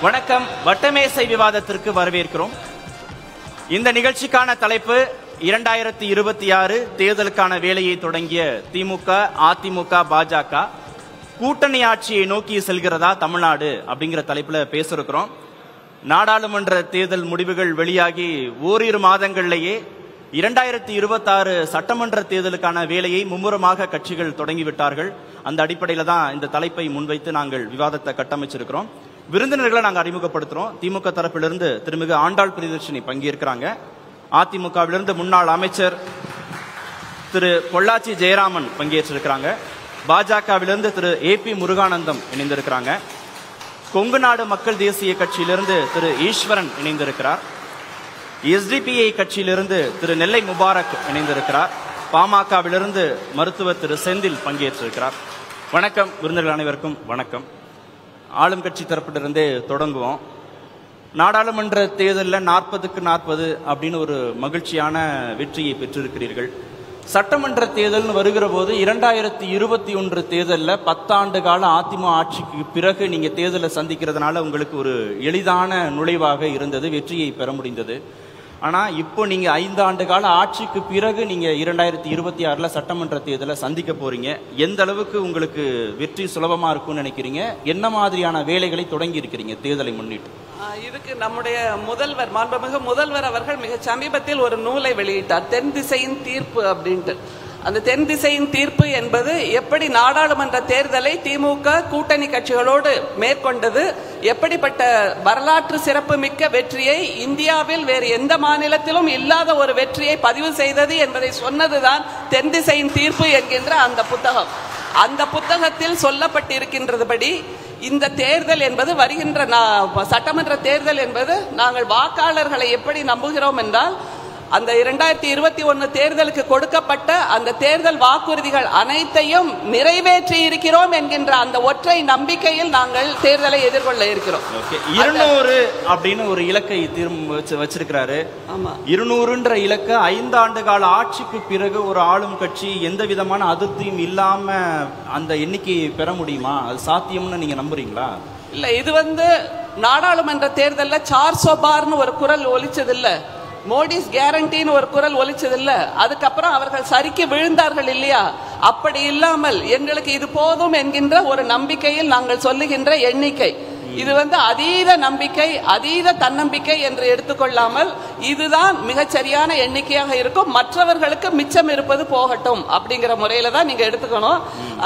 வணக்கம். வட்டமேசை விவாதத்திற்கு வரவேற்கிறோம். இந்த நிகழ்ச்சிக்கான தலைப்பு 2026 தேர்தலுக்கான வேலையை தொடங்கிய திமுக, அதிமுக, பாஜக கூட்டணி ஆட்சியை நோக்கி செல்கிறதா தமிழ்நாடு அப்படிங்கிற தலைப்புல பேசிருக்கிறோம். நாடாளுமன்ற தேர்தல் முடிவுகள் வெளியாகி ஓரிரு மாதங்களிலேயே 2026 சட்டமன்ற தேர்தலுக்கான வேலையை மும்முரமாக கட்சிகள் தொடங்கிவிட்டார்கள். அந்த அடிப்படையில் தான் இந்த தலைப்பை முன்வைத்து நாங்கள் விவாதத்தை கட்டமைச்சிருக்கிறோம். விருந்தினர்களை நாங்கள் அறிமுகப்படுத்துறோம். திமுக தரப்பிலிருந்து திருமிகு ஆண்டாள் பிரியதர்ஷினி பங்கேற்கிறாங்க. அதிமுகவிலிருந்து முன்னாள் அமைச்சர் திரு பொள்ளாச்சி ஜெயராமன் பங்கேற்றிருக்கிறாங்க. பாஜகவிலிருந்து திரு ஏபி முருகானந்தம் இணைந்திருக்கிறாங்க. கொங்கு நாடு மக்கள் தேசிய கட்சியிலிருந்து திரு ஈஸ்வரன் இணைந்திருக்கிறார். எஸ்டிபிஐ கட்சியிலிருந்து திரு நெல்லை முபாரக் இணைந்திருக்கிறார். பாமகவிலிருந்து மருத்துவர் திரு செந்தில் பங்கேற்றிருக்கிறார். வணக்கம். விருந்தினர்கள் அனைவருக்கும் வணக்கம். ஆளும் கட்சி தரப்பிலிருந்தே தொடங்குவோம். நாடாளுமன்ற தேர்தலில் 40க்கு 40 அப்படின்னு ஒரு மகிழ்ச்சியான வெற்றியை பெற்றிருக்கிறீர்கள். சட்டமன்ற தேர்தல் வருகிற போது 2021 தேர்தலில் 10 ஆண்டு கால அதிமுக ஆட்சிக்கு பிறகு நீங்க தேர்தலை சந்திக்கிறதுனால உங்களுக்கு ஒரு எளிதான நுழைவாக இருந்தது, வெற்றியை பெற முடிந்தது. ஆனா இப்போ நீங்க 5 ஆண்டு கால ஆட்சிக்கு பிறகு நீங்க 2026 சட்டமன்ற தேர்தலை சந்திக்க போறீங்க. எந்த அளவுக்கு உங்களுக்கு வெற்றி சுலபமா இருக்கும்னு நினைக்கிறீங்க? என்ன மாதிரியான வேலைகளை தொடங்கி இருக்கிறீங்க தேர்தலை முன்னிட்டு? இதுக்கு நம்முடைய முதல்வர், மாண்புமிகு முதல்வர் அவர்கள் மிக சமீபத்தில் ஒரு நூலை வெளியிட்டார், தென் திசையின் தீர்ப்பு அப்படின்ட்டு. அந்த தென் திசையின் தீர்ப்பு என்பது எப்படி நாடாளுமன்ற தேர்தலை திமுக கூட்டணி கட்சிகளோடு மேற்கொண்டது, எப்படிப்பட்ட வரலாற்று சிறப்பு மிக்க வெற்றியை, இந்தியாவில் வேறு எந்த மாநிலத்திலும் இல்லாத ஒரு வெற்றியை பதிவு செய்தது என்பதை சொன்னதுதான் தென் திசையின் தீர்ப்பு என்கின்ற அந்த புத்தகம். அந்த புத்தகத்தில் சொல்லப்பட்டிருக்கின்றபடி இந்த தேர்தல் என்பது, வருகின்ற சட்டமன்ற தேர்தல் என்பது, நாங்கள் வாக்காளர்களை எப்படி நம்புகிறோம் என்றால், அந்த 2021 தேர்தலுக்கு கொடுக்கப்பட்ட அந்த தேர்தல் வாக்குறுதிகள் அனைத்தையும் நிறைவேற்றி இருக்கிறோம் என்கின்ற அந்த ஒற்றை நம்பிக்கையில் நாங்கள் தேர்தலை எதிர்கொள்ள இருக்கிறோம். 200 அப்படின்னு ஒரு இலக்கை வச்சிருக்கிறாரு. 200ன்ற இலக்க 5 ஆண்டு கால ஆட்சிக்கு பிறகு ஒரு ஆளும் கட்சி எந்த விதமான அதிருப்தியும் இல்லாம அந்த எண்ணிக்கையை பெற முடியுமா? அது சாத்தியம்னு நீங்க நம்புறீங்களா? இல்ல, இது நாடாளுமன்ற தேர்தலில் 400 பார்னு ஒரு குரல் ஒலிச்சதில்ல, மோடிஸ் கேரண்டின்னு ஒரு குரல் ஒலிச்சதில்ல, அதுக்கப்புறம் அவர்கள் சரிக்கு விழுந்தார்கள் இல்லையா? அப்படி இல்லாமல் எங்களுக்கு இது போதும் என்கின்ற ஒரு நம்பிக்கையில் நாங்கள் சொல்லுகின்ற எண்ணிக்கை இது அதீத நம்பிக்கை, அதீத தன்னம்பிக்கை என்று எடுத்துக்கொள்ளாமல் இதுதான் மிகச்சரியான எண்ணிக்கையாக இருக்கும், மற்றவர்களுக்கு மிச்சம் இருப்பது போகட்டும் அப்படிங்கிற முறையில தான் நீங்க எடுத்துக்கணும்.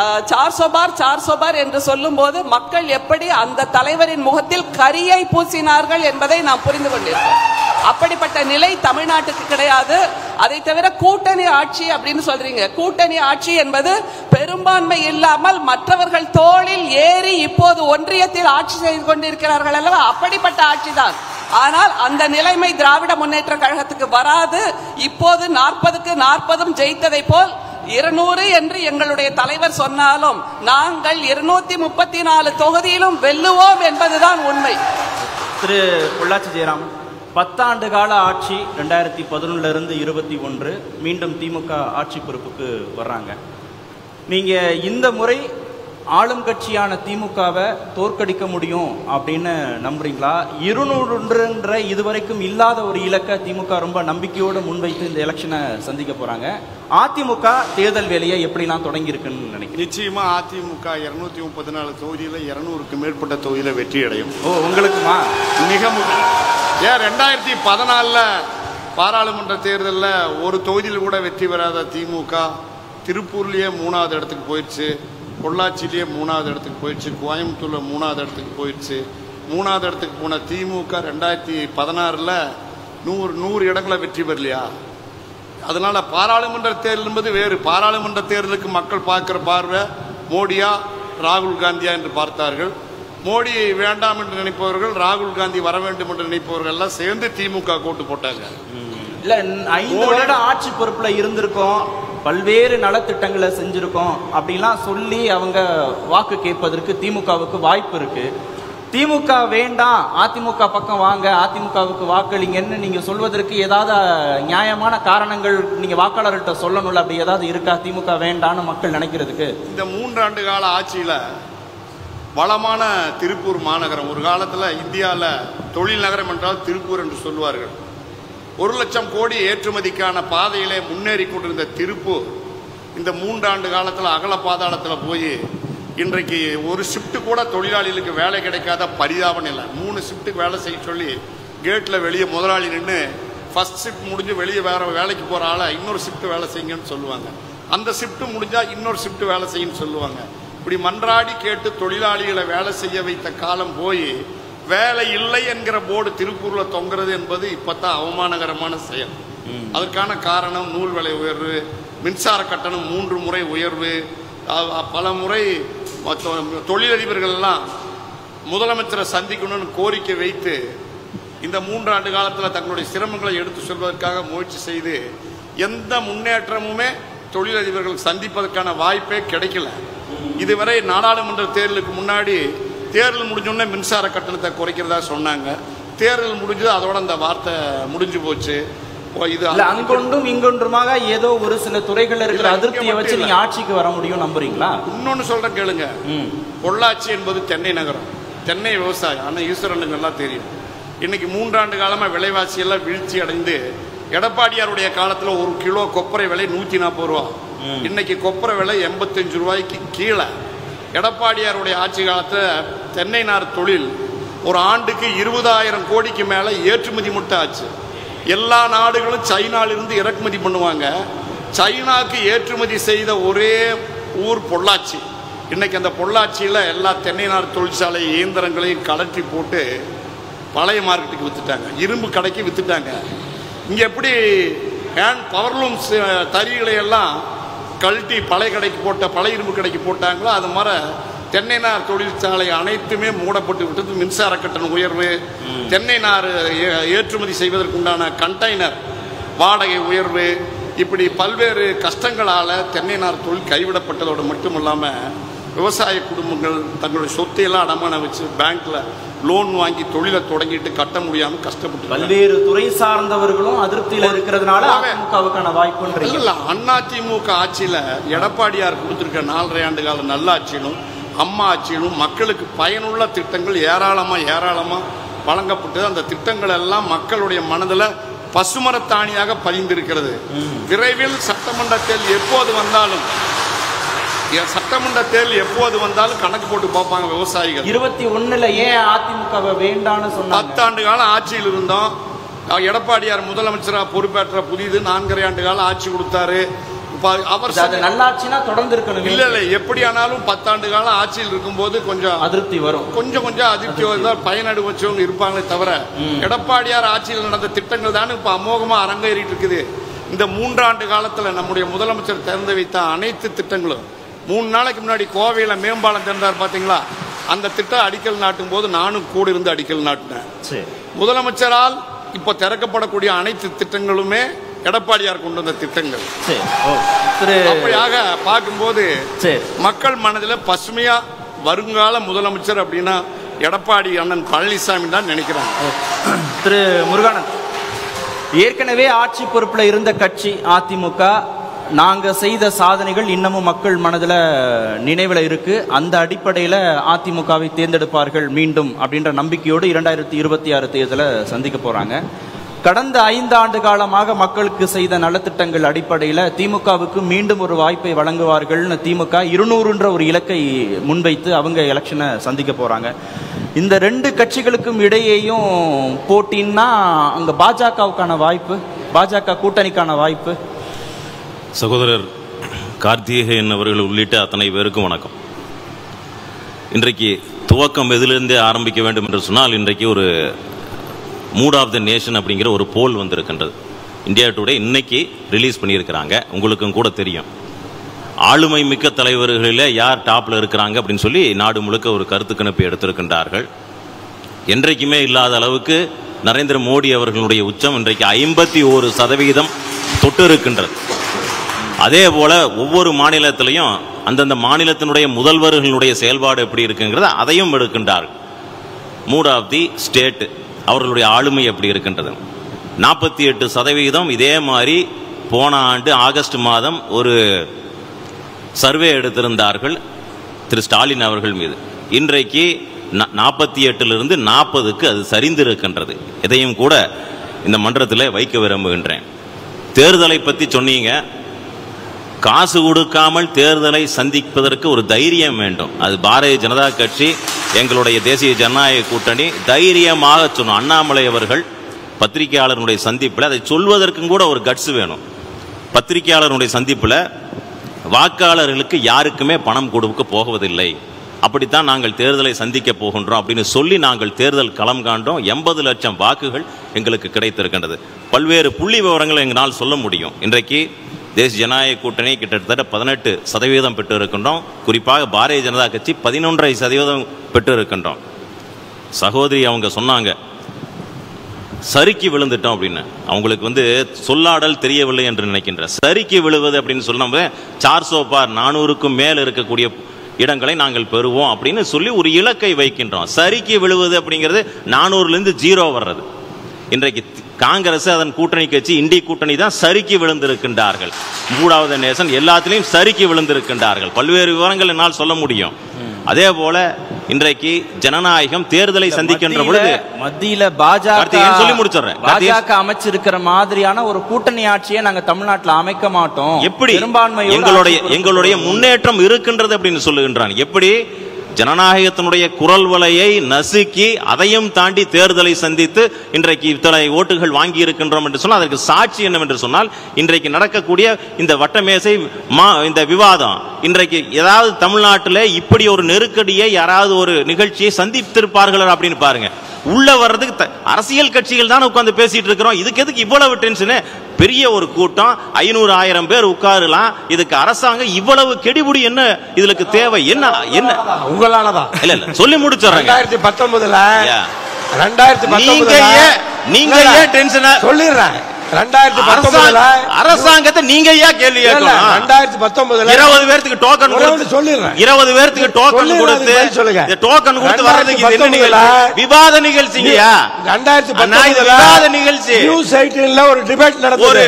400 பார் என்று சொல்லும் போது மக்கள் எப்படி அந்த தலைவரின் முகத்தில் கரியை பூசினார்கள் என்பதை நாம் புரிந்து கொண்டிருக்கோம். அப்படிப்பட்ட நிலை தமிழ்நாட்டுக்கு கிடையாது. அதை தவிர கூட்டணி ஆட்சி அப்படின்னு சொல்றீங்க. கூட்டணி ஆட்சி என்பது பெரும்பான்மை இல்லாமல் மற்றவர்கள் தோளில் ஏறி இப்போது ஒன்றியத்தில் ஆட்சி செய்து கொண்டிருக்கிறார்கள் அல்லவா? அப்படிப்பட்ட ஆட்சி தான். ஆனால் அந்த நிலைமை திராவிட முன்னேற்ற கழகத்துக்கு வராது. இப்போது 40க்கு 40 ஜெயித்ததை போல் 200 என்று எங்களுடைய தலைவர் சொன்னாலும் நாங்கள் 234 தொகுதியிலும் வெல்லுவோம் என்பதுதான் உண்மை. திரு பொள்ளாச்சி ஜெயராமன், 10 ஆண்டு கால ஆட்சி 2011 இருந்து 21 மீண்டும் திமுக ஆட்சி பொறுப்புக்கு வர்றாங்க. நீங்க இந்த முறை ஆளும் கட்சியான திமுகவை தோற்கடிக்க முடியும் அப்படின்னு நம்புறீங்களா? 200ன்ற இதுவரைக்கும் இல்லாத ஒரு இலக்க திமுக ரொம்ப நம்பிக்கையோடு முன்வைத்து இந்த எலெக்ஷனை சந்திக்க போறாங்க. அதிமுக தேர்தல் வேலையை எப்படிலாம் தொடங்கி இருக்குன்னு நினைக்கிறேன். நிச்சயமா அதிமுக 234 தொகுதியில 200க்கு மேற்பட்ட தொகுதியில வெற்றி அடையும். உங்களுக்குமா? மிக முக்கியம். 2014 பாராளுமன்ற தேர்தலில் ஒரு தொகுதியில் கூட வெற்றி பெறாத திமுக திருப்பூர்லயே 3வது இடத்துக்கு போயிடுச்சு, பொள்ளாச்சிலேயே 3வது இடத்துக்கு போயிடுச்சு, கோயம்புத்தூர்ல 3வது இடத்துக்கு போயிடுச்சு. 3வது இடத்துக்கு போன திமுக 2016 100 இடங்களை வெற்றி பெறலையா? அதனால பாராளுமன்ற தேர்தல் என்பது வேறு. பாராளுமன்ற தேர்தலுக்கு மக்கள் பார்க்கிற பார்வை மோடியா ராகுல் காந்தியா என்று பார்த்தார்கள். மோடி வேண்டாம் என்று நினைப்பவர்கள், ராகுல் காந்தி வர வேண்டும் என்று நினைப்பவர்கள் எல்லாம் சேர்ந்து திமுக கோட்டு போட்டாங்க. இல்ல, 5 வருடம் ஆட்சி பொறுப்புல இருந்திருக்கோம், பல்வேறு நலத்திட்டங்களை செஞ்சிருக்கோம் அப்படிலாம் சொல்லி அவங்க வாக்கு கேட்பதற்கு திமுகவுக்கு வாய்ப்பு இருக்கு. திமுக வேண்டாம், அதிமுக பக்கம் வாங்க, அதிமுகவுக்கு வாக்களிங்கன்னு நீங்க சொல்வதற்கு ஏதாவது நியாயமான காரணங்கள் நீங்க வாக்காளர்கிட்ட சொல்லணும்ல, அப்படி ஏதாவது இருக்கா திமுக வேண்டான்னு மக்கள் நினைக்கிறதுக்கு? இந்த 3 ஆண்டு கால ஆட்சியில வளமான திருப்பூர் மாநகரம். ஒரு காலத்தில் இந்தியாவில் தொழில் நகரம் என்றால் திருப்பூர் என்று சொல்லுவார்கள். 1,00,000 கோடி ஏற்றுமதிக்கான பாதையிலே முன்னேறி கொண்டிருந்த திருப்பூர் இந்த 3 ஆண்டு காலத்தில் அகல பாதாளத்தில் போய் இன்றைக்கு ஒரு ஷிஃப்ட் கூட தொழிலாளிகளுக்கு வேலை கிடைக்காத பரிதாபம் இல்லை. 3 ஷிஃப்ட்டுக்கு வேலை செய்ய சொல்லி கேட்டில் வெளியே முதலாளி நின்று ஃபர்ஸ்ட் ஷிஃப்ட் முடிஞ்சு வெளியே வேற வேலைக்கு போகிற ஆளை இன்னொரு ஷிஃப்ட் வேலை செய்யுங்கன்னு சொல்லுவாங்க. அந்த ஷிஃப்ட் முடிஞ்சால் இன்னொரு ஷிஃப்ட் வேலை செய்யுன்னு சொல்லுவாங்க. இப்படி மன்றாடி கேட்டு தொழிலாளிகளை வேலை செய்ய வைத்த காலம் போய் வேலை இல்லை என்கிற போர்டு திருப்பூரில் தொங்குறது என்பது இப்போத்தான் அவமானகரமான செயல். அதற்கான காரணம் நூல் விலை உயர்வு, மின்சார கட்டணம் 3 முறை உயர்வு, பல முறை தொழிலதிபர்கள் எல்லாம் முதலமைச்சரை சந்திக்கணும்னு கோரிக்கை வைத்து இந்த 3 ஆண்டு காலத்தில் தங்களுடைய சிரமங்களை எடுத்து சொல்வதற்காக முயற்சி செய்து எந்த முன்னேற்றமுமே தொழிலதிபர்கள் சந்திப்பதற்கான வாய்ப்பே கிடைக்கல. இதுவரை நாடாளுமன்ற தேர்தலுக்கு முன்னாடி தேர்தல் முடிஞ்சோடனே மின்சார கட்டணத்தை குறைக்கிறதா சொன்னாங்க. தேர்தல் முடிஞ்சது, அதோட அந்த வார்த்தை முடிஞ்சு போச்சு. இது அங்கொன்றும் இங்கொன்றுமாக ஏதோ ஒரு சில துறைகள் இருக்கிற அதிருப்தியை வச்சு நீங்க ஆட்சிக்கு வர முடியும் நம்புறீங்களா? இன்னொன்னு சொல்றேன் கேளுங்க. பொள்ளாச்சி என்பது தென்னை நகரம், தென்னை விவசாயம். ஆனால் ஈஸ்வரனுக்கு எல்லாம் தெரியும். இன்னைக்கு 3 ஆண்டு காலமா விலைவாசி எல்லாம் வீழ்ச்சி அடைந்து எடப்பாடியாருடைய காலத்தில் 1 கிலோ கொப்பரை விலை 140 ரூபா. இன்னைக்கு கொப்பரை விலை 85 ரூபாய்க்கு கீழே. எடப்பாடியாருடைய ஆட்சி காலத்தில் தென்னை நார் தொழில் ஒரு ஆண்டுக்கு 20,000 கோடிக்கு மேலே ஏற்றுமதி மட்டும் ஆச்சு. எல்லா நாடுகளும் சைனாலிருந்து இறக்குமதி பண்ணுவாங்க. சைனாக்கு ஏற்றுமதி செய்த ஒரே ஊர் பொள்ளாச்சி. இன்னைக்கு அந்த பொள்ளாச்சியில் எல்லா தென்னை நார் தொழிற்சாலை இயந்திரங்களையும் கலட்டி போட்டு பழைய மார்க்கெட்டுக்கு வித்துட்டாங்க, இரும்பு கடைக்கு வித்துட்டாங்க. இங்கே எப்படி பவர்லூம்ஸ் தறிகளை எல்லாம் கழட்டி பழைய கடைக்கு போட்ட பழைய இரும்பு கடைக்கு போட்டாங்களோ அது மாதிரி தென்னை நார் தொழிற்சாலை அனைத்துமே மூடப்பட்டு விட்டது. மின்சார கட்டணம் உயர்வு, தென்னை நார் ஏற்றுமதி செய்வதற்குண்டான கண்டெய்னர் வாடகை உயர்வு, இப்படி பல்வேறு கஷ்டங்களால் தென்னை நார் தொழில் கைவிடப்பட்டதோடு மட்டும் இல்லாமல் விவசாய குடும்பங்கள் தங்களுடைய சொத்தையெல்லாம் அடமானம் வச்சு பேங்க்ல லோன் வாங்கி தொழிலை தொடங்கிட்டு கட்ட முடியாமல் கஷ்டப்பட்டு பல்வேறு துறை சார்ந்தவர்களும் அதிருப்தியில் இருக்கிறதுனால அதிமுகவுக்கான வாய்ப்பு இல்லை. அதிமுக ஆட்சியில் எடப்பாடியார் கொடுத்திருக்க 4.5 ஆண்டு கால நல்லாட்சியிலும் அம்மா ஆட்சியிலும் மக்களுக்கு பயனுள்ள திட்டங்கள் ஏராளமாக வழங்கப்பட்டது. அந்த திட்டங்கள் எல்லாம் மக்களுடைய மனதில் பசுமரத்தாணியாக பதிந்திருக்கிறது. விரைவில் சட்டமன்றத்தில் எப்போது வந்தாலும் கணக்கு போட்டு பார்ப்பாங்க விவசாயிகள். 21ல் ஏன் அதிமுக வேண்டான்னு சொன்னாங்க? 10 ஆண்டு காலம் ஆட்சியில் இருந்தோம். எடப்பாடியார் முதலமைச்சராக பொறுப்பேற்ற புதிது 4.5 ஆண்டு காலம் ஆட்சி கொடுத்தாரு. அவர் நல்லாட்சினா தொடர்ந்து இருக்கணும். இல்ல எப்படி ஆனாலும் 10 ஆண்டு காலம் ஆட்சியில் இருக்கும்போது கொஞ்சம் அதிருப்தி வரும். கொஞ்சம் அதிருப்தி வந்தால் பயனடு வச்சவங்க இருப்பாங்களே தவிர எடப்பாடியார் ஆட்சியில் நடந்த திட்டங்கள் தானே இப்ப அமோகமா அரங்கேறிட்டு இருக்குது. இந்த 3 ஆண்டு காலத்துல நம்முடைய முதலமைச்சர் திறந்து வைத்த அனைத்து திட்டங்களும் 3 நாளைக்கு முன்னாடி கோவையில மேம்பாலம் திறந்தார் பாத்தீங்களா? அந்த திட்டம் அடிக்கல் நாட்டும் போது நானும் கூட இருந்து அடிக்கல் நாட்டினேன். முதலமைச்சரால் இப்ப திறக்கப்படக்கூடிய அனைத்து திட்டங்களுமே எடப்பாடியார் கொண்டு வந்த திட்டங்கள். அப்படியாக பார்க்கும்போது மக்கள் மனதில் பசுமையா வருங்கால முதலமைச்சர் அப்படின்னா எடப்பாடி அண்ணன் பழனிசாமி தான் நினைக்கிறாங்க. திரு முருகானந்த், ஏற்கனவே ஆட்சி பொறுப்புல இருந்த கட்சி அதிமுக, நாங்க செய்த சாதனைகள் இன்னமும் மக்கள் மனதில் நினைவில் இருக்கு. அந்த அடிப்படையில் அதிமுகவை தேர்ந்தெடுப்பார்கள் மீண்டும் அப்படின்ற நம்பிக்கையோடு 2026 தேர்தலை சந்திக்க போறாங்க. கடந்த 5 ஆண்டு காலமாக மக்களுக்கு செய்த நலத்திட்டங்கள் அடிப்படையில் திமுகவுக்கு மீண்டும் ஒரு வாய்ப்பை வழங்குவார்கள்னு திமுக 200ன்ற ஒரு இலக்கை முன்வைத்து அவங்க எலெக்ஷனை சந்திக்க போறாங்க. இந்த 2 கட்சிகளுக்கும் இடையேயும் போட்டின்னா அங்க பாஜகவுக்கான வாய்ப்பு, பாஜக கூட்டணிக்கான வாய்ப்பு. சகோதரர் கார்த்திகேயன் அவர்கள் உள்ளிட்ட அத்தனை பேருக்கும் வணக்கம். இன்றைக்கு துவக்கம் எதிலிருந்தே ஆரம்பிக்க வேண்டும் என்று சொன்னால், இன்றைக்கு ஒரு மூட் ஆஃப் த நேஷன் அப்படிங்கிற ஒரு போல் வந்திருக்கின்றது. இந்தியா டுடே இன்னைக்கு ரிலீஸ் பண்ணியிருக்கிறாங்க. உங்களுக்கும் கூட தெரியும், ஆளுமை மிக்க தலைவர்களில் யார் டாப்பில் இருக்கிறாங்க அப்படின்னு சொல்லி நாடு முழுக்க ஒரு கருத்து கணிப்பு எடுத்திருக்கின்றார்கள். என்றைக்குமே இல்லாத அளவுக்கு நரேந்திர மோடி அவர்களுடைய உச்சம் இன்றைக்கு 51% தொட்டு இருக்கின்றது. அதே போல ஒவ்வொரு மாநிலத்திலையும் அந்தந்த மாநிலத்தினுடைய முதல்வர்களுடைய செயல்பாடு எப்படி இருக்குங்கிறத அதையும் எடுக்கின்றார்கள். மூட் ஆஃப் தி ஸ்டேட், அவர்களுடைய ஆளுமை எப்படி இருக்கின்றது. 48% இதே மாதிரி போன ஆண்டு ஆகஸ்ட் மாதம் ஒரு சர்வே எடுத்திருந்தார்கள் திரு ஸ்டாலின் அவர்கள் மீது. இன்றைக்கு 48லிருந்து 40க்கு அது சரிந்திருக்கின்றது. இதையும் கூட இந்த மன்றத்தில் வைக்க விரும்புகின்றேன். தேர்தலை பற்றி சொன்னீங்க. காசு கொடுக்காமல் தேர்தலை சந்திப்பதற்கு ஒரு தைரியம் வேண்டும். அது பாரதிய ஜனதா கட்சி, எங்களுடைய தேசிய ஜனநாயக கூட்டணி தைரியமாக சொன்னோம். அண்ணாமலை அவர்கள் பத்திரிகையாளருடைய சந்திப்பில் அதை சொல்வதற்கும் கூட ஒரு கட்ஸ் வேணும். பத்திரிகையாளருடைய சந்திப்பில் வாக்காளர்களுக்கு யாருக்குமே பணம் கொடுக்க போவதில்லை, அப்படித்தான் நாங்கள் தேர்தலை சந்திக்க போகின்றோம் அப்படின்னு சொல்லி நாங்கள் தேர்தல் களம் காண்டோம். 80 லட்சம் வாக்குகள் எங்களுக்கு கிடைத்திருக்கின்றது. பல்வேறு புள்ளி விவரங்களை எங்களால் சொல்ல முடியும். இன்றைக்கு தேசிய ஜனநாயக கூட்டணி கிட்டத்தட்ட 18% பெற்று இருக்கின்றோம். குறிப்பாக பாரதிய ஜனதா கட்சி 11.5% பெற்று இருக்கின்றோம். சகோதரி அவங்க சொன்னாங்க சறுக்கி விழுந்துட்டோம் அப்படின்னு. அவங்களுக்கு சொல்லாடல் தெரியவில்லை என்று நினைக்கின்றேன். சறுக்கி விழுவது அப்படின்னு சொன்னோம். 400 பார் 400க்கும் மேல் இருக்கக்கூடிய இடங்களை நாங்கள் பெறுவோம் அப்படின்னு சொல்லி ஒரு இலக்கை வைக்கின்றோம். சறுக்கி விழுவது அப்படிங்கிறது 400லிருந்து 0 வர்றது. இன்றைக்கு காங்கிரஸ் அதன் கூட்டணி கட்சி இண்டி கூட்டணி தான் சறுக்கி விழுந்திருக்கின்றார்கள். மூன்றாவது நேசன் எல்லாத்திலையும் சறுக்கி விழுந்திருக்கின்றார்கள். பல்வேறு விவரங்கள் என்னால் சொல்ல முடியும். அதே போல இன்றைக்கு ஜனநாயகம் தேர்தலை சந்திக்கின்ற பொழுது மத்தியில பாஜக சொல்லி முடிச்சிடுறேன். பாஜக அமைச்சிருக்கிற மாதிரியான ஒரு கூட்டணி ஆட்சியை நாங்க தமிழ்நாட்டில் அமைக்க மாட்டோம். எப்படி எங்களுடைய முன்னேற்றம் இருக்கின்றது அப்படின்னு சொல்லுகின்றான். எப்படி ஜனநாயகத்தினுடைய குரல் வலையை நசுக்கி அதையும் தாண்டி தேர்தலை சந்தித்து இன்றைக்கு இத்தனை ஓட்டுகள் வாங்கி இருக்கின்றோம் என்று சொன்னால் அதற்கு சாட்சி என்னவென்று சொன்னால் இன்றைக்கு நடக்கக்கூடிய இந்த வட்டமேசை இந்த விவாதம். இன்றைக்கு ஏதாவது தமிழ்நாட்டில் இப்படி ஒரு நெருக்கடியை யாராவது ஒரு நிகழ்ச்சியை சந்தித்திருப்பார்கள் அப்படின்னு பாருங்க. உள்ள வர்றதுக்கு அரசியல் கட்சிகள் தான் உட்கார்ந்து பேசிட்டு இருக்கிறோம். இதுக்கு எதுக்கு இவ்வளவு டென்ஷனு? பெரிய ஒரு கூட்டம் 500-1000 பேர் உட்காரலாம். இதுக்கு அரசாங்கம் இவ்வளவு கெடிபுடி என்ன இதுக்கு தேவை? என்ன என்ன உங்களாலதான் இல்ல சொல்லி முடிச்சிடுறேன். 2019 நீங்க ஏன் டென்ஷனா சொல்லிடுறேன். 2019 அரசாங்கத்தை நீங்க ஏன் கேள்வி கேட்கணும்? 2019 20 பேருக்கு டோக்கன் சொல்லிடுறேன். 20 பேருக்கு டோக்கன் கொடுத்து சொல்லுங்க. டோக்கன் கொடுத்து வர்றதுக்கு இது என்ன நிகழ்ச்சி? விவாத நிகழ்ச்சிங்கயா. 2019 விவாத நிகழ்ச்சி. நியூஸ் 18ல ஒரு டிபேட் நடந்தது.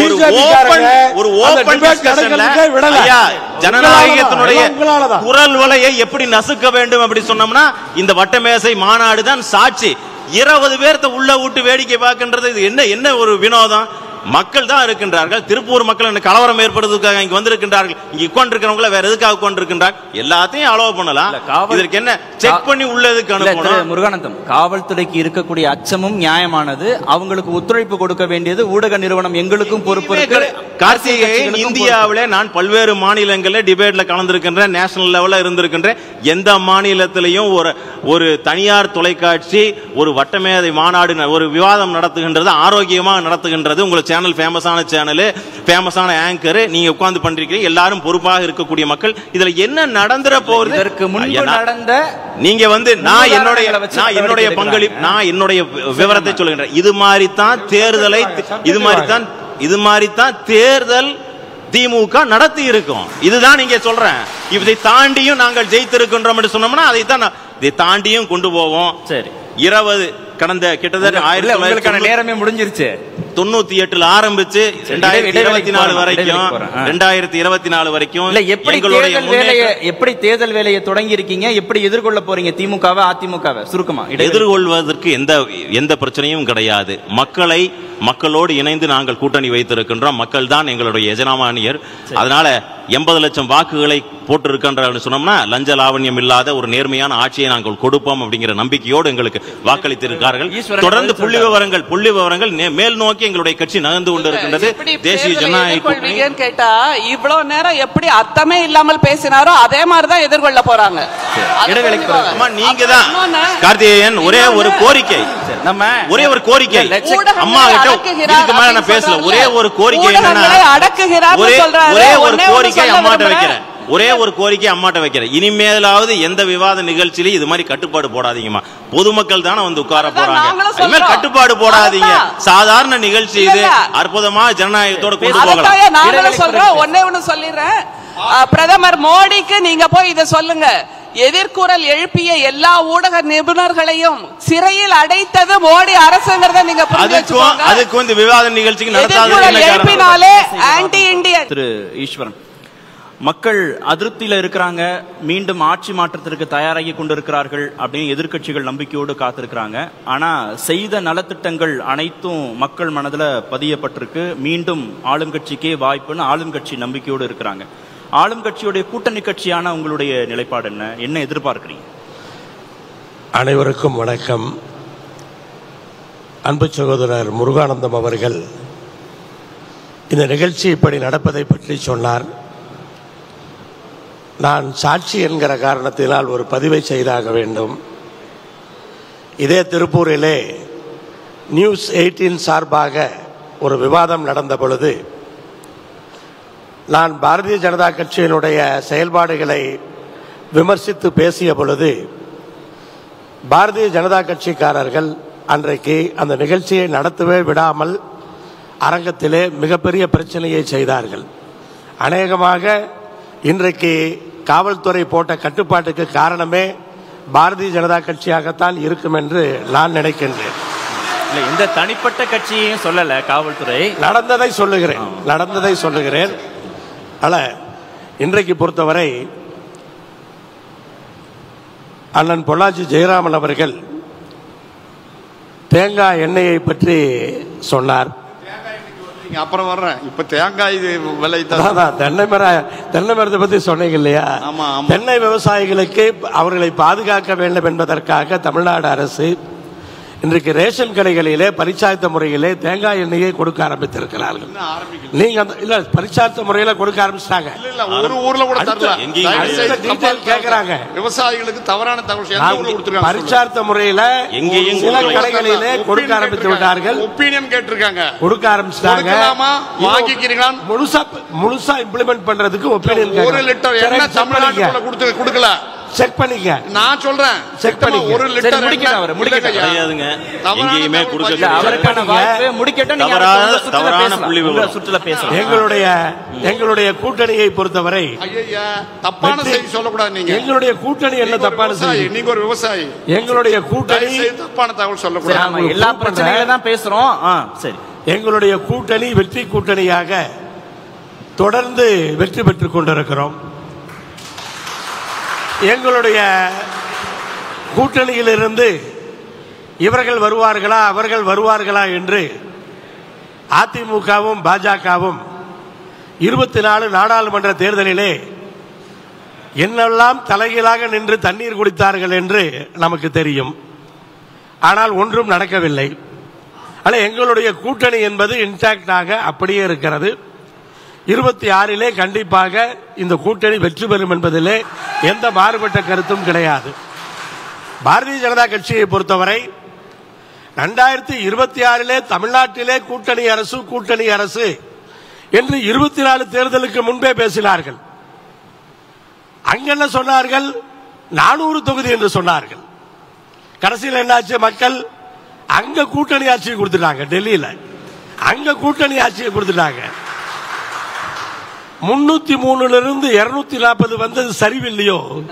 ஒரு ஓபன் டிஸ்கஷன்ல ஐயா ஜனநாயகத்தினுடைய குரல் வலையை எப்படி நசுக்க வேண்டும் அப்படி சொன்னோம்னா இந்த வட்டமேசை மாநாடு தான் சாட்சி. 20 பேர்த்த உள்ள விட்டு வேடிக்கை பார்க்கின்றது இது என்ன ஒரு வினோதம்? மக்கள் தான் இருக்கின்றார்கள். திருப்பூர் மக்கள் கலவரம் ஏற்படுவதற்காக இங்க வந்திருக்கின்றார்கள். இங்க உட்கார்ந்திருக்கிறவங்கள வேற எதுக்காக உட்கார்ந்திருக்கின்றார்கள்? எல்லாத்தையும் அலோவ் பண்ணலாம். இதற்கு என்ன செக் பண்ணி உள்ளதுக்கு அனுப்பணும். முருகானந்தம், காவல்துறைக்கு இருக்கக்கூடிய அச்சமும் நியாயமானது. அவங்களுக்கு ஒத்துழைப்பு கொடுக்க வேண்டியது ஊடக நிறுவனம். எங்களுக்கும் பொறுப்பு இருக்கு. கார்த்திகேயன், இந்தியாவிலே நான் பல்வேறு மாநிலங்களில் டிபேட்ல கலந்திருக்கின்றேன். நேஷனல் லெவல்ல இருந்திருக்கின்றேன். எந்த மாநிலத்திலையும் ஒரு தனியார் தொலைக்காட்சி ஒரு வட்டமேதை மாநாடு ஒரு விவாதம் நடத்துகின்றது, ஆரோக்கியமாக நடத்துகின்றது. உங்களுக்கு சேனல் ஃபேமஸான சேனல், ஃபேமஸான ஆங்கர், நீங்க உட்கார்ந்து பண்றீங்க. எல்லாரும் பொறுப்பாக இருக்கக்கூடிய மக்கள். இதுல என்ன நடந்துற போகுது? இதற்கு முன்பு நடந்த நீங்க நான் என்னுடைய பங்களிப்பு, நான் என்னுடைய விவரத்தை சொல்லுகின்றேன். இது மாதிரி தான் தேர்தலை, இது மாதிரி தான் தேர்தல் திமுக நடத்தி இருக்கும். இதுதான் நீங்க சொல்றேன். இதை தாண்டியும் நாங்கள் ஜெயித்திருக்கின்றோம் என்று சொன்னோம்னா இதை தாண்டியும் கொண்டு போவோம். சரி, 20 கடந்த கிட்டத்தட்ட 1900 நேரமே முடிஞ்சிருச்சு. 98ல ஆரம்பிச்சு 2024 வரைக்கும் எப்படி தேர்தல் வேலையை தொடங்கி இருக்கீங்க? எப்படி எதிர்கொள்ள போறீங்க திமுகவை அதிமுகவை? சுருக்கமா எதிர்கொள்வதற்கு எந்த பிரச்சனையும் கிடையாது. மக்களோடு இணைந்து நாங்கள் கூட்டணி வைத்திருக்கின்றோம். மக்கள் தான் எங்களுடைய எஜமானியர். அதனால 80 லட்சம் வாக்குகளை போட்டிருக்கின்ற சொன்னோம்னா லஞ்ச லாவண்யம் இல்லாத ஒரு நேர்மையான ஆட்சியை நாங்கள் கொடுப்போம் அப்படிங்கிற நம்பிக்கையோடு எங்களுக்கு வாக்களித்திருக்கிறார்கள். தொடர்ந்து புள்ளி விவரங்கள் மேல் நோக்கி எங்களுடைய கட்சி நகர்ந்து கொண்டிருக்கின்றது. தேசிய ஜனநாயக கூட்டணி கேட்டா இவ்வளவு நேரம் எப்படி அர்த்தமே இல்லாமல் பேசினாரோ அதே மாதிரிதான் எதிர்கொள்ள போறாங்க. நீங்க தான் கார்த்திகேயன், ஒரே ஒரு கோரிக்கை, அம்மா இதுக்கு மேல நான் பேசல. ஒரே ஒரு கோரிக்கை அம்மாட்ட வைக்கிறேன். இனிமேலாவது எந்த விவாத நிகழ்ச்சியிலும் இது மாதிரி கட்டுப்பாடு போடாதீங்கம்மா. பொதுமக்கள் தானே வந்து உட்கார போறாங்க. இனிமேல் கட்டுப்பாடு போடாதீங்க. சாதாரண நிகழ்ச்சி இது. அற்புதமா ஜனநாயகத்தோட கொண்டு போகலாம். ஒன்னே ஒண்ணு சொல்லிடுறேன். பிரதமர் மோடிக்கு நீங்க போய் இதை சொல்லுங்க. எதிர்குரல் எழுப்பிய எல்லா ஊடக நிபுணர்களையும் சிறையில் அடைத்தது மோடி அரசுங்கிறத நீங்க புரிஞ்சுக்கோங்க. அதுக்கு விவாத நிகழ்ச்சிக்கு எழுப்பினாலே ஆன்டி இந்தியன். திரு ஈஸ்வரன், மக்கள் அதிருப்தியில இருக்கிறாங்க, மீண்டும் ஆட்சி மாற்றத்திற்கு தயாராகி கொண்டிருக்கிறார்கள் அப்படின்னு எதிர்க்கட்சிகள் நம்பிக்கையோடு காத்திருக்கிறாங்க. ஆனா செய்த நலத்திட்டங்கள் அனைத்தும் மக்கள் மனதில் பதியப்பட்டிருக்கு. மீண்டும் ஆளுங்கட்சிக்கே வாய்ப்புன்னு ஆளுங்கட்சி நம்பிக்கையோடு இருக்கிறாங்க. ஆளுங்கட்சியுடைய கூட்டணி கட்சியான உங்களுடைய நிலைப்பாடு என்ன எதிர்பார்க்கிறீங்க? அனைவருக்கும் வணக்கம். அன்பு சகோதரர் முருகானந்தம் அவர்கள் இந்த நிகழ்ச்சி இப்படி நடப்பதை பற்றி சொன்னார். நான் சாட்சி என்கிற காரணத்தினால் ஒரு பதிவை செய்தாக வேண்டும். இதே திருப்பூரிலே நியூஸ் 18 சார்பாக ஒரு விவாதம் நடந்த பொழுது நான் பாரதிய ஜனதா கட்சியினுடைய செயல்பாடுகளை விமர்சித்து பேசிய பொழுது பாரதிய ஜனதா கட்சிக்காரர்கள் அன்றைக்கு அந்த நிகழ்ச்சியை நடத்தவே விடாமல் அரங்கத்திலே மிகப்பெரிய பிரச்சனையை செய்தார்கள். அநேகமாக இன்றைக்கு காவல்துறை போட்ட கட்டுப்பாட்டுக்கு காரணமே பாரதிய ஜனதா கட்சியாகத்தான் இருக்கும் என்று நான் நினைக்கின்றேன். இந்த தனிப்பட்ட கட்சியையும் சொல்லல, காவல்துறை நடந்ததை சொல்லுகிறேன். இன்றைக்கு பொறுத்தவரை அண்ணன் பொள்ளாச்சி ஜெயராமன் அவர்கள் தேங்காய் எண்ணெயை பற்றி சொன்னார். அப்புறம் வர்றேன். இப்ப தேங்காய் விலை தென்னை மரத்தை பத்தி சொன்னீங்க இல்லையா? தென்னை விவசாயிகளுக்கு அவர்களை பாதுகாக்க வேண்டும் என்பதற்காக தமிழ்நாடு அரசு இன்றைக்கு ரேஷன் கடைகளிலே பரிச்சார்த்த முறையிலே தேங்காய் எண்ணெயை கொடுக்க ஆரம்பித்திருக்கிறார்கள். நீங்க இல்ல பரிச்சார்த்த முறையில கொடுக்க ஆரம்பிச்சிட்டாங்க. ஒரு ஊர்ல கூட கேக்குறாங்க விவசாயிகளுக்கு தவறான தகவல் பரிச்சார்த்த முறையில சில கடைகளிலே கொடுக்க ஆரம்பித்து விட்டார்கள். ஒப்பீனியன் கேட்டிருக்காங்க, கொடுக்க ஆரம்பிச்சிட்டாங்க. வாங்கிக்கிறீங்களா? முழுசா இம்ப்ளிமெண்ட் பண்றதுக்கு ஒப்பீனியன் 1 லிட்டர் எண்ணெய் தமிழ்நாட்டுக்குள்ள கொடுக்கல. செக் பண்ணிக்க. நான் சொல்றேன் செக் பண்ணிக்க. 1 லிட்டர் கிடையாதுங்க. எங்கேயுமே கொடுக்கல. அவருக்கான வாய்ப்பு முடிக்கட்டும். நீங்க தவறான புள்ளிவிவரம் சுற்றுல பேசலாம். எங்களுடைய கூட்டணியை பொறுத்தவரை தப்பான செய்தி சொல்லக்கூடாது. நீங்க எங்களுடைய கூட்டணி என்ன தப்பான செய்தி? நீங்க ஒரு விவசாயி. எங்களுடைய கூட்டணி தப்பான தகவல் சொல்லக்கூடாது. எல்லா பிரச்சனைகளை தான் பேசுறோம். சரி, எங்களுடைய கூட்டணி வெற்றி கூட்டணியாக தொடர்ந்து வெற்றி பெற்றுக் கொண்டிருக்கிறோம். எங்களுடைய கூட்டணியிலிருந்து இவர்கள் வருவார்களா அவர்கள் வருவார்களா என்று அதிமுகவும் பாஜகவும் 24 நாடாளுமன்ற தேர்தலிலே என்னெல்லாம் தலைகீழாக நின்று தண்ணீர் குடித்தார்கள் என்று நமக்கு தெரியும். ஆனால் ஒன்றும் நடக்கவில்லை. ஆனால் எங்களுடைய கூட்டணி என்பது இன்டாக்டாக அப்படியே இருக்கிறது. 26 கண்டிப்பாக இந்த கூட்டணி வெற்றி பெறும் என்பதிலே எந்த மாறுபட்ட கருத்தும் கிடையாது. பாரதிய ஜனதா கட்சியை பொறுத்தவரை 2026 தமிழ்நாட்டிலே கூட்டணி அரசு என்று 24 தேர்தலுக்கு முன்பே பேசினார்கள். அங்கென்ன சொன்னார்கள்? 400 தொகுதி என்று சொன்னார்கள். கடைசியில் என்னாச்சு? மக்கள் அங்க கூட்டணி ஆட்சியை கொடுத்துட்டாங்க. டெல்லியில அங்க கூட்டணி ஆட்சியை கொடுத்துட்டாங்க. 303 240 வந்தது சரிவில்லையோ?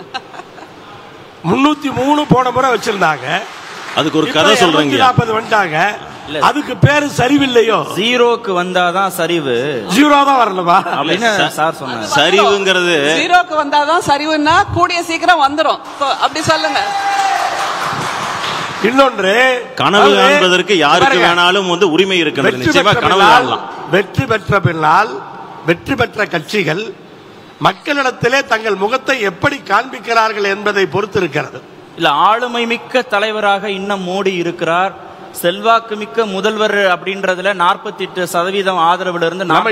303 போன முறை வச்சிருந்தாங்க. அதுக்கு ஒரு கதை சொல்றீங்க. 40 வந்துட்டாங்க. அதுக்கு பேரு சரிவில்லையோ? ஜீரோக்கு வந்தாதான் சரிவு. ஜீரோ தான் வரணுமா அப்படின்னு சார் சொன்னார். சரிவுங்கிறது ஜீரோக்கு வந்தாதான் சரிவுன்னா கூடிய சீக்கிரம் வந்துரும். அப்படி சொல்லுங்க. இன்னொன்று, கனவு காண்பதற்கு யாருக்கு வேணாலும் உரிமை இருக்கிறது. நிச்சயமா கனவு காணலாம். வெற்றி பெற்ற கட்சிகள் மக்களிடத்திலே தங்கள் முகத்தை எப்படி காண்பிக்கிறார்கள் என்பதை பொறுத்து இருக்கிறது. இல்ல, ஆளுமை மிக்க தலைவராக இன்னும் மோடி இருக்கிறார். செல்வாக்கு மிக்க முதல்வர் அப்படின்றதுல 48% ஆதரவுல இருந்து நம்ம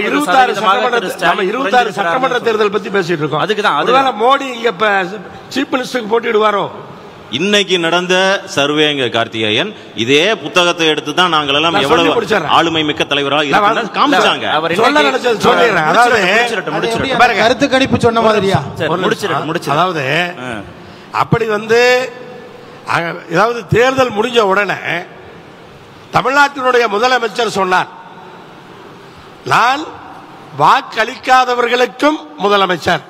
26 சட்டமன்ற தேர்தல் பத்தி பேசிட்டு இருக்கோம். அதுக்குதான் மோடி இங்க சீஃப் மினிஸ்டருக்கு போட்டிடுவாரோ? இன்னைக்கு நடந்த சர்வேங்க கார்த்திகேயன் இதே புத்தகத்தை எடுத்து தான் நாங்கள் எல்லாம் எவ்வளவு ஆளுமை மிக்க தலைவராக காமிச்சாங்க. கருத்து கணிப்பு சொன்ன மாதிரியா? அதாவது அப்படி ஏதாவது தேர்தல் முடிஞ்ச உடனே தமிழ்நாட்டினுடைய முதலமைச்சர் சொன்னார், நான் வாக்களிக்காதவர்களுக்கும் முதலமைச்சர்,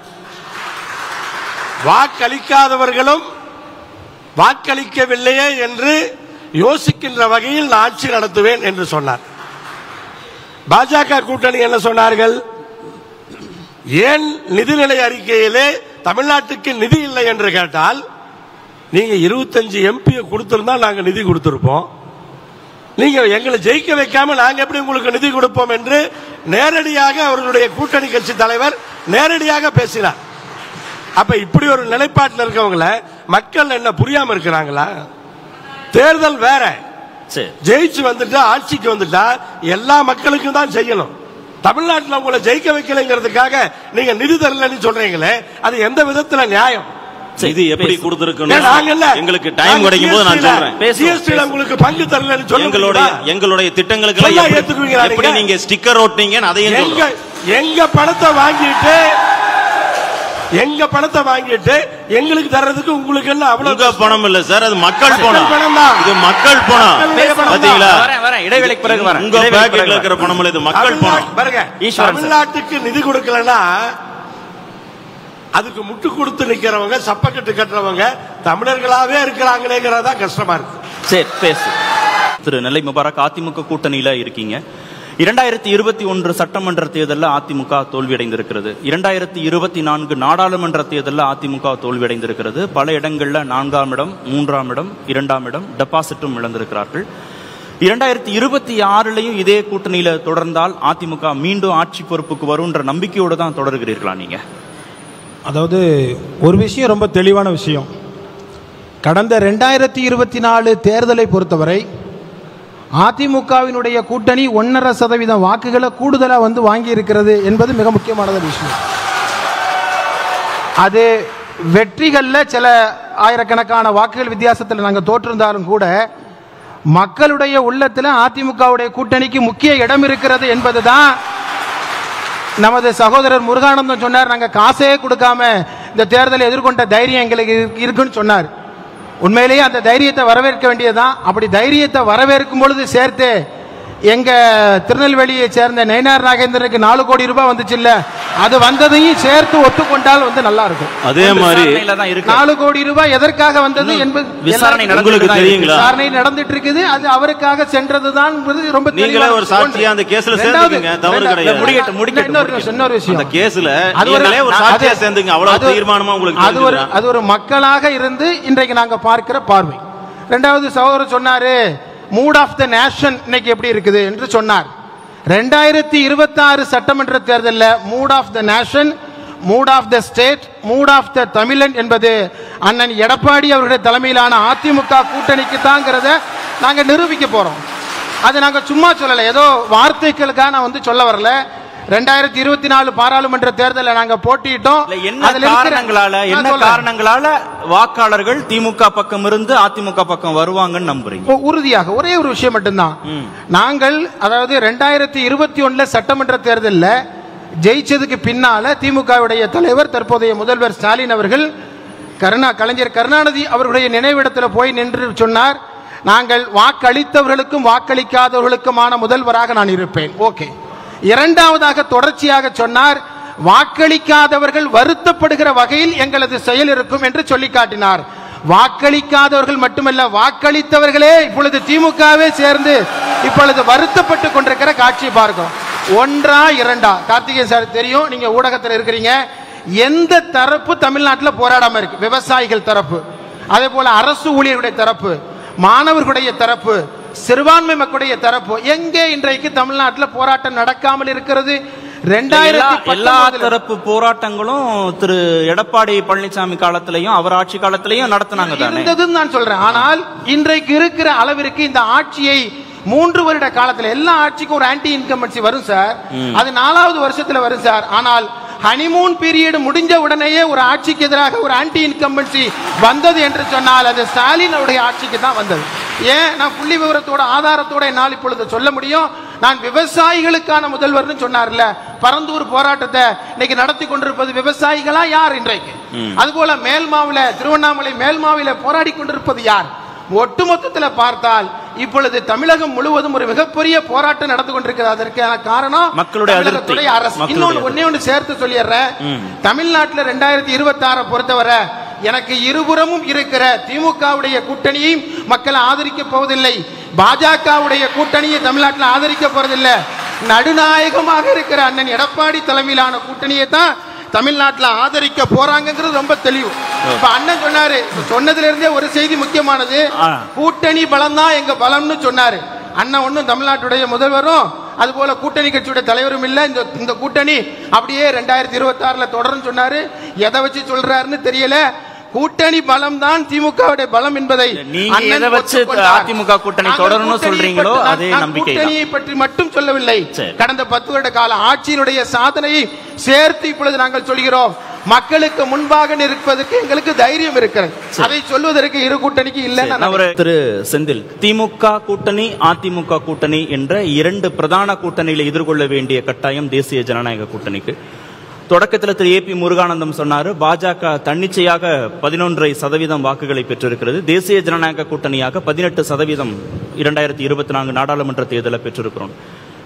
வாக்களிக்காதவர்களும் வாக்களிக்கவில்லையே என்று யோசிக்கின்ற வகையில் நான் ஆட்சி நடத்துவேன் என்று சொன்னார். பாஜக கூட்டணி என்ன சொன்னார்கள்? ஏன் நிதிநிலை அறிக்கையிலே தமிழ்நாட்டுக்கு நிதி இல்லை என்று கேட்டால், நீங்க 25 MP கொடுத்திருந்தா நாங்க நிதி கொடுத்திருப்போம். நீங்க எங்களை ஜெயிக்க வைக்காம நாங்க எப்படி உங்களுக்கு நிதி கொடுப்போம் என்று நேரடியாக அவர்களுடைய கூட்டணி கட்சி தலைவர் நேரடியாக பேசினார். அப்ப இப்படி ஒரு நிலைப்பாட்டில் இருக்கவங்கள மக்கள் என்ன புரியாம இருக்கிறாங்களா? தேர்தல் வேற, ஜெயிச்சு வந்துட்டா ஆட்சிக்கு வந்துட்டா எல்லா மக்களுக்கும் தான் செய்யணும். தமிழ்நாட்டில் உங்களை ஜெயிக்க வைக்கலைங்கிறதுக்காக நீங்க நிதி தரலன்னு சொல்றீங்களே, அது எந்த விதத்துல நியாயம்? இது எப்படி கொடுத்திருக்கணும்? எங்களுக்கு டைம் கிடைக்கும் போது நான் சொல்றேன். ஜிஎஸ்டில உங்களுக்கு பங்கு தரலன்னு சொல்லுங்க. எங்களுடைய திட்டங்களுக்கு எப்படி நீங்க ஸ்டிக்கர் ஓட்டுனீங்க அதையும் எங்க பணத்தை வாங்கிட்டு எங்களுக்கு தர்றதுக்கு உங்களுக்கு என்ன அவ்வளவு பணம் இல்ல சார், அது மக்கள் பணம். இது மக்கள் பணம். பாத்தீங்களா? இடைவேளைக்கு பிறகு வரேன். உங்க பாக்கெட்ல இருக்கிற பணம் இல்ல, இது மக்கள் பணம். தமிழ்நாட்டுக்கு நிதி கொடுக்கலன்னா அதுக்கு முட்டு கொடுத்து நிக்கிறவங்க, சப்பக்கட்டு கட்டுறவங்க தமிழர்களாவே இருக்கிறாங்களேங்கிறதா கஷ்டமா இருக்கு. சரி, பேசு. திரு நெல்லை முபாரக், அதிமுக கூட்டணியில இருக்கீங்க. 2021 சட்டமன்ற தேர்தலில் அதிமுக தோல்வியடைந்திருக்கிறது. 2024 நாடாளுமன்ற தேர்தலில் அதிமுக தோல்வியடைந்திருக்கிறது. பல இடங்கள்ல 4ஆம் இடம், 3ஆம் இடம், 2ஆம் இடம், டெபாசிட்டும் இழந்திருக்கிறார்கள். 2026 இதே கூட்டணியில தொடர்ந்தால் அதிமுக மீண்டும் ஆட்சி பொறுப்புக்கு வரும்ன்ற நம்பிக்கையோடு தான் தொடர்கிறீர்களா நீங்க? அதாவது ஒரு விஷயம் ரொம்ப தெளிவான விஷயம். கடந்த 2024 தேர்தலை பொறுத்தவரை அதிமுகவினுடைய கூட்டணி 1.5% வாக்குகளை கூடுதலாக வந்து வாங்கி இருக்கிறது என்பது மிக முக்கியமான விஷயம். அது வெற்றிகளில் சில ஆயிரக்கணக்கான வாக்குகள் வித்தியாசத்தில் நாங்கள் தோற்றிருந்தாலும் கூட மக்களுடைய உள்ளத்தில் அதிமுகவுடைய கூட்டணிக்கு முக்கிய இடம் இருக்கிறது என்பதுதான் நமது சகோதரர் முருகானந்தம் சொன்னார். நாங்கள் காசே கொடுக்காம இந்த தேர்தலை எதிர்கொண்ட தைரியம் எங்களுக்கு இருக்குன்னு சொன்னார். உண்மையிலேயே அந்த தைரியத்தை வரவேற்க வேண்டியதுதான். அப்படி தைரியத்தை வரவேற்கும் பொழுது சேர்த்து எங்க திருநெல்வேலியை சேர்ந்த நயினார் நாகேந்திரனுக்கு 4 கோடி ரூபாய் வந்துச்சு இல்ல, அது வந்ததையும் சேர்த்து ஒத்துக்கொண்டால் வந்து நல்லா இருக்கும். அதே மாதிரி 4 கோடி ரூபாய் எதற்காக வந்தது என்பது விசாரணை நடந்துட்டு இருக்குது. அது அவருக்காக சென்றதுதான் ரொம்ப தெளிவான ஒரு சாட்சியா அந்த கேஸ்ல சேர்ந்துங்க. தவறு கிடையாது. இன்னொரு விஷயம், அந்த கேஸ்ல ஒரு சாட்சியா சேர்ந்துங்க. அவ்வளவு தீர்மானமா உங்களுக்கு அது ஒரு மக்களாக இருந்து இன்றைக்கு நாங்க பார்க்கிற பார்வை. இரண்டாவது சகோதரர் சொன்னாரு மூட் ஆஃப் த நேஷன் இன்னைக்கு எப்படி இருக்குது என்று சொன்னார். 2026 சட்டமன்ற தேர்தலில் mood of the nation, mood of the state, mood of the தமிழன் என்பது அண்ணன் எடப்பாடி அவருடைய தலைமையிலான அதிமுக கூட்டணிக்கு தாங்கிறத நாங்கள் நிரூபிக்க போறோம். அது நாங்கள் சும்மா சொல்லலை, ஏதோ வார்த்தைகளுக்காக நான் வந்து சொல்ல வரல. 2024 பாராளுமன்ற தேர்தலில் நாங்க போட்டியிட்டோம். என்ன காரணங்களால வாக்காளர்கள் திமுக பக்கம் இருந்து அதிமுக பக்கம் வருவாங்கன்னு நம்புறீங்க? உறுதியாக ஒரே ஒரு விஷயம் மட்டும்தான். நாங்கள் அதாவது 2021 சட்டமன்ற தேர்தலில் ஜெயிச்சதுக்கு பின்னால திமுகவுடைய தலைவர் தற்போதைய முதல்வர் ஸ்டாலின் அவர்கள் கலைஞர் கருணாநிதி அவர்களுடைய நினைவிடத்தில் போய் நின்று சொன்னார், நாங்கள் வாக்களித்தவர்களுக்கும் வாக்களிக்காதவர்களுக்குமான முதல்வராக நான் இருப்பேன். ஓகே. இரண்டாவதாக தொடர்ச்சியாக சொன்னார், வாக்களிக்காதவர்கள் வருத்தப்படுகிற வகையில் எங்களது செயல் இருக்கும் என்று சொல்லி காட்டினார். வாக்களிக்காதவர்கள் மட்டுமல்ல, வாக்களித்தவர்களே இப்பொழுது திமுகவே சேர்ந்து இப்பொழுது வருத்தப்பட்டு கொண்டிருக்கிற காட்சி பார்க்கிறோம். ஒன்றா இரண்டா? கார்த்திகேயன் சார் தெரியும், நீங்க ஊடகத்தில் இருக்கிறீங்க. எந்த தரப்பு தமிழ்நாட்டில் போராடாம இருக்கு? விவசாயிகள் தரப்பு, அதே போல அரசு ஊழியர்களுடைய தரப்பு, மாணவர்களுடைய தரப்பு, சிறுபான்மை மக்களுடைய தரப்பு. எங்கே இன்றைக்கு தமிழ்நாட்டில் போராட்டம் நடக்காமல் இருக்கிறது? எல்லா தரப்பு போராட்டங்களும் திரு எடப்பாடி பழனிசாமி காலத்திலையும் அவர் ஆட்சி காலத்திலையும் நடத்தினாங்க நான் சொல்றேன். ஆனால் இன்றைக்கு இருக்கிற அளவிற்கு இந்த ஆட்சியை 3 வருட காலத்தில் எல்லா ஆட்சிக்கும் ஒரு ஆன்டி இன்கம்பன்சி வரும் சார், அது 4வது வருஷத்துல வரும் சார். ஆனால் ஹனிமூன் பீரியட் முடிஞ்ச உடனேயே ஒரு ஆட்சிக்கு எதிராக ஒரு ஆன்டி இன்கம்பன்சி வந்தது என்று சொன்னால் அது ஸ்டாலின் அவருடைய ஆட்சிக்கு தான் வந்தது. ஏன் நான் புள்ளி விவரத்தோட ஆதாரத்தோட என்னால் இப்பொழுது சொல்ல முடியும். நான் விவசாயிகளுக்கான முதல்வர்னு சொன்னார்ல, பரந்தூர் போராட்டத்தை இன்னைக்கு நடத்தி கொண்டிருப்பது விவசாயிகளா யார் இன்றைக்கு? அதுபோல மேல்மாவில, திருவண்ணாமலை மேல்மாவில போராடி கொண்டிருப்பது யார்? ஒட்டுமொத்தத்தில் பார்த்தால் இப்பொழுது தமிழகம் முழுவதும் ஒரு மிகப்பெரிய போராட்டம் நடந்து கொண்டிருக்கிறது. அதற்கான காரணம் மக்களுடைய அரசு. இன்னொன்று ஒண்ணு சேர்த்து சொல்லிடுறேன். தமிழ்நாட்டில் 2026 பொறுத்தவரை எனக்கு இருபுறமும் இருக்கிற திமுகவுடைய கூட்டணியையும் மக்கள் ஆதரிக்க போவதில்லை, பாஜகவுடைய கூட்டணியை தமிழ்நாட்டில் ஆதரிக்க போறதில்லை. நடுநாயகமாக இருக்கிற அண்ணன் எடப்பாடி தலைமையிலான கூட்டணியை தான் தமிழ்நாட்டில் ஆதரிக்க போறாங்கிறது ரொம்ப தெளிவு. இப்ப அண்ணன் சொன்னாரு, சொன்னதுல இருந்தே ஒரு செய்தி முக்கியமானது, கூட்டணி பலம் தான் எங்க பலம்னு சொன்னாரு. அண்ணன் ஒன்னும் தமிழ்நாட்டுடைய முதல்வரும் அது போல கூட்டணி கட்சியுடைய தலைவரும் இல்ல. இந்த கூட்டணி அப்படியே 2026 தொடரும் சொன்னாரு. எதை வச்சு சொல்றாருன்னு தெரியல. கூட்டணி பலம் தான் திமுகவுடைய பலம் என்பதை அதிமுக கூட்டணி தொடரணும் சொல்றீங்களோ அதே நம்பிக்கை. கூட்டணியை பற்றி மட்டும் சொல்லவில்லை, கடந்த 10 வருட கால ஆட்சியினுடைய சாதனையை சேர்த்து இப்பொழுது நாங்கள் சொல்கிறோம். மக்களுக்கு முன்பாக நிற்பதற்கு எங்களுக்கு தைரியம் இருக்கிறது. அதை சொல்வதற்கு இரு கூட்டணிக்கு இல்லை. திரு செந்தில், திமுக கூட்டணி அதிமுக கூட்டணி என்ற 2 பிரதான கூட்டணிகளை எதிர்கொள்ள வேண்டிய கட்டாயம் தேசிய ஜனநாயக கூட்டணிக்கு. தொடக்கத்தில் திரு ஏபி முருகானந்தம் சொன்னாரு, பாஜக தன்னிச்சையாக 11% வாக்குகளை பெற்றிருக்கிறது. தேசிய ஜனநாயக கூட்டணியாக 18% 2024 நாடாளுமன்ற தேர்தலை பெற்றிருக்கிறோம்.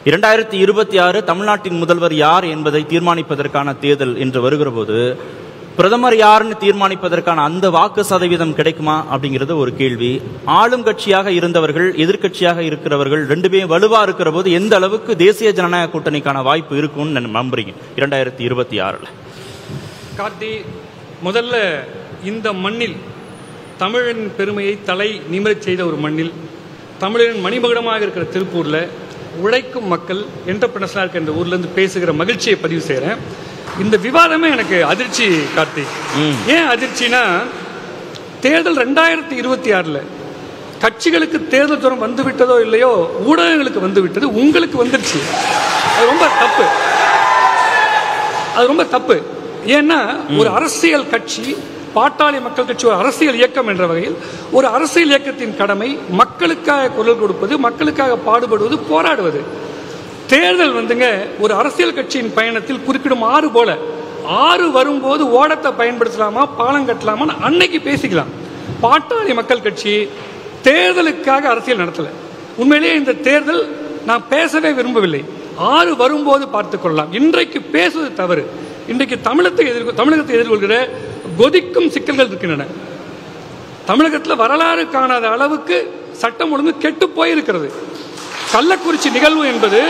2026 தமிழ்நாட்டின் முதல்வர் யார் என்பதை தீர்மானிப்பதற்கான தேர்தல் என்று வருகிற போது பிரதமர் யாருன்னு தீர்மானிப்பதற்கான அந்த வாக்கு சதவீதம் கிடைக்குமா அப்படிங்கிறது ஒரு கேள்வி. ஆளும் கட்சியாக இருந்தவர்கள் எதிர்கட்சியாக இருக்கிறவர்கள் 2 பேரும் வலுவா இருக்கிற போது எந்த அளவுக்கு தேசிய ஜனநாயக கூட்டணிக்கான வாய்ப்பு இருக்கும்னு நம்புறீங்க 2026? கார்த்தி, முதல்ல இந்த மண்ணில் தமிழின் பெருமையை தலை நிமிரச் செய்த ஒரு மண்ணில், தமிழின் மணிமகுடமாக இருக்கிற திருப்பூர்ல உழைக்கும் மக்கள் என்டர்பிரனர்ஸாக இருக்கிற இந்த ஊர்லேருந்து பேசுகிற மகிழ்ச்சியை பதிவு செய்கிறேன். இந்த விவாதமே எனக்கு அதிர்ச்சி கார்த்தி. ஏன் அதிர்ச்சினா, தேர்தல் 2026 கட்சிகளுக்கு தேர்தல் தூரம் வந்து விட்டதோ இல்லையோ, ஊடகங்களுக்கு வந்து விட்டது, உங்களுக்கு வந்துருச்சு. அது ரொம்ப தப்பு. அது ரொம்ப தப்பு. ஏன்னா ஒரு அரசியல் கட்சி, பாட்டாளி மக்கள் கட்சி ஒரு அரசியல் இயக்கம் என்ற வகையில் ஒரு அரசியல் இயக்கத்தின் கடமை மக்களுக்காக குரல் கொடுப்பது, மக்களுக்காக பாடுபடுவது, போராடுவது. தேர்தல் வந்துங்க ஒரு அரசியல் கட்சியின் பயணத்தில் குறுக்கிடும் ஆறு போல. ஆறு வரும்போது ஓடத்தை பயன்படுத்தலாமா பாலம் கட்டலாமா அன்னைக்கு பேசிக்கலாம். பாட்டாளி மக்கள் கட்சி தேர்தலுக்காக அரசியல் நடத்தல. உண்மையிலேயே இந்த தேர்தல் நான் பேசவே விரும்பவில்லை. ஆறு வரும்போது பார்த்துக் கொள்ளலாம். இன்றைக்கு பேசுவது தவறு. இன்றைக்கு தமிழகத்தை எதிர்கொள்கிற கொதிக்கும் சிக்கல்கள் இருக்கின்றன. தமிழகத்தில் வரலாறு காணாத அளவுக்கு சட்டம் ஒழுங்கு கெட்டு போயிருக்கிறது. கள்ளக்குறிச்சி நிகழ்வு என்பது,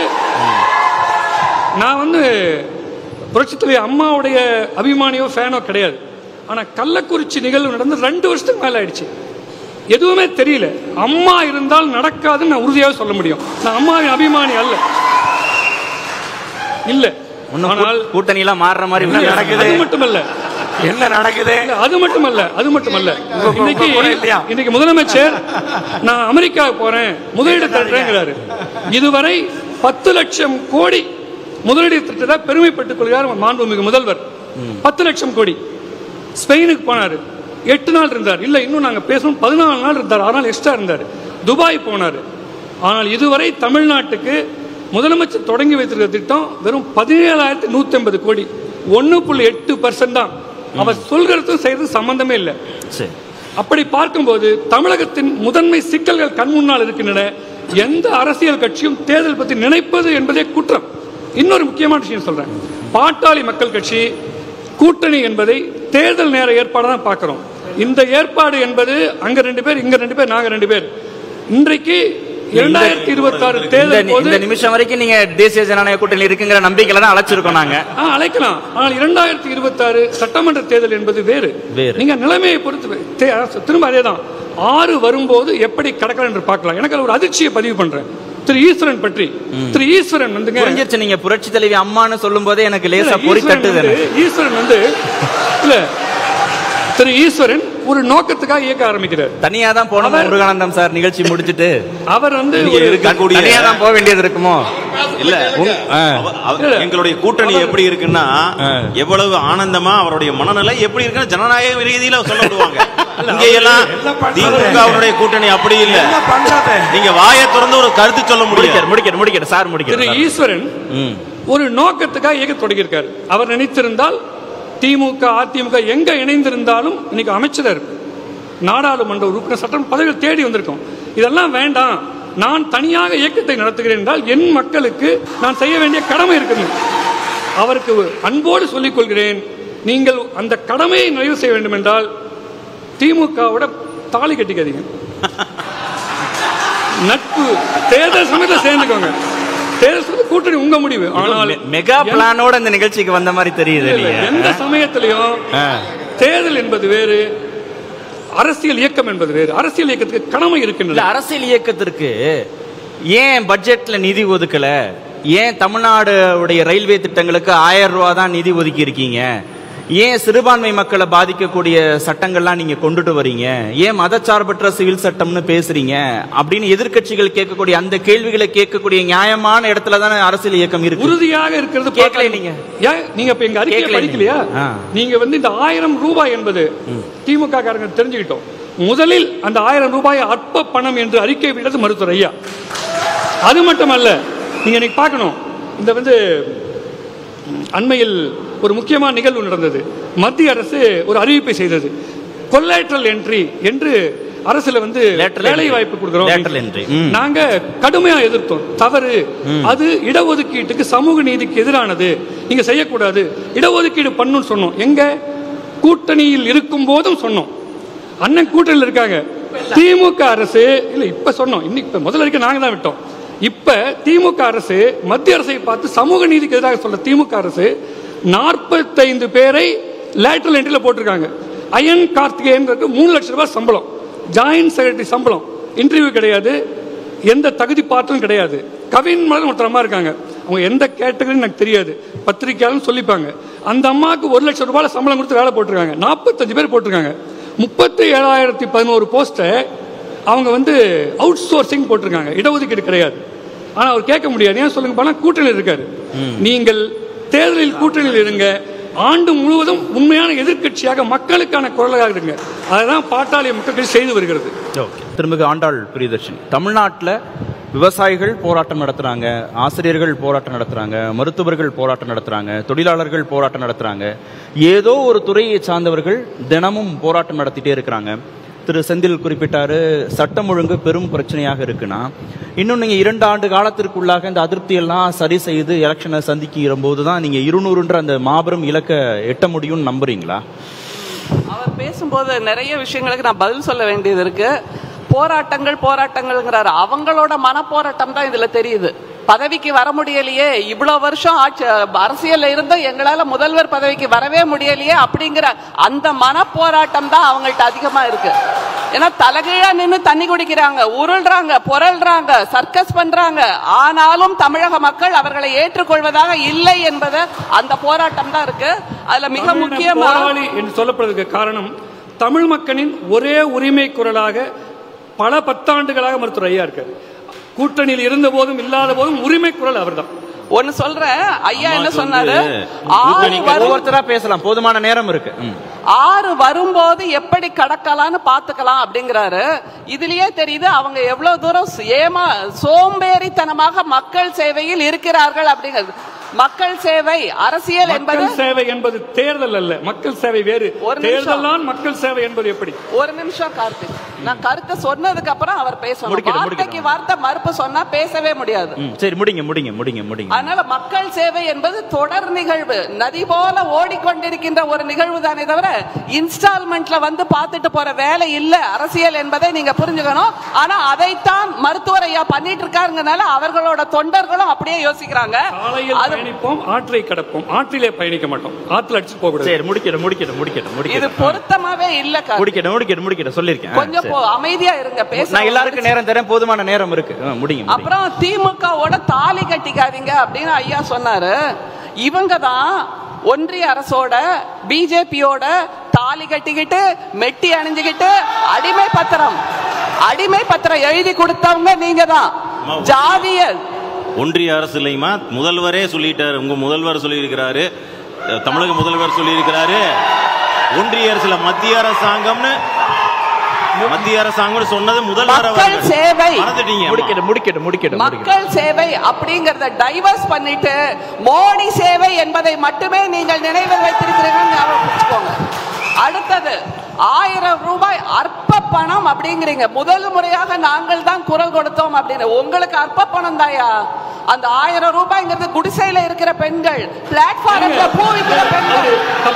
நான் புரட்சித் தலைவர் அம்மாவுடைய அபிமானியோ ஃபேனோ கிடையாது. ஆனால் கள்ளக்குறிச்சி நிகழ்வு நடந்து 2 வருஷத்துக்கு மேலே ஆயிடுச்சு. எதுவுமே தெரியல. அம்மா இருந்தால் நடக்காதுன்னு நான் உறுதியாக சொல்ல முடியும். நான் அம்மாவின் அபிமானி அல்ல. இல்ல, ஆனால் கூட்டணி எல்லாம் மாறுற மாதிரி நடக்குது. அது மட்டுமல்ல, என்ன நடக்குது? அது மட்டுமல்ல இன்னைக்கு முதலமைச்சர் நான் அமெரிக்கா போறேன் முதலீடு திரட்டுறேங்கிறாரு. இதுவரை 10 லட்சம் கோடி முதலீடு திட்டத்தை பெருமைப்பட்டுக் கொள்கிறார் மாண்புமிகு முதல்வர். 10 லட்சம் கோடி. ஸ்பெயினுக்கு போனாரு, 8 நாள் இருந்தார். இல்ல இன்னும் நாங்க பேசணும் 14 நாள் இருந்தார், 6 நாள் எக்ஸ்ட்ரா இருந்தார். துபாய் போனாரு. ஆனால் இதுவரை தமிழ்நாட்டுக்கு முதலமைச்சர் தொடங்கி வைத்திருக்கிற திட்டம் வெறும் 17,150 கோடி, 1.8% தான். அவர் சொல்கிறது செய்யறது சம்பந்தமே இல்லை. அப்படி பார்க்கும்போது தமிழகத்தின் முதன்மை சிக்கல்கள் கண் முன்னால் இருக்கின்றன. எந்த அரசியல் கட்சியும் தேர்தல் பற்றி நினைப்பது என்பதே குற்றம். இன்னொரு முக்கியமான விஷயம் சொல்றேன். பாட்டாளி மக்கள் கட்சி கூட்டணி என்பதை தேர்தல் நேர ஏற்பாடு தான் பார்க்கிறோம். இந்த ஏற்பாடு என்பது அங்க 2 பேர், இங்க 2 பேர், நாங்க 2 பேர். இன்றைக்கு 2026 தேர்தல் இந்த நிமிஷம் வரைக்கும் நீங்க தேசிய ஜனநாயக கூட்டணி இருக்குங்கிற நம்பிக்கையில தான் அழைச்சிருக்கோம். நாங்க அழைக்கலாம். ஆனால் 2026 சட்டமன்ற தேர்தல் என்பது வேறு. நீங்க நிலைமையை பொறுத்து திரும்ப அதேதான். 6 வரும்போது எப்படி கடக்கலாம் என்று பார்க்கலாம். எனக்கு ஒரு அதிர்ச்சியை பதிவு பண்றேன். திரு ஈஸ்வரன் பற்றி. திரு ஈஸ்வரன் நீங்க புரட்சி தலைவி அம்மான்னு சொல்லும் போதே எனக்கு லேசா பொறி தட்டுது. ஈஸ்வரன் இல்ல, திரு ஈஸ்வரன் ஒரு நோக்கத்துக்காக இயக்க ஆரம்பிக்கிறார். தனியா தான் போனோம். முருகானந்தம் சார் நிகழ்ச்சி முடிச்சிட்டு அவர் தனியா தான் போக வேண்டியது இருக்குமோ? இல்ல, எங்களுடைய கூட்டணி எப்படி இருக்குன்னா, எவ்வளவு ஆனந்தமா அவருடைய மனநிலை எப்படி இருக்குன்னு ஜனநாயக ரீதியில சொல்ல விடுவாங்க. இங்க எல்லாம் திமுகவுடைய கூட்டணி அப்படி இல்ல. நீங்க வாயை திறந்து ஒரு கருத்து சொல்ல முடியும். சார் முடிக்கிறார். திரு ஈஸ்வரன் ஒரு நோக்கத்துக்காக இயக்க தொடங்கியிருக்காரு. அவர் நினைத்திருந்தால் திமுக அதிமுக எங்க இணைந்திருந்தாலும் இன்னைக்கு அமைச்சர், நாடாளுமன்ற உறுப்பினர், சட்டம் பதவிகள் தேடி வந்திருக்கோம். இதெல்லாம் வேண்டாம், நான் தனியாக இயக்கத்தை நடத்துகிறேன் என்றால் என் மக்களுக்கு நான் செய்ய வேண்டிய கடமை இருக்குது. அவருக்கு அன்போடு சொல்லிக் கொள்கிறேன், நீங்கள் அந்த கடமையை நிறைவு செய்ய வேண்டும் என்றால் திமுகவோட தாலி கட்டிக்காதீங்க. நட்பு தேர்தல் சமயத்தில் சேர்ந்துக்கோங்க. தேர்தல் கூட்டணி உங்க முடிவு. ஆனால் மெகா பிளானோட இந்த நிகழ்ச்சிக்கு வந்த மாதிரி தெரியுது. எந்த சமயத்திலையும் தேர்தல் என்பது வேறு, அரசியல் இயக்கம் என்பது வேறு. அரசியல் இயக்கத்துக்கு கடமை இருக்கின்றது. அரசியல் இயக்கத்திற்கு ஏன் பட்ஜெட்ல நிதி ஒதுக்கல? ஏன் தமிழ்நாடு உடைய ரயில்வே திட்டங்களுக்கு 1000 ரூபாய் தான் நிதி ஒதுக்கி இருக்கீங்க? ஏன் சிறுபான்மை மக்களை பாதிக்கக்கூடிய சட்டங்கள்லாம் நீங்க கொண்டுட்டு வரீங்க? ஏன் மதச்சார்பற்ற சிவில் சட்டம்னு பேசுறீங்க அப்படின்னு எதிர்க்கட்சிகள் கேட்கக்கூடிய அந்த கேள்விகளை கேட்கக்கூடிய நியாயமான இடத்துல தானே அரசியல் இயக்கம் இருக்கு. உறுதியாக இருக்கிறது. கேட்கல நீங்க. நீங்க இப்ப எங்க அறிக்கையை படிக்கலையா? நீங்க இந்த 1000 ரூபாய் என்பது திமுக காரங்க தெரிஞ்சுக்கிட்டோம். முதலில் அந்த 1000 ரூபாய் அற்ப பணம் என்று அறிக்கை விட்டது மருத்துவர் ஐயா. அது மட்டுமல்ல, நீங்க இன்னைக்கு பார்க்கணும், இந்த அண்மையில் ஒரு முக்கியமான நிகழ்வு நடந்தது. மத்திய அரசு ஒரு அறிவிப்பை செய்தது. கொலேட்ரல் என்ட்ரி என்று அரசுல வேலை வாய்ப்பு கொடுக்கிறோம். நாங்க கடுமையா எதிர்த்தோம். தவறு, அது இடஒதுக்கீட்டுக்கு சமூக நீதிக்கு எதிரானது, நீங்க செய்யக்கூடாது, இடஒதுக்கீடு பண்ணுன்னு சொன்னோம். எங்க கூட்டணியில் இருக்கும் போதும் சொன்னோம். அண்ணன் கூட்டணியில் இருக்காங்க. திமுக அரசு இல்ல இப்ப சொன்னோம். இன்னைக்கு முதல்ல இருக்க நாங்க தான் விட்டோம். இப்ப திமுக அரசு மத்திய அரசை பார்த்து சமூக நீதிக்கு எதிராக சொல்ல திமுக அரசு 45 பேரை லேட்டரல் என்ட்ரில போட்டிருக்காங்க. அயன் கார்த்திகேயன் 3 லட்சம் ரூபாய் சம்பளம், ஜாயின்ட் செக்ரட்டரி சம்பளம், இன்டர்வியூ கிடையாது, எந்த தகுதி பாற்றும் கிடையாது. கவின் மாதிரி ஒருத்தர் அம்மா இருக்காங்க. அவங்க எந்த கேட்டகரின்னு எனக்கு தெரியாது, பத்திரிகையாளர் சொல்லிப்பாங்க. அந்த அம்மாவுக்கு 1 லட்சம் ரூபாய் சம்பளம் கொடுத்து வேலை போட்டிருக்காங்க. 45 பேர் போட்டிருக்காங்க. 37,011 போஸ்ட்டை அவங்க அவுட் சோர்சிங் போட்டிருக்காங்க. இடஒதுக்கீடு கிடையாது. ஆனா அவர் கேட்க முடியாது. ஏன் சொல்லுங்க, பல கூட்டணியில் இருக்காரு. நீங்கள் தேர்தலில் கூட்டணியில் இருங்க, ஆண்டு முழுவதும் உண்மையான எதிர்க்கட்சியாக மக்களுக்கான குரலாக இருங்க. அதுதான் பாட்டாளி மக்கள் செய்து வருகிறது. திரும்ப ஆண்டாள் பிரியதர்ஷினி, தமிழ்நாட்டில் விவசாயிகள் போராட்டம் நடத்துறாங்க, ஆசிரியர்கள் போராட்டம் நடத்துறாங்க, மருத்துவர்கள் போராட்டம் நடத்துறாங்க, தொழிலாளர்கள் போராட்டம் நடத்துறாங்க, ஏதோ ஒரு துறையை சார்ந்தவர்கள் தினமும் போராட்டம் நடத்திட்டே இருக்கிறாங்க. திரு செந்தில் குறிப்பிட்டாரு, சட்டம் ஒழுங்கு பெரும் பிரச்சனையாக இருக்குன்னா, இன்னும் நீங்க 2 ஆண்டு காலத்திற்குள்ளாக இந்த அதிருப்தி எல்லாம் சரி செய்து எலெக்ஷனை சந்திக்கிற போதுதான் நீங்க 200ன்ற அந்த மாபெரும் இலக்க எட்ட முடியும்னு நம்புறீங்களா? அவர் பேசும்போது நிறைய விஷயங்களுக்கு நான் பதில் சொல்ல வேண்டியது இருக்கு. போராட்டங்கள்ங்கிறாரு. அவங்களோட மனப்போராட்டம் தான் இதுல தெரியுது. பதவிக்கு வர முடியலையே, இவ்வளவு வருஷம் அரசியல் இருந்த எங்களால முதல்வர் பதவிக்கு வரவே முடியலையே அப்படிங்கிற அந்த மனப்போராட்டம் தான் அவங்கள்ட்ட அதிகமா இருக்கு. ஏன்னா தலைகீழா நின்று தண்ணி குடிக்கிறாங்க, உருள்றாங்க, புரள்றாங்க, சர்க்கஸ் பண்றாங்க. ஆனாலும் தமிழக மக்கள் அவர்களை ஏற்றுக்கொள்வதாக இல்லை என்பது அந்த போராட்டம் தான் இருக்கு. அதுல மிக முக்கியமான என்று சொல்லப்படுவதற்கு காரணம், தமிழ் மக்களின் ஒரே உரிமை குரலாக பல 10 ஆண்டுகளாக மருத்துவர் ஐயா இருக்காரு. கூட்டணியில் இருந்த போதும் இல்லாத போதும் உரிமை குரல் அவர் தான். ஒன்னு சொல்றேன், ஐயா என்ன சொன்னாரு, ஒவ்வொருத்தரா பேசலாம், போதுமான நேரம் இருக்கு. 6 வரும்போது எப்படி கடக்கலான்னு பாத்துக்கலாம் அப்படிங்கிறாரு. இதுலயே தெரியுது அவங்க எவ்வளவு தூரம் சோம்பேறித்தனமாக மக்கள் சேவையில் இருக்கிறார்கள் அப்படிங்கிறது. மக்கள் சேவை அரசியல் என்பது, சேவை என்பது தேர்தல் அல்ல, மக்கள் சேவை வேறு. தேர்தல் தான் மக்கள் சேவை என்பது எப்படி? ஒரு நிமிஷம் கார்த்திக், நான் கருத்தை சொன்னதுக்கு அப்புறம் அவர் பேசணும். வார்த்தைக்கு வார்த்தை மறுப்பு சொன்னா பேசவே முடியாது. சரி, முடிங்க. அதனால மக்கள் சேவை என்பது தொடர் நிகழ்வு, நதி போல ஓடிக்கொண்டிருக்கின்ற ஒரு நிகழ்வு தானே தவிர இன்ஸ்டால்மெண்ட்ல பார்த்துட்டு போற வேலை இல்ல அரசியல் என்பதை நீங்க புரிஞ்சுக்கணும். ஆனா அதைத்தான் மருத்துவர் ஐயா பண்ணிட்டு இருக்காருங்கனால அவர்களோட தொண்டர்களும் அப்படியே யோசிக்கிறாங்க. பயணிப்போம், ஆற்றை கடப்போம், ஆற்றிலே பயணிக்க மாட்டோம், ஆற்றில் அடிச்சு போக கூடாது. சரி, முடிக்கணும். இது பொருத்தமாவே இல்ல. முடிக்கணும் சொல்லிருக்கேன். கொஞ்சம் அமைதியா இருங்க, பேச. நான் எல்லாருக்கும் நேரம் தரேன், போதுமான நேரம் இருக்கு. முடியும். அப்புறம் திமுகவோட தாலி கட்டிக்காதீங்க அப்படின்னு ஐயா சொன்னாரு. இவங்க தான் ஒன்றிய அரசோட பிஜேபியோட தாலி கட்டிக்கிட்டு மெட்டி அணிஞ்சுக்கிட்டு அடிமை பத்திரம் எழுதி கொடுத்தவங்க நீங்க தான். ஜாதிய ஒன்றிய அரசு இல்லையுமா, முதல்வரே சொல்லிட்டாரு. உங்க முதல்வர் சொல்லியிருக்கிறாரு, தமிழக முதல்வர் சொல்லியிருக்கிறாரு, ஒன்றிய அரசுல மத்திய அரசாங்கம்னு சொன்னது முதல்வர். மக்கள் சேவை முடிக்கணும். மக்கள் சேவை அப்படிங்கறத டைவர்ஸ் பண்ணிட்டு மோடி சேவை என்பதை மட்டுமே நீங்கள் நினைவில் வைத்திருக்கிறீர்கள். அடுத்தது 1000 ரூபாய் அற்ப பணம் அப்படிங்கிறீங்க. முதல் முறையாக நாங்கள் தான் குரல் கொடுத்தோம் அப்படின்னு. உங்களுக்கு அற்ப பணம் தாயா? அந்த 1000 ரூபாய்ங்கிறது குடிசையில இருக்கிற பெண்கள், பிளாட்ஃபார்ம்ல பூ விக்கிற பெண்கள்.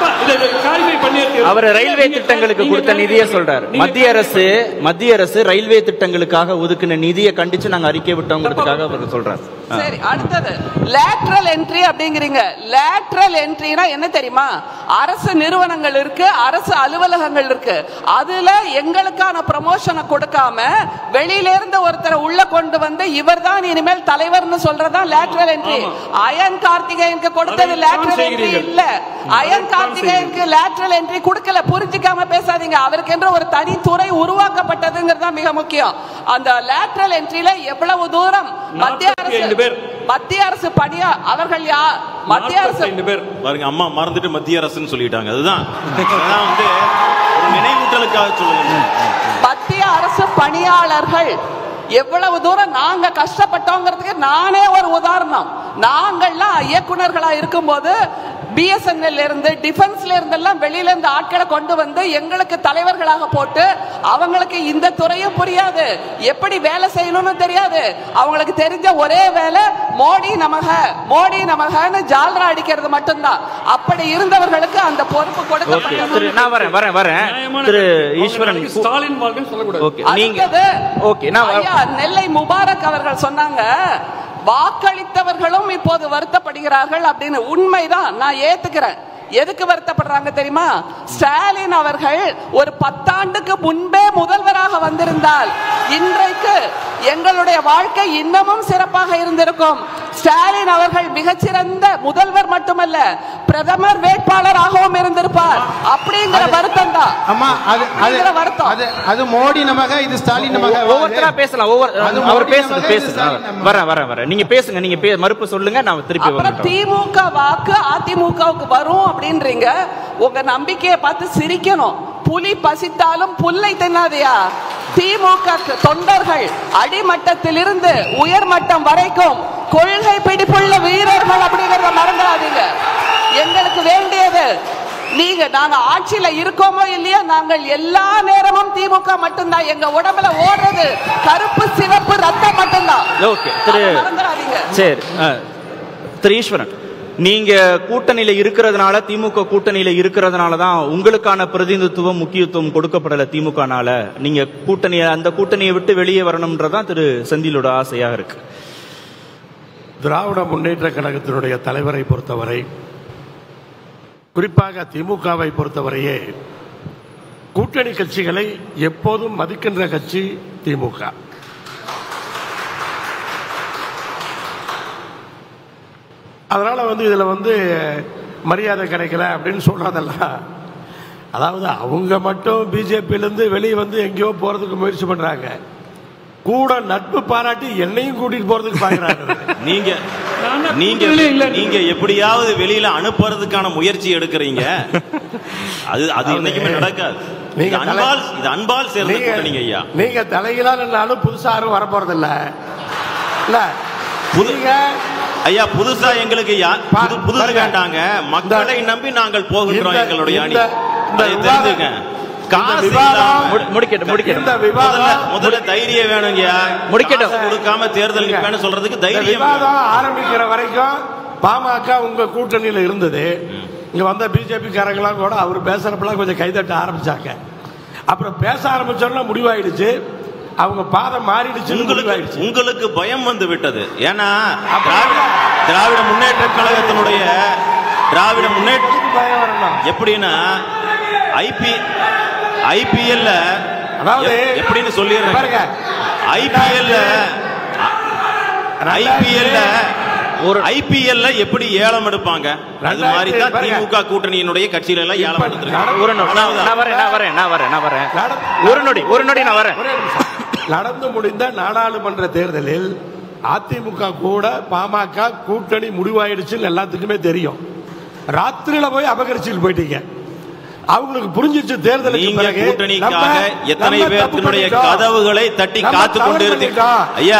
அவர் ரயில்வே திட்டங்களுக்கு கொடுத்த நிதியை சொல்றாரு. மத்திய அரசு ரயில்வே திட்டங்களுக்காக ஒதுக்கின நிதியை கண்டிச்சு நாங்க அறிக்கை விட்டோங்கிறதுக்காக அவர் சொல்றாரு. சரி, அடுத்தது லேட்ரல் என்ட்ரி அப்படிங்கிறீங்க. லேட்ரல் என்ட்ரினா என்ன தெரியுமா? அரசு நிறுவனங்கள் இருக்கு, அரசு அலுவலகங்கள் இருக்கு, அதுல எங்களுக்கான ப்ரமோஷனை கொடுக்காம வெளியில இருந்து ஒருத்தரை உள்ள கொண்டு வந்து இவர்தான் இனிமேல் தலைவர்னு சொல்றதா லேட்ரல் என்ட்ரி. அயன் கார்த்திகேயனுக்கு கொடுத்தது லேட்ரல் என்ட்ரி இல்ல. அயன் கார்த்திகேயனுக்கு லேட்ரல் என்ட்ரி கொடுக்கல. புரிஞ்சிக்காம பேசாதீங்க. அவருக்கு என்று ஒரு தனி துறை உருவாக்கப்பட்டதுங்கிறது தான் மிக முக்கியம். அந்த லேட்ரல் என்ட்ரியில எவ்வளவு தூரம் மத்திய அரசு பணியா அவர்கள் யார்? மத்திய அரசு பாருங்க, அம்மா மறந்துட்டு மத்திய அரசுன்னு சொல்லிட்டாங்க. அதுதான் வந்து ஒரு நினைவூட்டலுக்காக சொல்லுங்க. மத்திய அரசு பணியாளர்கள் எவ்வளவு தூரம் நாங்க கஷ்டப்பட்டோங்கிறதுக்கு நானே ஒரு உதாரணம். நாங்கள்லாம் இயக்குநர்களா இருக்கும்போது பிஎஸ்என்எல் இருந்து டிஃபென்ஸ்ல இருந்தெல்லாம் வெளியில இருந்து ஆட்களை கொண்டு வந்து எங்களுக்கு தலைவர்களாக போட்டு அவங்களுக்கு இந்த துறையும் புரியாது, எப்படி வேலை செய்யணும்னு தெரியாது. அவங்களுக்கு தெரிஞ்ச ஒரே வேலை மோடி நமக மோடி நமகன்னு ஜால்ரா அடிக்கிறது மட்டும்தான். அப்படி இருந்தவர்களுக்கு அந்த பொறுப்பு கொடுக்கப்பட்டது. நான் வரேன் திரு ஈஸ்வரன். ஸ்டாலின் வாழ்க்கை சொல்லக்கூடாது. நெல்லை முபாரக் அவர்கள் சொன்னாங்க, வாக்களித்தவர்களும் இப்போது வருத்தப்படுகிறார்கள் அப்படின்னு. உண்மைதான், நான் ஏத்துக்கிறேன். எதுக்கு வருத்தப்படுறாங்க தெரியுமா? ஸ்டாலின் அவர்கள் ஒரு 10 ஆண்டுக்கு முன்பே முதல்வராக வந்திருந்தால் இன்றைக்கு எங்களுடைய வாழ்க்கை இன்னமும் சிறப்பாக இருந்திருக்கும். ஸ்டாலின் அவர்கள் மிகச்சிறந்த முதல்வர் மட்டுமல்ல, பிரதமர் வேட்பாளராகவும் இருந்திருப்பார். அப்படிங்கிற வருத்தம் தான். அது மோடி நமக, இது ஸ்டாலின் நமக. ஒவ்வொருத்தரா பேசலாம். அவர் வரேன். நீங்க பேசுங்க, நீங்க மறுப்பு சொல்லுங்க, நான் திருப்பி வரேன். திமுக வாக்கு அதிமுகவுக்கு வரும் அப்படின்றீங்க. உங்க நம்பிக்கையை பார்த்து சிரிக்கணும். புலி பசித்தாலும் புல்லை தின்னாதையா? திமுக தொண்டர்கள் அடிமட்டத்திலிருந்து உயர்மட்டம் வரைக்கும் கொள்கை பிடிப்புள்ள வீரர்கள் அப்படிங்கறத மறந்துடாதீங்க. எங்களுக்கு வேண்டியது நீங்க, நாங்க ஆட்சியில இருக்கோமோ இல்லையோ, நாங்கள் எல்லா நேரமும் திமுக மட்டும்தான். எங்க உடம்புல ஓடுறது கருப்பு சிவப்பு ரத்தம் மட்டும்தான். மறந்துடாதீங்க. சரி திரு ஈஸ்வரன், நீங்க கூட்டணியில இருக்கிறதுனால, திமுக கூட்டணியில இருக்கிறதுனால தான் உங்களுக்கான பிரதிநிதித்துவம் முக்கியத்துவம் கொடுக்கப்படல திமுகனால. நீங்க அந்த கூட்டணியை விட்டு வெளியே வரணும்ன்றதான் திரு செந்திலோட ஆசையாக இருக்கு. திராவிட முன்னேற்ற கழகத்தினுடைய தலைவரை பொறுத்தவரை, குறிப்பாக திமுகவை பொறுத்தவரையே, கூட்டணி கட்சிகளை எப்போதும் மதிக்கின்ற கட்சி திமுக. அதனால இதுல மரியாதை கிடைக்கல அப்படின்னு சொல்றதெல்லாம், அதாவது அவங்க மட்டும் பிஜேபியிலிருந்து வெளியே எங்கேயோ போறதுக்கு முயற்சி பண்றாங்க. கூட நட்பு பாராட்டி என்னையும் கூட்டிட்டு போறதுக்கு பாக்குறாங்க. நீங்க எப்படியாவது வெளியில அனுப்புறதுக்கான முயற்சி எடுக்கிறீங்க. அது என்னைக்குமே நடக்காது. இது அன்பால் சேர்ந்த கூட்டணிங்க ஐயா. நீங்க தலையில நின்னாலும் புதுசா யாரும் வர போறது இல்ல. ஐயா, புதுசா எங்களுக்கு புதுசு வேண்டாங்க. மக்களை நம்பி நாங்கள் போகின்றோம். எங்களுடைய அணி தெரிஞ்சுக்க. முதல்ல தைரியம் வேணுங்க. கொடுக்காம தேர்தல் நிற்பேன்னு சொல்றதுக்கு தைரியம். ஆரம்பிக்கிற வரைக்கும் பாமக உங்க கூட்டணியில இருந்தது. இங்க வந்த பிஜேபி காரங்களாம் கூட அவர் பேசுறப்பெல்லாம் கொஞ்சம் கைதட்ட ஆரம்பிச்சாங்க. அப்புறம் பேச ஆரம்பிச்சோம்னா முடிவாயிடுச்சு. அவங்க பாதம் மாறிடுச்சு. உங்களுக்கு பயம் வந்து விட்டது. ஏன்னா திராவிட முன்னேற்ற கழகத்தினுடைய திராவிட முன்னேற்ற எப்படின்னா ஐபிஎல் எப்படின்னு சொல்லிடுறேன். ஐபிஎல் எப்படி ஏலம் எடுப்பாங்க, அது மாதிரி தான் திமுக கூட்டணியினுடைய கட்சியில எல்லாம் ஏலம் எடுத்திருக்காங்க. நடந்து முடிந்த நாடாளுமன்ற தேர்தலில் அதிமுக கூட பாமக கூட்டணி முடிவாயிடுச்சுன்னு எல்லாத்துக்குமே தெரியும். ராத்திரியில போய் அபகரிச்சுட்டு போயிட்டீங்க. அவங்களுக்கு புரிஞ்சிச்சு தேர்தலுக்கு பிறகு கூட்டணிக்காக எத்தனை பேருடைய கதவுகளை தட்டி காத்து கொண்டிருந்தீங்க. ஐயா,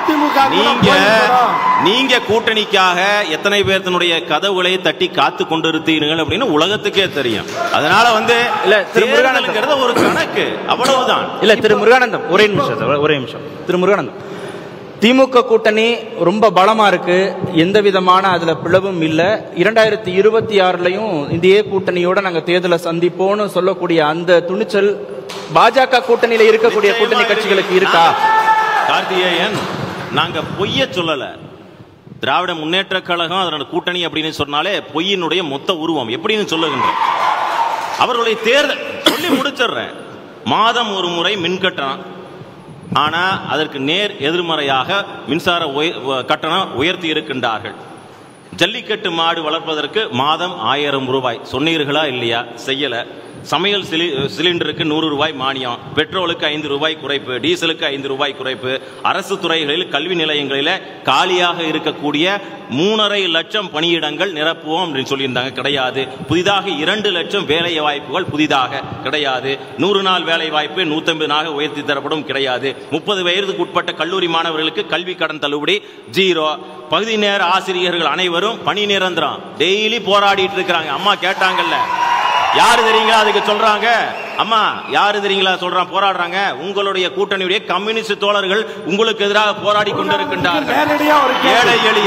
நீங்க கூட்டணிக்காக எத்தனை பேருடைய கதவுகளை தட்டி காத்து கொண்டிருந்தீர்கள் அப்படின்னு உலகத்துக்கே தெரியும். அதனால இல்ல திருமுருகானந்தம் ஒரு கணக்கு, அவ்வளவுதான். இல்ல திரு முருகானந்தம் ஒரே நிமிஷம். திரு முருகானந்தம், திமுக கூட்டணி ரொம்ப பலமா இருக்கு, எந்த விதமான அதுல பிளவும் இல்ல. 2026லயும் இதே கூட்டணியோட நாங்க தேர்தலை சந்திப்போம்னு சொல்லக்கூடிய அந்த துணிச்சல் பாஜக கூட்டணியில இருக்கக்கூடிய கூட்டணி கட்சிகளுக்கு இருக்கா? கார்த்திகேயன், நாங்க பொய்ய சொல்லல. திராவிட முன்னேற்ற கழகம் அதனோட கூட்டணி அப்படின்னு சொன்னாலே பொய்யினுடைய மொத்த உருவம் எப்படின்னு சொல்லுகின்றேன். அவர்களுடைய தேர்தல் சொல்லி முடிச்சிடுறேன். மாதம் ஒரு முறை மின்கட்டணம், ஆனா அதற்கு நேர் எதிர்மறையாக மின்சார கட்டணம் உயர்த்தி இருக்கின்றார்கள். ஜல்லிக்கட்டு மாடு வளர்ப்பதற்கு மாதம் 1000 ரூபாய் சொன்னீர்களா இல்லையா? செய்யல. சமையல் சிலிண்டருக்கு 100 ரூபாய் மானியம், பெட்ரோலுக்கு 5 ரூபாய் குறைப்பு, டீசலுக்கு 5 ரூபாய் குறைப்பு. அரசு துறைகளில் கல்வி நிலையங்களில் காலியாக இருக்கக்கூடிய 3.5 லட்சம் பணியிடங்கள் நிரப்புவோம் அப்படின்னு சொல்லியிருந்தாங்க, கிடையாது. புதிதாக 2 லட்சம் வேலை வாய்ப்புகள் புதிதாக கிடையாது. 100 நாள் வேலை வாய்ப்பு 150 உயர்த்தி தரப்படும், கிடையாது. 30 வயதுக்கு உட்பட்ட கல்லூரி மாணவர்களுக்கு கல்வி கடன் தள்ளுபடி 0. பகுதி நேர ஆசிரியர்கள் அனைவரும் பணி நிரந்தரம். டெய்லி போராடிட்டு இருக்கிறாங்க. அம்மா கேட்டாங்கல்ல, யாரு தெரியுங்களா அதுக்கு சொல்றாங்க? அம்மா யாரு தெரியுங்களா சொல்றாங்க, போராடுறாங்க? உங்களுடைய கூட்டணியுடைய கம்யூனிஸ்ட் தோழர்கள் உங்களுக்கு எதிராக போராடி கொண்டிருக்கின்றார்கள். ஏழை எளிய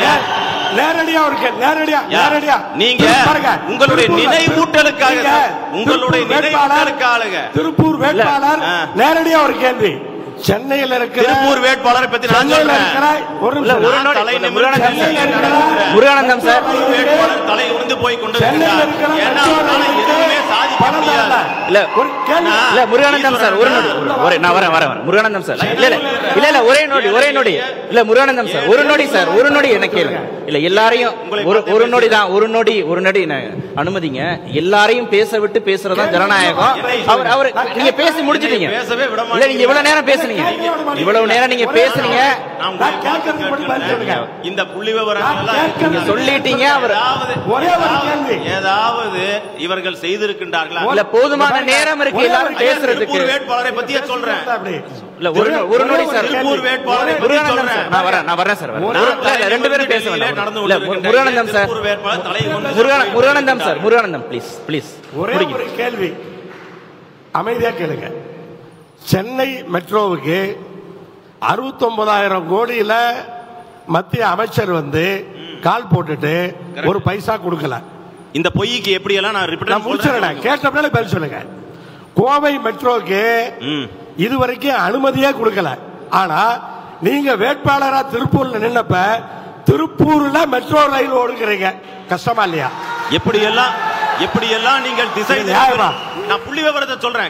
நீங்க உங்களுடைய நினைவூட்டலுக்காக, உங்களுடைய நினைவூட்டலுக்காக திருப்பூர் வேட்பாளர் நேரடியா ஒரு கேள்வி. சென்னையில் இருக்கிற திருப்பூர் வேட்பாளரை பத்தி நான் முருகானந்தம் சார் தலை உருந்து போய் கொண்டிருக்கிறார். முருகானந்தம் சார் நான் வரேன். முருகானந்தம் சார் இல்ல ஒரே நொடி இல்ல முருகானந்தம் சார் ஒரு நொடி என்ன கேளுங்க. இல்ல எல்லாரையும் ஒரு நொடி தான், ஒரு நொடி அனுமதிங்க. எல்லாரையும் பேச விட்டு பேசுறதுதான் ஜனநாயகம். அவர் நீங்க பேசி முடிச்சிட்டீங்க. இல்ல நீங்க இவ்வளவு நேரம் பேசுனீங்க, நீங்க பேசுனீங்க, இந்த புள்ளி விவரங்கள் நீங்க சொல்லிட்டீங்க. அவர் ஏதாவது இவர்கள் செய்திருக்கின்றார்களா? இல்ல போதுமான நேரம் இருக்கு எல்லாரும் பேசுறதுக்கு. வேட்பாளரை பத்தியே சொல்றேன். இல்ல ஒரு நொடி சார், வேட்பாளரை நான் வரேன் சார். ரெண்டு பேரும் பேச வேண்டாம். Muruganandam sir, Muruganandam please. ஒரே ஒரு கேள்வி, அமைதியா கேளுங்க. சென்னை மெட்ரோவுக்கு 69,000 கோடியில மத்திய அமைச்சர் வந்து கால் போட்டுட்டு ஒரு பைசா கொடுக்கல. இந்த பொய்க்கு எப்படி எல்லாம் நான் முடிச்சிடறேன், கேட்டப்பட பதில் சொல்லுங்க. கோவை மெட்ரோக்கு இதுவரைக்கும் அனுமதியே கொடுக்கல. ஆனா நீங்க வேட்பாளரா திருப்பூர்ல நின்னப்ப திருப்பூர்ல மெட்ரோ ரயில் ஓடுகிறீங்க, கஷ்டமா இல்லையா? எப்படி எல்லாம் நீங்கள் திசை நான் புள்ளி விவரத்தை சொல்றேன்.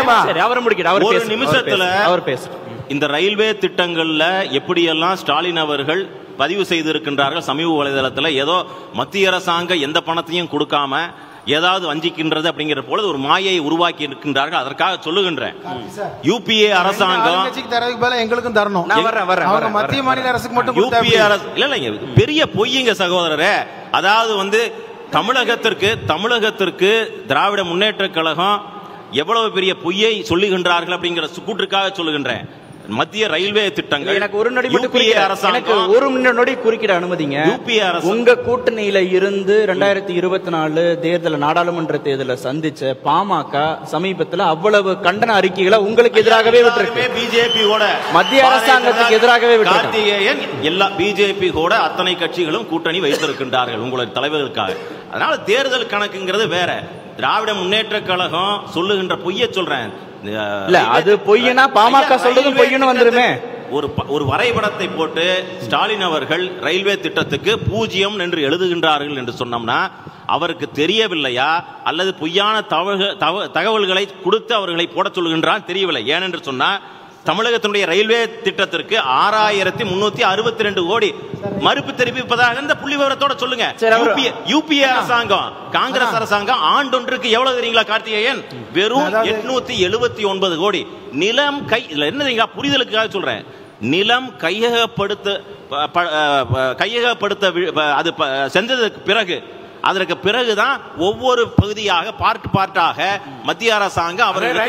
ஒரு நிமிஷத்துல அவர் பேச இந்த ரயில்வே திட்டங்கள்ல எப்படியெல்லாம் ஸ்டாலின் அவர்கள் பதிவு செய்திருக்கின்றார்கள் சமூக வலைதளத்தில். ஏதோ மத்திய அரசாங்கம் எந்த பணத்தையும் கொடுக்காம ஏதாவது வஞ்சிக்கின்றது அப்படிங்கிற போல ஒரு மாயை உருவாக்கி இருக்கின்றார்கள். அதற்காக சொல்லுகின்றேன், யூபிஏ அரசாங்கம் எங்களுக்கும் தரணும். மத்திய மாநில அரசுக்கு மட்டும் யூபிஏ அரசு இல்ல பெரிய பொய்யுங்க சகோதரரே. அதாவது வந்து தமிழகத்திற்கு திராவிட முன்னேற்ற கழகம் எவ்வளவு பெரிய பொய்யை சொல்லுகின்றார்கள் அப்படிங்கிற கூற்றுக்காக சொல்லுகின்றேன். மத்திய ரயில்வே திட்டங்கள் எனக்கு ஒரு நொடி குறுக்கிட அனுமதிங்க. உங்க கூட்டணியில இருந்து 2024 தேர்தல், நாடாளுமன்ற தேர்தலை சந்திச்ச பாமக சமீபத்தில் அவ்வளவு கண்டன அறிக்கைகளை உங்களுக்கு எதிராகவே விட்டுருக்கு. பிஜேபியோட மத்திய அரசாங்கத்துக்கு எதிராகவே விட்டு எல்லா பிஜேபி கூட அத்தனை கட்சிகளும் கூட்டணி வைத்திருக்கின்றார்கள் உங்களுடைய தலைவர்களுக்காக. அதனால தேர்தல் கணக்குங்கிறது வேற. திராவிட முன்னேற்ற கழகம் சொல்லுகின்ற பொய்ய சொல்றேன். இல்ல அது பொய்யனா பாமக சொல்றதும் பொய்யன்னு வந்துருமே. ஒரு வரைபடத்தை போட்டு ஸ்டாலின் அவர்கள் ரயில்வே திட்டத்துக்கு 0 என்று எழுதுகின்றார்கள் என்று சொன்னோம்னா அவருக்கு தெரியவில்லையா அல்லது பொய்யான தகவல்களை கொடுத்து அவர்களை போட சொல்லுகின்றார் தெரியவில்லை. ஏனென்று சொன்னா தமிழகத்தினுடைய ரயில்வே திட்டத்திற்கு 6362 கோடி மறுப்பு தெரிவிப்பதாக இந்த புள்ளி விவரத்தோட சொல்லுங்க. யூபிஏ அரசாங்கம், காங்கிரஸ் அரசாங்கம் ஆண்டொன்றுக்கு எவ்வளவு தெரியுங்களா கார்த்திகேயன்? வெறும் 879 கோடி. நிலம் என்ன புரிதலுக்காக சொல்றேன், நிலம் கையகப்படுத்த அது செஞ்சதுக்கு பிறகு அதற்கு பிறகுதான் ஒவ்வொரு பகுதியாக பார்ட்டாக மத்திய அரசாங்கம்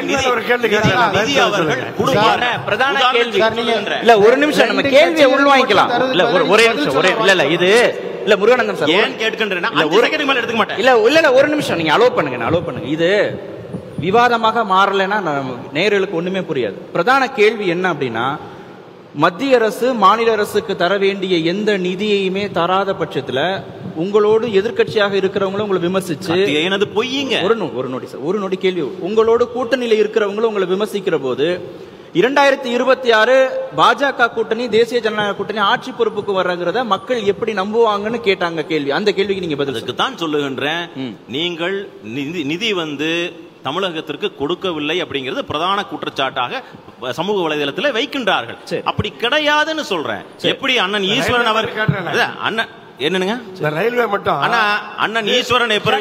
ஒரு நிமிஷம் நம்ம கேள்வியை உள்வாங்கிக்கலாம். இல்ல ஒரே நிமிஷம் இது இல்ல முருகானந்தம் சார் ஏன் கேட்கின்றேன்னா எடுத்துக்க மாட்டேன். இல்ல ஒரு நிமிஷம் நீங்க அலோவ் பண்ணுங்க. இது விவாதமாக மாறலைன்னா நேயர்களுக்கு ஒண்ணுமே புரியாது. பிரதான கேள்வி என்ன அப்படின்னா, மத்திய அரசு மாநில அரசுக்கு தர வேண்டிய எந்த நிதியையுமே தராத பட்சத்துல உங்களோடு எதிர்க்கட்சியாக இருக்கிறவங்களும் உங்களை விமர்சிச்சு எனது பொய்யுங்க. ஒரு நொடி சார், ஒரு நொடி கேள்வி. உங்களோடு கூட்டணியில இருக்கிறவங்களும் உங்களை விமர்சிக்கிற போது 2026 பாஜக கூட்டணி தேசிய ஜனநாயக கூட்டணி ஆட்சி பொறுப்புக்கு வர்றங்கிறத மக்கள் எப்படி நம்புவாங்கன்னு கேட்டாங்க கேள்வி. அந்த கேள்விக்கு நீங்க பதிலுக்கு தான் சொல்லுகின்றேன். நீங்கள் நிதி தமிழகத்திற்கு கொடுக்கவில்லை அப்படிங்கிறது பிரதான குற்றச்சாட்டாக சமூக வலைதளத்தில் வைக்கின்றார்கள். அப்படி கிடையாதுன்னு சொல்றேன். எப்படி அண்ணன் ஈஸ்வரன் அவர் அண்ணன் என்னங்க ரயில்வே மட்டும் அண்ணன் ஈஸ்வரன் எப்படி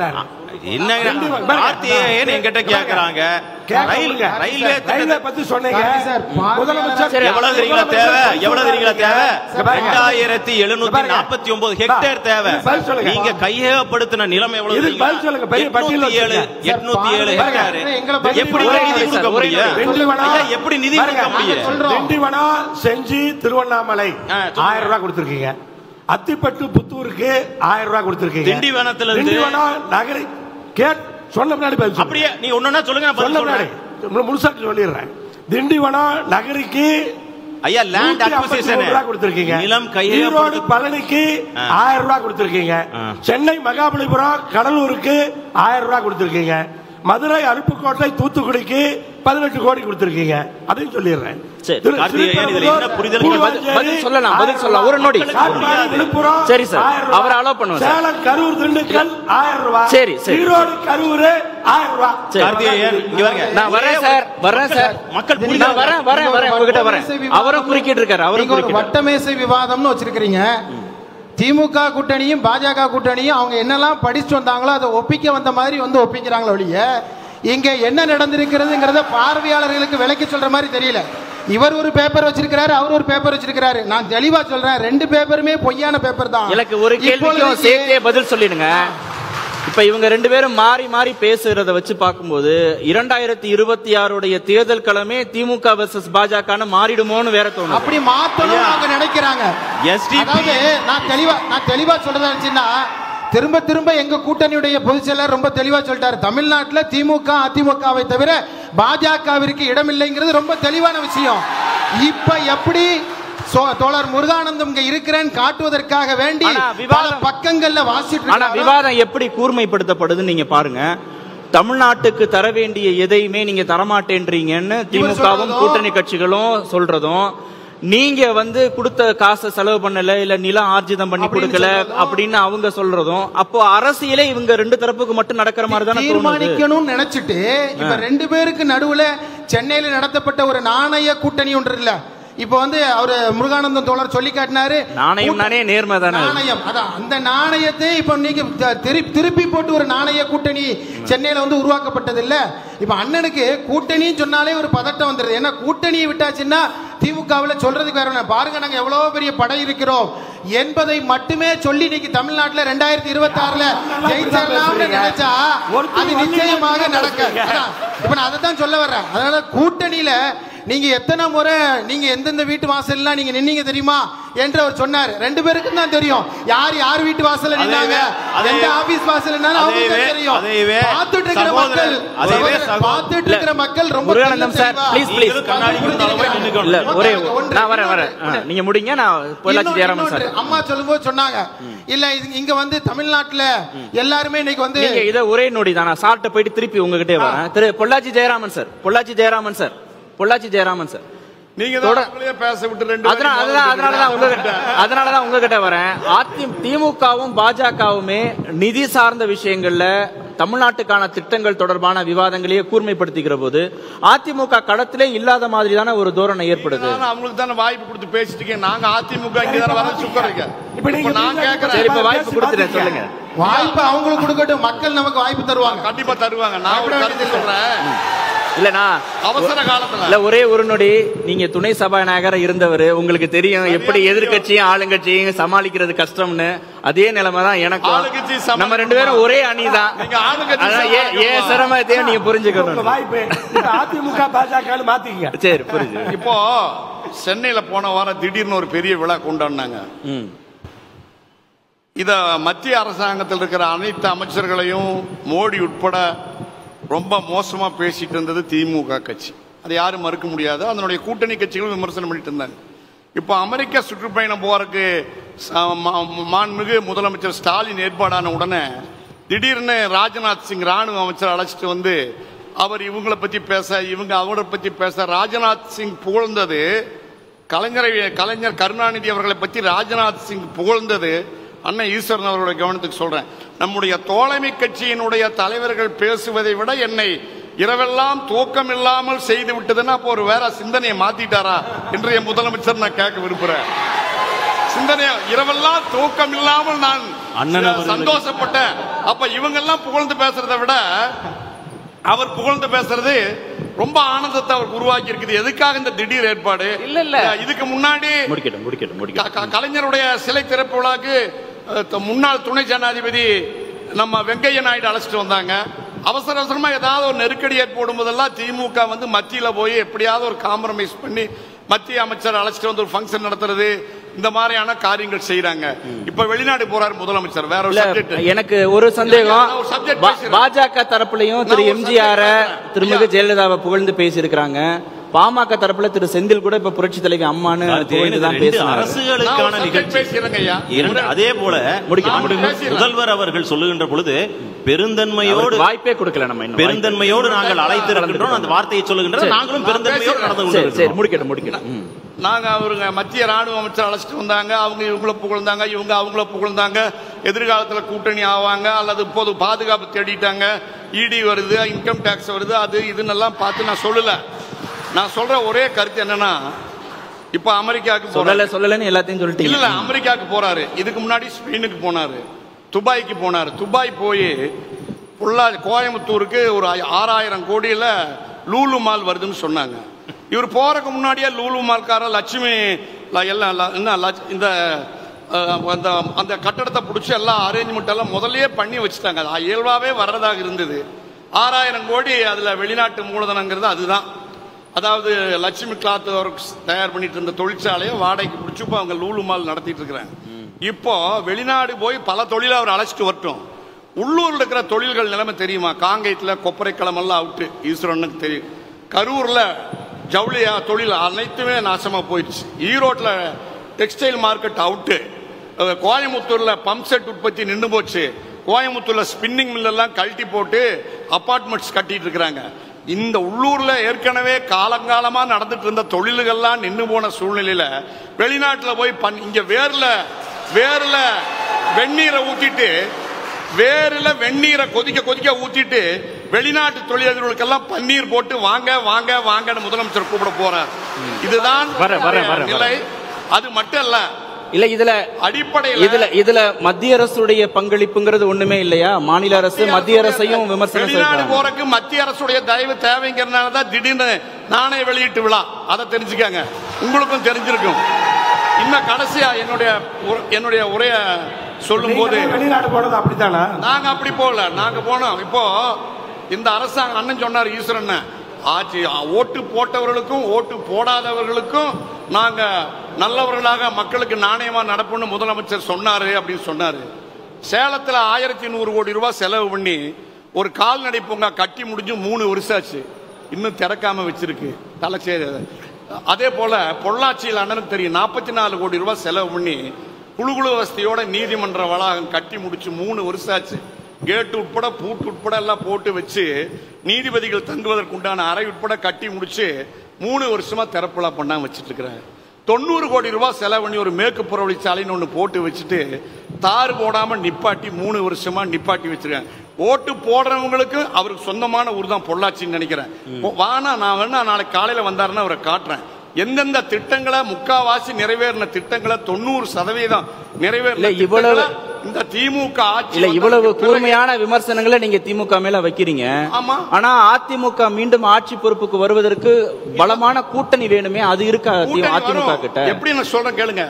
என்கிட்ட கேக்குறாங்க ரயில்வே பத்தி சொன்னீங்க. எவ்வளவு தெரியுங்களா தேவை? எவ்வளவு தெரியுங்களா தேவை? 2749 ஹெக்டேர் தேவை. நீங்க கையகப்படுத்தின நிலம் எவ்வளவு? 807 ஹெக்டேர். எப்படி நிதி கொடுக்க முடியும்? எப்படி நிதி கொடுக்க முடியும்? திண்டிவனம் செஞ்சி திருவண்ணாமலை 1000 ரூபாய் கொடுத்திருக்கீங்க. அத்திப்பட்டு புத்தூருக்கு 1000 ரூபாய் கொடுத்திருக்கீங்க. திண்டிவனத்துல நகரி சொன்ன முன்னாடி அப்படியே நீ ஒன்னா சொல்லுங்க. முழுசா சொல்லிடுறேன். திண்டிவனம் நகரிக்கு ஐயா லேண்ட் அக்விசிஷன் கொடுத்திருக்கீங்க. நிலம் ஈரோடு பழனிக்கு 1000 ரூபாய் கொடுத்திருக்கீங்க. சென்னை மகாபலிபுரம் கடலூருக்கு 1000 ரூபாய் கொடுத்திருக்கீங்க. மதுரை அருப்புக்கோட்டை தூத்துக்குடிக்கு 18 கோடி கொடுத்திருக்கீங்க. அதையும் சொல்லிடுறேன். ஒரு நொடி. சரி சார், அவர் அலோ பண்ணுவார். சேலம் கரூர் திண்டுக்கல் 1000 ரூபாய். சரி சரி. ஈரோடு கரூர் 1000 ரூபாய். நான் வரேன் சார். மக்கள் வரேன் உங்ககிட்ட வரேன். அவரும் குறுக்கிட்டு இருக்காரு. அவரும் வட்டமேசை விவாதம்னு வச்சிருக்கீங்க. திமுக கூட்டணியும் பாஜக கூட்டணியும் அவங்க என்னெல்லாம் படிச்சுட்டு வந்தாங்களோ அதை ஒப்பிக்க வந்த மாதிரி ஒப்பிக்கிறாங்களோ ஒழிய இங்க என்ன நடந்திருக்கிறதுங்கிறத பார்வையாளர்களுக்கு விளக்கி சொல்ற மாதிரி தெரியல. இவர் ஒரு பேப்பர் வச்சிருக்கிறாரு, அவர் ஒரு பேப்பர் வச்சிருக்கிறாரு. நான் தெளிவா சொல்றேன், 2 பேப்பருமே பொய்யான பேப்பர் தான். எனக்கு ஒரு கேள்விக்கும் சேர்த்தே பதில் சொல்லிடுங்க. இப்ப இவங்க 2 பேரும் மாறி மாறி பேசுறத வச்சு பார்க்கும்போது 2026 தேர்தல் களமே திமுக வெர்சஸ் பாஜக மாறிடுமோன்னு வேற தோணும். அப்படி மாத்தணும் அவங்க நினைக்கிறாங்க. நான் தெளிவா சொல்றதா திரும்ப திரும்ப எங்க கூட்டணியுடைய பொதுச் செயலர் ரொம்ப தெளிவா சொல்லிட்டாரு. தமிழ்நாட்டில் திமுக அதிமுகவை தவிர பாஜகவிற்கு இடமில்லைங்கிறது ரொம்ப தெளிவான விஷயம். இப்ப எப்படி தோழர் முருகானந்தம் இங்க இருக்கிறேன்னு காட்டுவதற்காக வேண்டி பக்கங்கள்ல வாசிட்டு விவாதம் எப்படி கூர்மைப்படுத்தப்படுது நீங்க பாருங்க. தமிழ்நாட்டுக்கு தர வேண்டிய எதையுமே நீங்க தரமாட்டேன்றீங்கன்னு திமுகவும் கூட்டணி கட்சிகளும் சொல்றதும், நீங்க கொடுத்த காசை செலவு பண்ணல இல்ல நிலம் ஆர்ஜிதம் பண்ணி கொடுக்கல அப்படின்னு அவங்க சொல்றதும், அப்போ அரசியலே இவங்க 2 தரப்புக்கு மட்டும் நடக்கிற மாதிரி தான் தீர்மானிக்கணும்னு நினைச்சிட்டு இப்ப 2 பேருக்கு நடுவுல சென்னையில நடத்தப்பட்ட ஒரு நாணய கூட்டணி ஒன்று இல்ல. இப்ப அவரு முருகானந்தம் தோழர் சொல்லி காட்டினாரு, நாணயம் நேர்மை தானே நாணயம். அதான் அந்த நாணயத்தை இப்ப நீங்க திருப்பி போட்டு ஒரு நாணய கூட்டணி சென்னையில உருவாக்கப்பட்டது இல்ல. இப்ப அண்ணனுக்கு கூட்டணி சொன்னாலே ஒரு பதட்டம் வந்துருது. ஏன்னா கூட்டணியை விட்டாச்சுன்னா திமுகவில் சொல்றதுக்கு வேற பாருங்க, நாங்க எவ்வளவு பெரிய படை இருக்கிறோம் என்பதை மட்டுமே சொல்லி இன்னைக்கு தமிழ்நாட்டில் 2026 ஜெயிச்சிடலாம்னு நினைச்சா அது நிச்சயமாக நடக்க. இப்ப நான் அதை தான் சொல்ல வர்றேன். அதனால கூட்டணியில நீங்க எத்தனை முறை நீங்க எந்தெந்த வீட்டு வாசல்லாம் நீங்க நின்னீங்க தெரியுமா என்று அவர் சொன்னார். 2 பேருக்கும் தான் தெரியும் யார் வீட்டு வாசல்ல நின்னாங்க, எந்த ஆபீஸ் வாசல்ல நின்னாங்க அவங்களுக்கு தெரியும். பார்த்துட்டு இருக்கிற மக்கள் ரொம்ப முருகானந்தம் சார் ப்ளீஸ் கண்ணாடி இல்ல ஒரே நான் வரேன். நீங்க முடிங்க. நான் பொள்ளாச்சி ஜெயராமன் சார் அம்மா சொல்லும்போது சொன்னாங்க இல்ல இங்க தமிழ்நாட்டுல எல்லாருமே இன்னைக்கு நீங்க இத ஒரே நோடி தான். நான் சார்ட்ட போயிட்டு திருப்பி உங்ககிட்டே வரேன். பொள்ளாச்சி ஜெயராமன் சார் அதனாலதான் உங்ககிட்ட வரேன். திமுகவும் பாஜகவுமே நிதி சார்ந்த விஷயங்கள்ல தமிழ்நாட்டுக்கான திட்டங்கள் தொடர்பான விவாதங்களையே கூர்மைப்படுத்திக்கிற போது அதிமுக களத்திலே இல்லாத மாதிரி தானே ஒரு தோரணை ஏற்படுது. அவங்களுக்கு தானே வாய்ப்பு கொடுத்து பேசிட்டு நாங்க அதிமுக வாய்ப்பு கொடுத்துட்டேன். சொல்லுங்க, வாய்ப்பு அவங்களுக்கு கொடுக்கட்டும், மக்கள் நமக்கு வாய்ப்பு தருவாங்க, கண்டிப்பா தருவாங்க. நான் ஒரு கருத்து சொல்றேன். இல்லனா அவசர காலத்துல இல்ல ஒரே ஒரு நொடி. நீங்க துணை சபாநாயகரா இருந்தவர், உங்களுக்கு தெரியும் எப்படி எதிர்கட்சியும் ஆளுங்கட்சியும் சமாளிக்கிறது கஷ்டம்னு. அதே நிலைமை தான் எனக்கு. நம்ம 2 பேரும் ஒரே அணிதான். ஏன் சிரமத்தையும் நீங்க புரிஞ்சுக்கணும். அதிமுக பாஜக மாத்திக்கங்க. சரி புரிஞ்சு. இப்போ சென்னையில போன வாரம் திடீர்னு ஒரு பெரிய விழா கொண்டாடினாங்க. இத மத்திய அரசாங்கத்தில் இருக்கிற அனைத்து அமைச்சர்களையும் மோடி உட்பட ரொம்ப மோசமா பேசிட்டு இருந்தது திமுக கட்சி. அதை யாரும் மறுக்க முடியாது. அதனுடைய கூட்டணி கட்சிகளும் விமர்சனம் பண்ணிட்டு இருந்தாங்க. இப்போ அமெரிக்க சுற்றுப்பயணம் போறதுக்கு மாண்புமிகு முதலமைச்சர் ஸ்டாலின் ஏற்பாடான உடனே திடீர்னு ராஜ்நாத் சிங் ராணுவ அமைச்சர் அழைச்சிட்டு வந்து அவர் இவங்களை பத்தி பேச, இவங்க அவரை பத்தி பேச. ராஜ்நாத் சிங் புகழ்ந்தது கலைஞர் கருணாநிதி அவர்களை பற்றி ராஜ்நாத் சிங் புகழ்ந்தது அண்ணன் ஈஸ்வரன் அவருடைய கவனத்துக்கு சொல்றேன். நம்முடைய தோழமை கட்சியினுடைய தலைவர்கள் பேசுவதை விட என்னை இரவெல்லாம் தூக்கம் இல்லாமல் செய்து விட்டதுன்னா அப்போ ஒரு வேற சிந்தனையை மாத்திட்டாரா என்று என் முதலமைச்சர் நான் கேட்க விரும்புறேன். சிந்தனை இரவெல்லாம் தூக்கம் இல்லாமல் நான் சந்தோஷப்பட்டேன். அப்ப இவங்க எல்லாம் புகழ்ந்து பேசுறதை விட அவர் புகழ்ந்து பேசுறது ரொம்ப ஆனந்தத்தை அவர் உருவாக்கி இருக்குது. எதுக்காக இந்த திடீர் ஏற்பாடு? இல்ல இதுக்கு முன்னாடி கலைஞருடைய சிலை திறப்பு விழாக்கு முன்னாள் துணை ஜனாதிபதி நம்ம வெங்கையா நாயுடு அழைச்சிட்டு வந்தாங்க. அவசர அவசரமா ஏதாவது ஒரு நெருக்கடி ஏற்படும் போதெல்லாம் திமுக வந்து மத்தியில போய் எப்படியாவது ஒரு காம்ப்ரமைஸ் பண்ணி மத்திய அமைச்சர் அழைச்சிட்டு வந்து ஒரு ஃபங்க்ஷன் நடத்துறது, இந்த மாதிரியான காரியங்கள் செய்யறாங்க. இப்ப வெளிநாடு போறாரு முதலமைச்சர். வேற ஒரு சப்ஜெக்ட். எனக்கு ஒரு சந்தேகம், பாஜக தரப்புலையும் திரு எம்ஜிஆர் திருமிகு ஜெயலலிதாவை புகழ்ந்து பேசி இருக்காங்க. பாமக தரப்புல திரு செந்தில் கூட இப்ப புரட்சி தலைவி அம்மானு அரசுகளுக்கான நிகழ்ச்சி. அதே போல முதல்வர் அவர்கள் சொல்லுகின்ற பொழுது பெருந்தன்மையோடு வாய்ப்பே கொடுக்கல. நம்ம பெருந்தன்மையோடு நாங்கள் அழைத்திருக்கின்றோம். அந்த வார்த்தையை சொல்லுகின்ற நாங்களும் பெருந்தன்மையோடு நடந்து முடிக்கணும். நாங்க அவருங்க மத்திய ராணுவ அமைச்சர் அழைச்சிட்டு வந்தாங்க. அவங்க இவங்கள புகழ்ந்தாங்க, இவங்க அவங்கள புகழ்ந்தாங்க. எதிர்காலத்தில் கூட்டணி ஆவாங்க அல்லது இப்போது பாதுகாப்பு தேடிட்டாங்க, இடி வருது, இன்கம் டாக்ஸ் வருது, அது இதுன்னெல்லாம் பார்த்து நான் சொல்லல. நான் சொல்ற ஒரே கருத்து என்னன்னா, இப்ப அமெரிக்காவுக்கு சொல்லலன்னு எல்லாத்தையும் சொல்லிட்டீங்க. இல்ல, அமெரிக்காவுக்கு போறாரு. இதுக்கு முன்னாடி ஸ்பெயினுக்கு போனாரு, துபாய்க்கு போனாரு. துபாய் போய் கோயம்புத்தூருக்கு ஒரு 6000 கோடியில லூலு மால் வருதுன்னு சொன்னாங்க. இவர் போறதுக்கு முன்னாடியே லூலு மால்கார லட்சுமி இந்த அந்த கட்டடத்தை பிடிச்சி எல்லாம் அரேஞ்ச்மெண்ட் எல்லாம் முதல்லயே பண்ணி வச்சுட்டாங்க. அது இயல்பாவே வர்றதாக இருந்தது. 6000 கோடி அதுல வெளிநாட்டு மூலதனங்கிறது அதுதான். அதாவது லட்சுமி கிளாத் ஒர்க்ஸ் தயார் பண்ணிட்டு இருந்த தொழிற்சாலையை வாடகைக்கு பிடிச்சி இப்போ அவங்க லூலு மால் நடத்திட்டு இருக்கிறாங்க. இப்போ வெளிநாடு போய் பல தொழிலை அவர் அழைச்சிட்டு வரட்டும். உள்ளூர்ல இருக்கிற தொழில்கள் நிலைமை தெரியுமா? காங்கேயத்துல கொப்பரை கிளம்பெல்லாம் அவுட்டு, ஈஸ்வரனுக்கு தெரியும். கரூர்ல ஜவுளியா தொழில் அனைத்துமே நாசமா போயிடுச்சு. ஈரோட்ல டெக்ஸ்டைல் மார்க்கெட் அவுட்டு. கோயம்புத்தூர்ல பம்ப் செட் உற்பத்தி நின்று போச்சு. கோயம்புத்தூர்ல ஸ்பின்னிங் மில் எல்லாம் கழட்டி போட்டு அபார்ட்மெண்ட்ஸ் கட்டிட்டு இருக்கிறாங்க. இந்த உள்ளூர்ல ஏற்கனவே காலங்காலமா நடந்துட்டு இருந்த தொழில்கள்லாம் நின்று போன சூழ்நிலையில வெளிநாட்டுல போய் இங்க வேர்ல வெந்நீரை ஊத்திட்டு, வேர்ல வெந்நீரை கொதிக்க ஊத்திட்டு வெளிநாட்டு தொழிலாளர்களுக்கெல்லாம் பன்னீர் போட்டு வாங்க வாங்க வாங்கன்னு முதலமைச்சர் கூப்பிட போறார். இதுதான் நிலை. அது மட்டும் இல்ல, இல்ல இதுல அடிப்படையில் இதுல மத்திய அரசுடைய பங்களிப்புங்கிறது ஒண்ணுமே இல்லையா? மாநில அரசு மத்திய அரசையும் விமர்சனம் வெளிநாடு போறதுக்கு மத்திய அரசுடைய தயவு தேவைங்கிறதுனாலதான் திடீர்னு நாணய வெளியீட்டு விழா. அதை தெரிஞ்சுக்காங்க, உங்களுக்கும் தெரிஞ்சிருக்கும். இன்னும் கடைசியா என்னுடைய உரைய சொல்லும் போது, வெளிநாடு போனது அப்படித்தானா? நாங்க அப்படி போகல, நாங்க போனோம். இப்போ இந்த அரசாங்கம் அண்ணன் சொன்னார் ஈஸ்வரன், ஆட்சி ஓட்டு போட்டவர்களுக்கும் ஓட்டு போடாதவர்களுக்கும் நாங்க நல்லவர்களாக மக்களுக்கு நாணயமா நடப்போம்னு முதலமைச்சர் சொன்னாரு அப்படின்னு சொன்னாரு. சேலத்துல 1100 கோடி ரூபாய் செலவு பண்ணி ஒரு கால்நடை பூங்கா கட்டி முடிஞ்சு 3 வருஷம் ஆச்சு, இன்னும் திறக்காம வச்சிருக்கு தலைச்சேரி. அதே போல பொள்ளாச்சியில் அண்ணனுக்கு தெரியும், 44 கோடி ரூபாய் செலவு பண்ணி குழுகுழு வசதியோட நீதிமன்ற வளாகம் கட்டி முடிச்சு 3 வருஷம் ஆச்சு. கேட்டு உட்பட பூட்டு உட்பட எல்லாம் போட்டு வச்சு நீதிபதிகள் தங்குவதற்கு உண்டான அறை உட்பட கட்டி முடிச்சு 3 வருஷமா திறப்புலா பண்ணாம வச்சுட்டு இருக்கிறேன். 90 கோடி ரூபாய் செலவு பண்ணி ஒரு மேற்கு புறவழிச்சாலைன்னு ஒன்று போட்டு வச்சுட்டு தார் போடாம நிப்பாட்டி 3 வருஷமா நிப்பாட்டி வச்சிருக்காங்க. ஓட்டு போடுறவங்களுக்கு அவருக்கு சொந்தமான ஊர் தான் பொள்ளாச்சின்னு நினைக்கிறேன். வானா நான் வேணா நாளைக்கு காலையில வந்தாருன்னா அவரை காட்டுறேன். எந்தெந்த திட்டங்களை முக்காவாசி நிறைவேறின திட்டங்களை 90% நிறைவேறல. இவ்வளவு இந்த திமுக ஆட்சி இவ்வளவு கூர்மையான விமர்சனங்களை நீங்க திமுக மேல வைக்கிறீங்க. ஆனா அதிமுக மீண்டும் ஆட்சி பொறுப்புக்கு வருவதற்கு பலமான கூட்டணி வேணுமே, அது இருக்கா அதிமுக கிட்ட? எப்படி நான் சொல்றேன் கேளுங்க.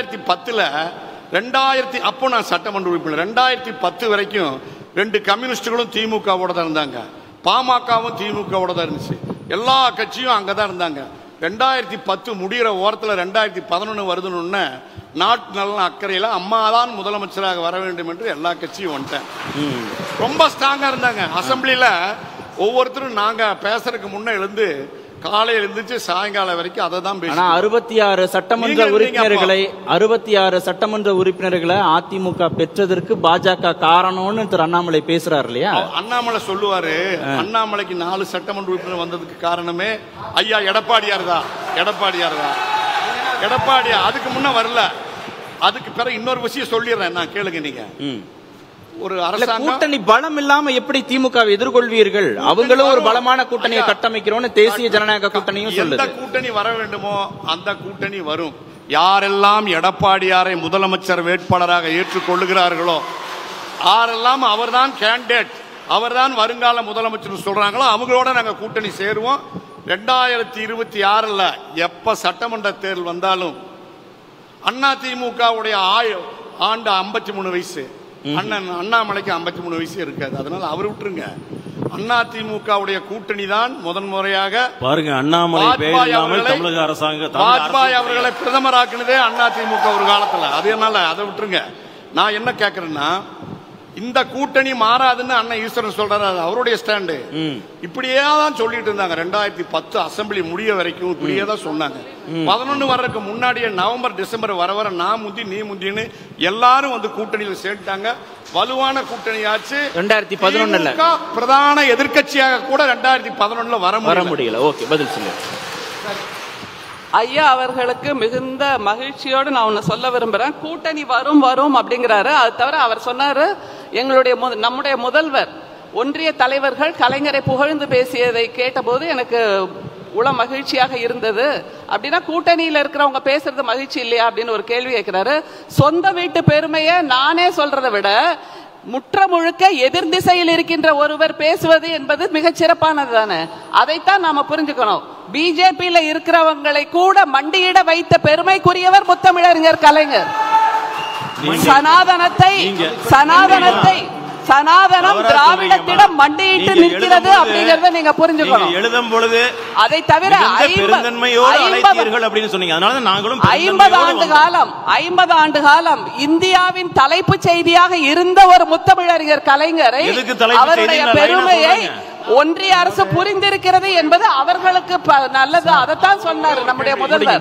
2010 அப்போ நான் சட்டமன்ற உறுப்பினர். 2010 வரைக்கும் 2 கம்யூனிஸ்டுகளும் திமுகவோட தான் இருந்தாங்க, பாமகவும் திமுகவோட தான் இருந்துச்சு. எல்லா கட்சியும் அங்கதான் இருந்தாங்க. 2010 முடிகிற ஓரத்தில் 2011 வருதுன்னு நாட்டு நலன் அக்கறையில் அம்மாதான் முதலமைச்சராக வர வேண்டும் என்று எல்லா கட்சியும் வந்துட்டேன். ரொம்ப ஸ்ட்ராங்கா இருந்தாங்க. அசம்பிளியில ஒவ்வொருத்தரும் நாங்க பேசுறதுக்கு முன்ன எழுந்து காலையில இருந்துச்சு சாயங்காலம் வரைக்கும் அதை தான் ஆனா 66 சட்டமன்ற உறுப்பினர்களை 66 சட்டமன்ற உறுப்பினர்களை அதிமுக பெற்றதற்கு பாஜக காரணம்னு திரு அண்ணாமலை பேசுறாரு இல்லையா? அண்ணாமலை சொல்லுவாரு, அண்ணாமலைக்கு 4 சட்டமன்ற உறுப்பினர் வந்ததுக்கு காரணமே ஐயா எடப்பாடியார் தான். எடப்பாடியா அதுக்கு முன்ன வரல. அதுக்கு பிறகு இன்னொரு விஷயம் சொல்லிடுறேன், நான் கேளுங்க. நீங்க ஒரு கூட்டணி பலம் இல்லாம எப்படி திமுக எதிர்கொள்வீர்கள்? அவங்களும் ஒரு பலமான கூட்டணியை கட்டமைக்கிறோம் தேசிய ஜனநாயக கூட்டணியும் சொல்லுது. எந்த கூட்டணி வர வேண்டுமோ அந்த கூட்டணி வரும். யாரெல்லாம் எடப்பாடியாரை முதலமைச்சர் வேட்பாளராக ஏற்றுக்கொள்ளுகிறார்களோ, யாரெல்லாம் அவர்தான் கேண்டிடேட், அவர்தான் வருங்கால முதலமைச்சர் சொல்றாங்களோ அவங்களோட நாங்க கூட்டணி சேருவோம். 2026 எப்ப சட்டமன்ற தேர்தல் வந்தாலும் அதிமுகவுடைய ஆண்டு 53 வயசு, அண்ணாமலைக்கு 53 வயசு இருக்காது. அதனால அவர் விட்டுருங்க. அதிமுகவுடைய கூட்டணி தான் முதன்முறையாக பாருங்க அண்ணாமலை தமிழக அரசாங்கம் வாஜ்பாய் அவர்களை பிரதமராக்குனதே அதிமுக ஒரு காலத்துல. அதனால அதை விட்டுருங்க. நான் என்ன கேட்கிறேன்னா, இந்த கூட்டணி மாறாதுன்னு அண்ணன் ஈஸ்வரன் சொல்றாரு, அது அவருடைய ஸ்டாண்டு. இப்படியே தான் சொல்லிட்டு இருந்தாங்க 2010 அசம்பிளி முடிய வரைக்கும். இப்படியே தான் சொன்னாங்க. 11 வர்றதுக்கு முன்னாடியே நவம்பர் டிசம்பர் வர நான் முந்தி நீ முந்தின்னு எல்லாரும் வந்து கூட்டணியில் சேர்த்தாங்க. வலுவான கூட்டணியாச்சு. 2011 பிரதான எதிர்கட்சியாக கூட 2011 வர முடியல. ஓகே, பதில் சொல்லுங்க. ஐயா அவர்களுக்கு மிகுந்த மகிழ்ச்சியோடு நான் ஒன்னு சொல்ல விரும்புறேன். கூட்டணி வரும் வரும் அப்படிங்கிறாரு. அது தவிர அவர் சொன்னாரு, நம்முடைய முதல்வர் ஒன்றிய தலைவர்கள் கலைஞரை புகழ்ந்து பேசியதை கேட்டபோது எனக்கு உள மகிழ்ச்சியாக இருந்தது. அப்படின்னா கூட்டணியில இருக்கிறவங்க பேசுறது மகிழ்ச்சி இல்லையா அப்படின்னு ஒரு கேள்வி கேட்கிறாரு. சொந்த வீட்டு பெருமையை நானே சொல்றதை விட முற்ற முழுக்க எதிர் திசையில் இருக்கின்ற ஒருவர் பேசுவது என்பது மிகச் சிறப்பானது தானே. அதைத்தான் நாம புரிஞ்சுக்கணும். பிஜேபியில இருக்கிறவங்களை கூட மண்டியிட வைத்த பெருமைக்குரியவர் முத்தமிழறிஞர் கலைஞர். சனாதனம் திராவிடத்திடம் மண்டியிட்டு நிற்கிறது அப்படிங்கறத நீங்க புரிஞ்சுக்கணும். எழுதும் பொழுது அதை தவிர 50 ஆண்டு காலம் இந்தியாவின் தலைப்பு செய்தியாக இருந்த ஒரு முத்தமிழறிஞர் கலைஞரை, அவருடைய பெருமையை ஒன்றிய அரசு புரிந்திருக்கிறது என்பது அவர்களுக்கு நல்லது. அதைத்தான் சொன்னார் நம்முடைய முதல்வர்.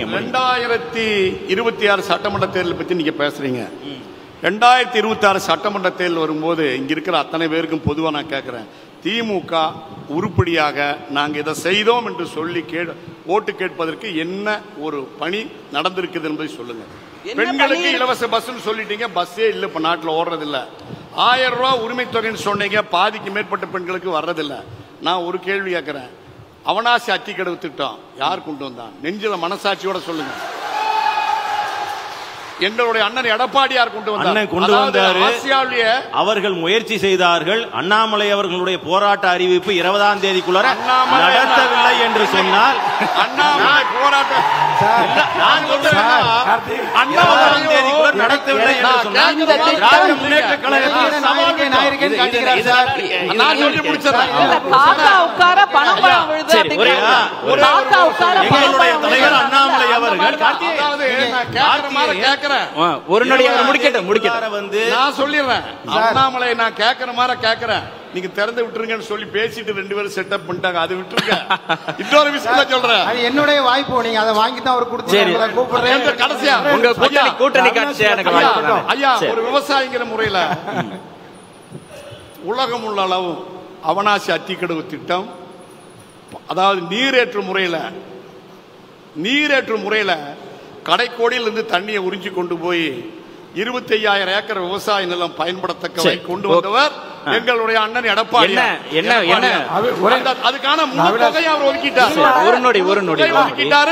2026 சட்டமன்ற தேர்தல் பத்தி நீங்க பேசுறீங்க. 2026 சட்டமன்ற தேர்தல் வரும்போது இங்க இருக்கிற அத்தனை பேருக்கும் பொதுவாக நான் கேட்கிறேன், திமுக உருப்படியாக நாங்க இதை செய்தோம் என்று சொல்லி ஓட்டு கேட்பதற்கு என்ன ஒரு பணி நடந்திருக்குது என்பதை சொல்லுங்க. பெண்களுக்கு இலவச பஸ் சொல்லிட்டீங்க, பஸ்ஸே இல்ல, இப்ப நாட்டில் ஓடுறது இல்ல. 1000 ரூபாய் உரிமை தொகைன்னு சொன்னீங்க, பாதிக்கு மேற்பட்ட பெண்களுக்கு வர்றதில்ல. நான் ஒரு கேள்வி கேட்கிறேன், அவனாசி அத்திக்கடவு திட்டம் யார் கொண்டு வந்தான்? நெஞ்சில மனசாட்சியோட சொல்லுங்க. எங்களுடைய அண்ணன் எடப்பாடியார் கொண்டு வந்தார். அவர்கள் முயற்சி செய்தார்கள். அண்ணாமலை அவர்களுடைய போராட்ட அறிவிப்பு 20ஆம் தேதிக்குள்ள நடத்தவில்லை என்று சொன்னால் அண்ணாமலை போராட்டம் நடத்தவில்லை என்று சொன்னால் முன்னேற்ற கழகத்தில் தலைவர் அண்ணாமலை அவர்கள் ஒரு நொடி முடிக்கட்டும் வந்து நான் சொல்லிடுறேன். அண்ணாமலை நான் கேட்கிற மாதிரி கேட்கிறேன், நீங்க திறந்து விட்டுருங்கன்னு சொல்லி பேசிட்டு 2 பேரும் செட்டப் பண்ணிட்டாங்க. அது விட்டுருங்க. இன்னொரு விஷயம் சொல்றேன், என்னுடைய வாய்ப்பு, நீங்க அதை வாங்கி தான் அவர் கொடுத்து கூப்பிடுறேன். கடைசியா உங்க கூட்டணி காட்சியா ஐயா, ஒரு விவசாயிங்கிற முறையில உலகம் உள்ள அளவு அவனாசி அத்திக்கடவு திட்டம், அதாவது நீரேற்று முறையில கடைக்கோடியிலிருந்து தண்ணியை உறிஞ்சி கொண்டு போய் 25,000 ஏக்கர் விவசாய நிலம் பயன்படத்தக்க கொண்டு வந்தவர் எங்களுடைய அண்ணன் எடப்பாடி. அதுக்கான முழு தொகையை அவர் ஒதுக்கிட்டார். ஒதுக்கிட்டாரு.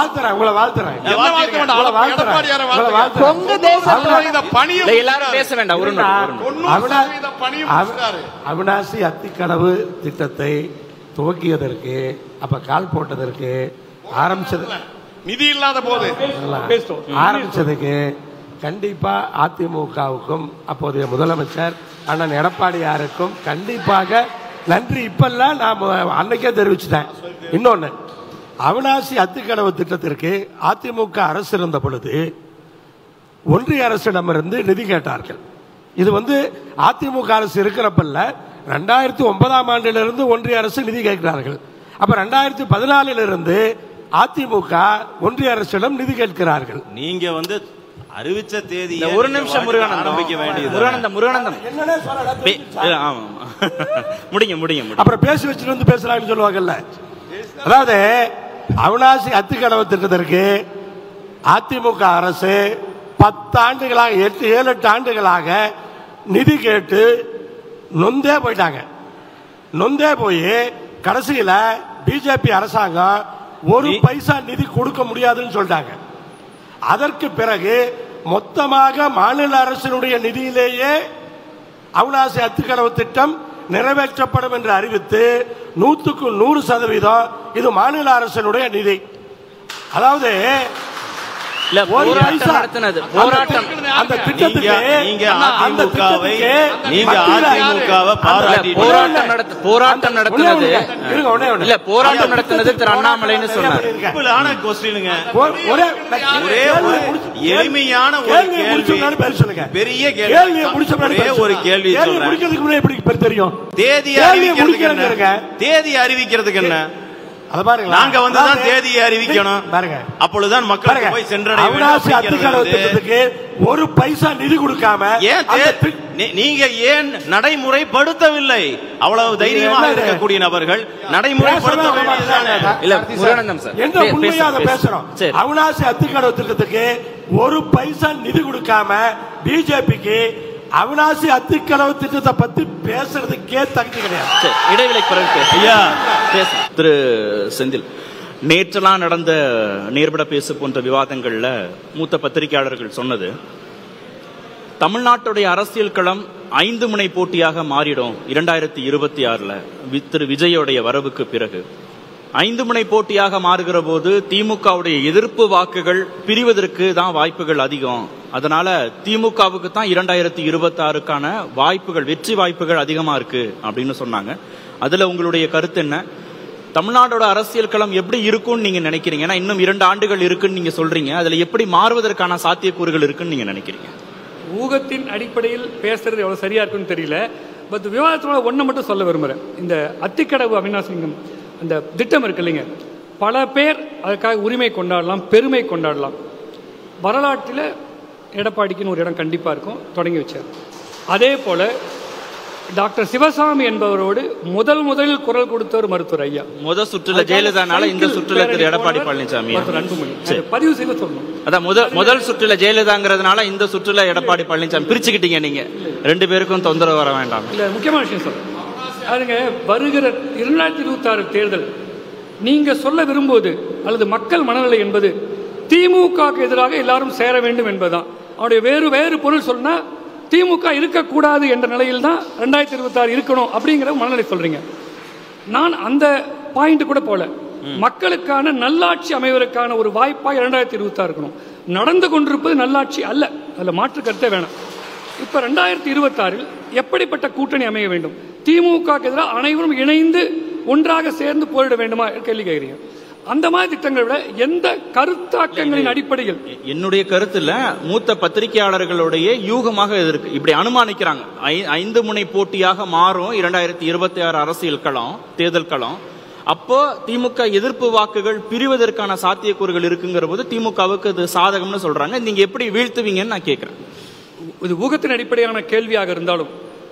அவிநாசி அத்திக்கடவு திட்டத்தை துவக்கியதற்கு, அப்ப கால் போட்டதற்கு நிதி இல்லாத போது ஆரம்பிச்சதுக்கு கண்டிப்பா அதிமுகவுக்கும் அப்போதைய முதலமைச்சர் அண்ணன் எடப்பாடியாருக்கும் கண்டிப்பாக நன்றி இப்பெல்லாம் நான் அன்னைக்கே தெரிவிச்சுட்டேன். இன்னொன்னு, அவிநாசி அத்திக்கடவு திட்டத்திற்கு அதிமுக அரசு இருந்த பொழுது ஒன்றிய அரசிடமிருந்து நிதி கேட்டார்கள். இது அதிமுக அரசு இருக்கிறப்பல்ல, 2009ஆம் ஆண்டிலிருந்து ஒன்றிய அரசு நிதி கேட்கிறார்கள். அப்ப 2014 அதிமுக ஒன்றிய அரசிடம் நிதி கேட்கிறார்கள். நீங்க வந்து அறிவிச்ச தேதி ஒரு நிமிஷம் ஆரம்பிக்க வேண்டியது. முருகானந்தம் முடியும். அப்புறம் பேசி வச்சுட்டு வந்து பேசுறாங்கன்னு சொல்லுவாங்கல்ல. அதாவது அவிநாசி அத்திக்கடவு திட்டத்திற்கு அதிமுக அரசு 10 ஆண்டுகளாக 7-8 ஆண்டுகளாக நிதி கேட்டு நொந்தே போயிட்டாங்க. நொந்தே போய் கடைசியில பிஜேபி அரசாங்கம் ஒரு பைசா நிதி கொடுக்க முடியாதுன்னு சொல்லிட்டாங்க. அதற்கு பிறகு மொத்தமாக மாநில அரசினுடைய நிதியிலேயே அவிநாசி அத்திக்கடவு திட்டம் நிறைவேற்றப்படும் என்று அறிவித்து 100% இது மாநில அரசினுடைய நிதி. அதாவது போராட்டம் நடத்தினது திரு அண்ணாமலைன்னு சொன்னார். எளிமையான பெரிய ஒரு கேள்வி தெரியும். தேதி அறிவிக்கிறதுக்கு என்ன? நாங்க வந்து தான் தேதியை அறிவிக்கணும். அப்பொழுதுதான் மக்களுக்கு போய் சென்றடைய வேண்டும். ஒரு பைசா நிதி கொடுக்காம நீங்க ஏன் நடைமுறைப்படுத்தவில்லை? அவ்வளவு தைரியமாக இருக்கக்கூடிய நபர்கள் நடைமுறைப்படுத்த பேசுறோம். அவிநாசி அத்திக்கடவு திட்டத்துக்கு ஒரு பைசா நிதி கொடுக்காம பிஜேபிக்கு அவிநாசி அத்திக்கடவு திட்டத்தை பத்தி பேசுறதுக்கே தகுதி கிடையாது. இடைவெளி திரு செந்தில், நேற்றெல்லாம் நடந்த நேர்பட பேசு போன்ற விவாதங்கள்ல மூத்த பத்திரிகையாளர்கள் சொன்னது, தமிழ்நாட்டுடைய அரசியல் களம் 5 முனை போட்டியாக மாறிடும் 2026 திரு விஜயோடைய வரவுக்கு பிறகு. 5 முனை போட்டியாக மாறுகிற போது திமுகவுடைய எதிர்ப்பு வாக்குகள் பிரிவதற்கு தான் வாய்ப்புகள் அதிகம். அதனால திமுகவுக்கு தான் 2026க்கான வாய்ப்புகள், வெற்றி வாய்ப்புகள் அதிகமா இருக்கு அப்படின்னு சொன்னாங்க. அதுல உங்களுடைய கருத்து என்ன? தமிழ்நாடோட அரசியல் களம் எப்படி இருக்கும்னு நீங்க நினைக்கிறீங்க? ஏன்னா இன்னும் 2 ஆண்டுகள் இருக்குன்னு நீங்க சொல்றீங்க. அதுல எப்படி மாறுவதற்கான சாத்தியக்கூறுகள் இருக்குன்னு நீங்க நினைக்கிறீங்க? ஊகத்தின் அடிப்படையில் பேசுறது எவ்வளவு சரியா இருக்குன்னு தெரியல. பட் விவாதத்தோட ஒன்றை மட்டும் சொல்ல விரும்புறேன். இந்த அத்திக்கடவு அவிநாசிலிங்கம் அந்த திட்டம் இருக்கு இல்லைங்க, பல பேர் அதுக்காக உரிமை கொண்டாடலாம், பெருமை கொண்டாடலாம். வரலாற்றில் எடப்பாடிக்குன்னு ஒரு இடம் கண்டிப்பாக இருக்கும், தொடங்கி வச்சார். அதே போல டாக்டர் சிவசாமி என்பவரோடு முதலில் குரல் கொடுத்தவர் மருத்துவர் ஐயா. முதல் சுற்றுல ஜெயலலிதானால இந்த சுற்றுல திரு எடப்பாடி பழனிசாமி பதிவு செய்ய சொல்லணும். அதான் முதல் சுற்றுல ஜெயலலிதாங்கிறதுனால இந்த சுற்றுல எடப்பாடி பழனிசாமி பிரிச்சுக்கிட்டீங்க. நீங்க 2 பேருக்கும் தொந்தரவு வர வேண்டாம். இல்ல, முக்கியமான விஷயம் சொல்றேன். அதுங்க வருகிற 2026 தேர்தல் நீங்க சொல்ல விரும்புவது அல்லது மக்கள் மனநிலை என்பது திமுகவுக்கு எதிராக எல்லாரும் சேர வேண்டும் என்பதுதான். அவருடைய வேறு பொருள் சொன்னா திமுக இருக்கக்கூடாது என்ற நிலையில் தான் 2026 இருக்கணும் அப்படிங்கிற மனநிலை சொல்றீங்க. நான் அந்த பாயிண்ட் கூட போல, மக்களுக்கான நல்லாட்சி அமைவதற்கான ஒரு வாய்ப்பாக 2026 இருக்கணும். நடந்து கொண்டிருப்பது நல்லாட்சி அல்ல, அதுல மாற்று கருத்தே வேணாம். இப்ப 2026 எப்படிப்பட்ட கூட்டணி அமைய வேண்டும்? திமுக எதிராக அனைவரும் இணைந்து ஒன்றாக சேர்ந்து போரிட வேண்டுமா கேள்வி கேட்கிறீங்க. அந்த மாதிரி திட்டங்களை விட எந்த கருத்தாக்கங்களின் அடிப்படையில், என்னுடைய கருத்துல மூத்த பத்திரிகையாளர்களுடைய யூகமாக இருக்கு, இப்படி அனுமானிக்கிறாங்க. 5 முனை போட்டியாக மாறும் 2026 அரசியல் களம், தேர்தல் களம். அப்போ திமுக எதிர்ப்பு வாக்குகள் பிரிவதற்கான சாத்தியக்கூறுகள் இருக்குங்கிற போது திமுகவுக்கு அது சாதகம்னு சொல்றாங்க. நீங்க எப்படி வீழ்த்துவீங்கன்னு நான் கேட்கிறேன். இது ஊகத்தின் அடிப்படையான கேள்வியாக இருந்தாலும்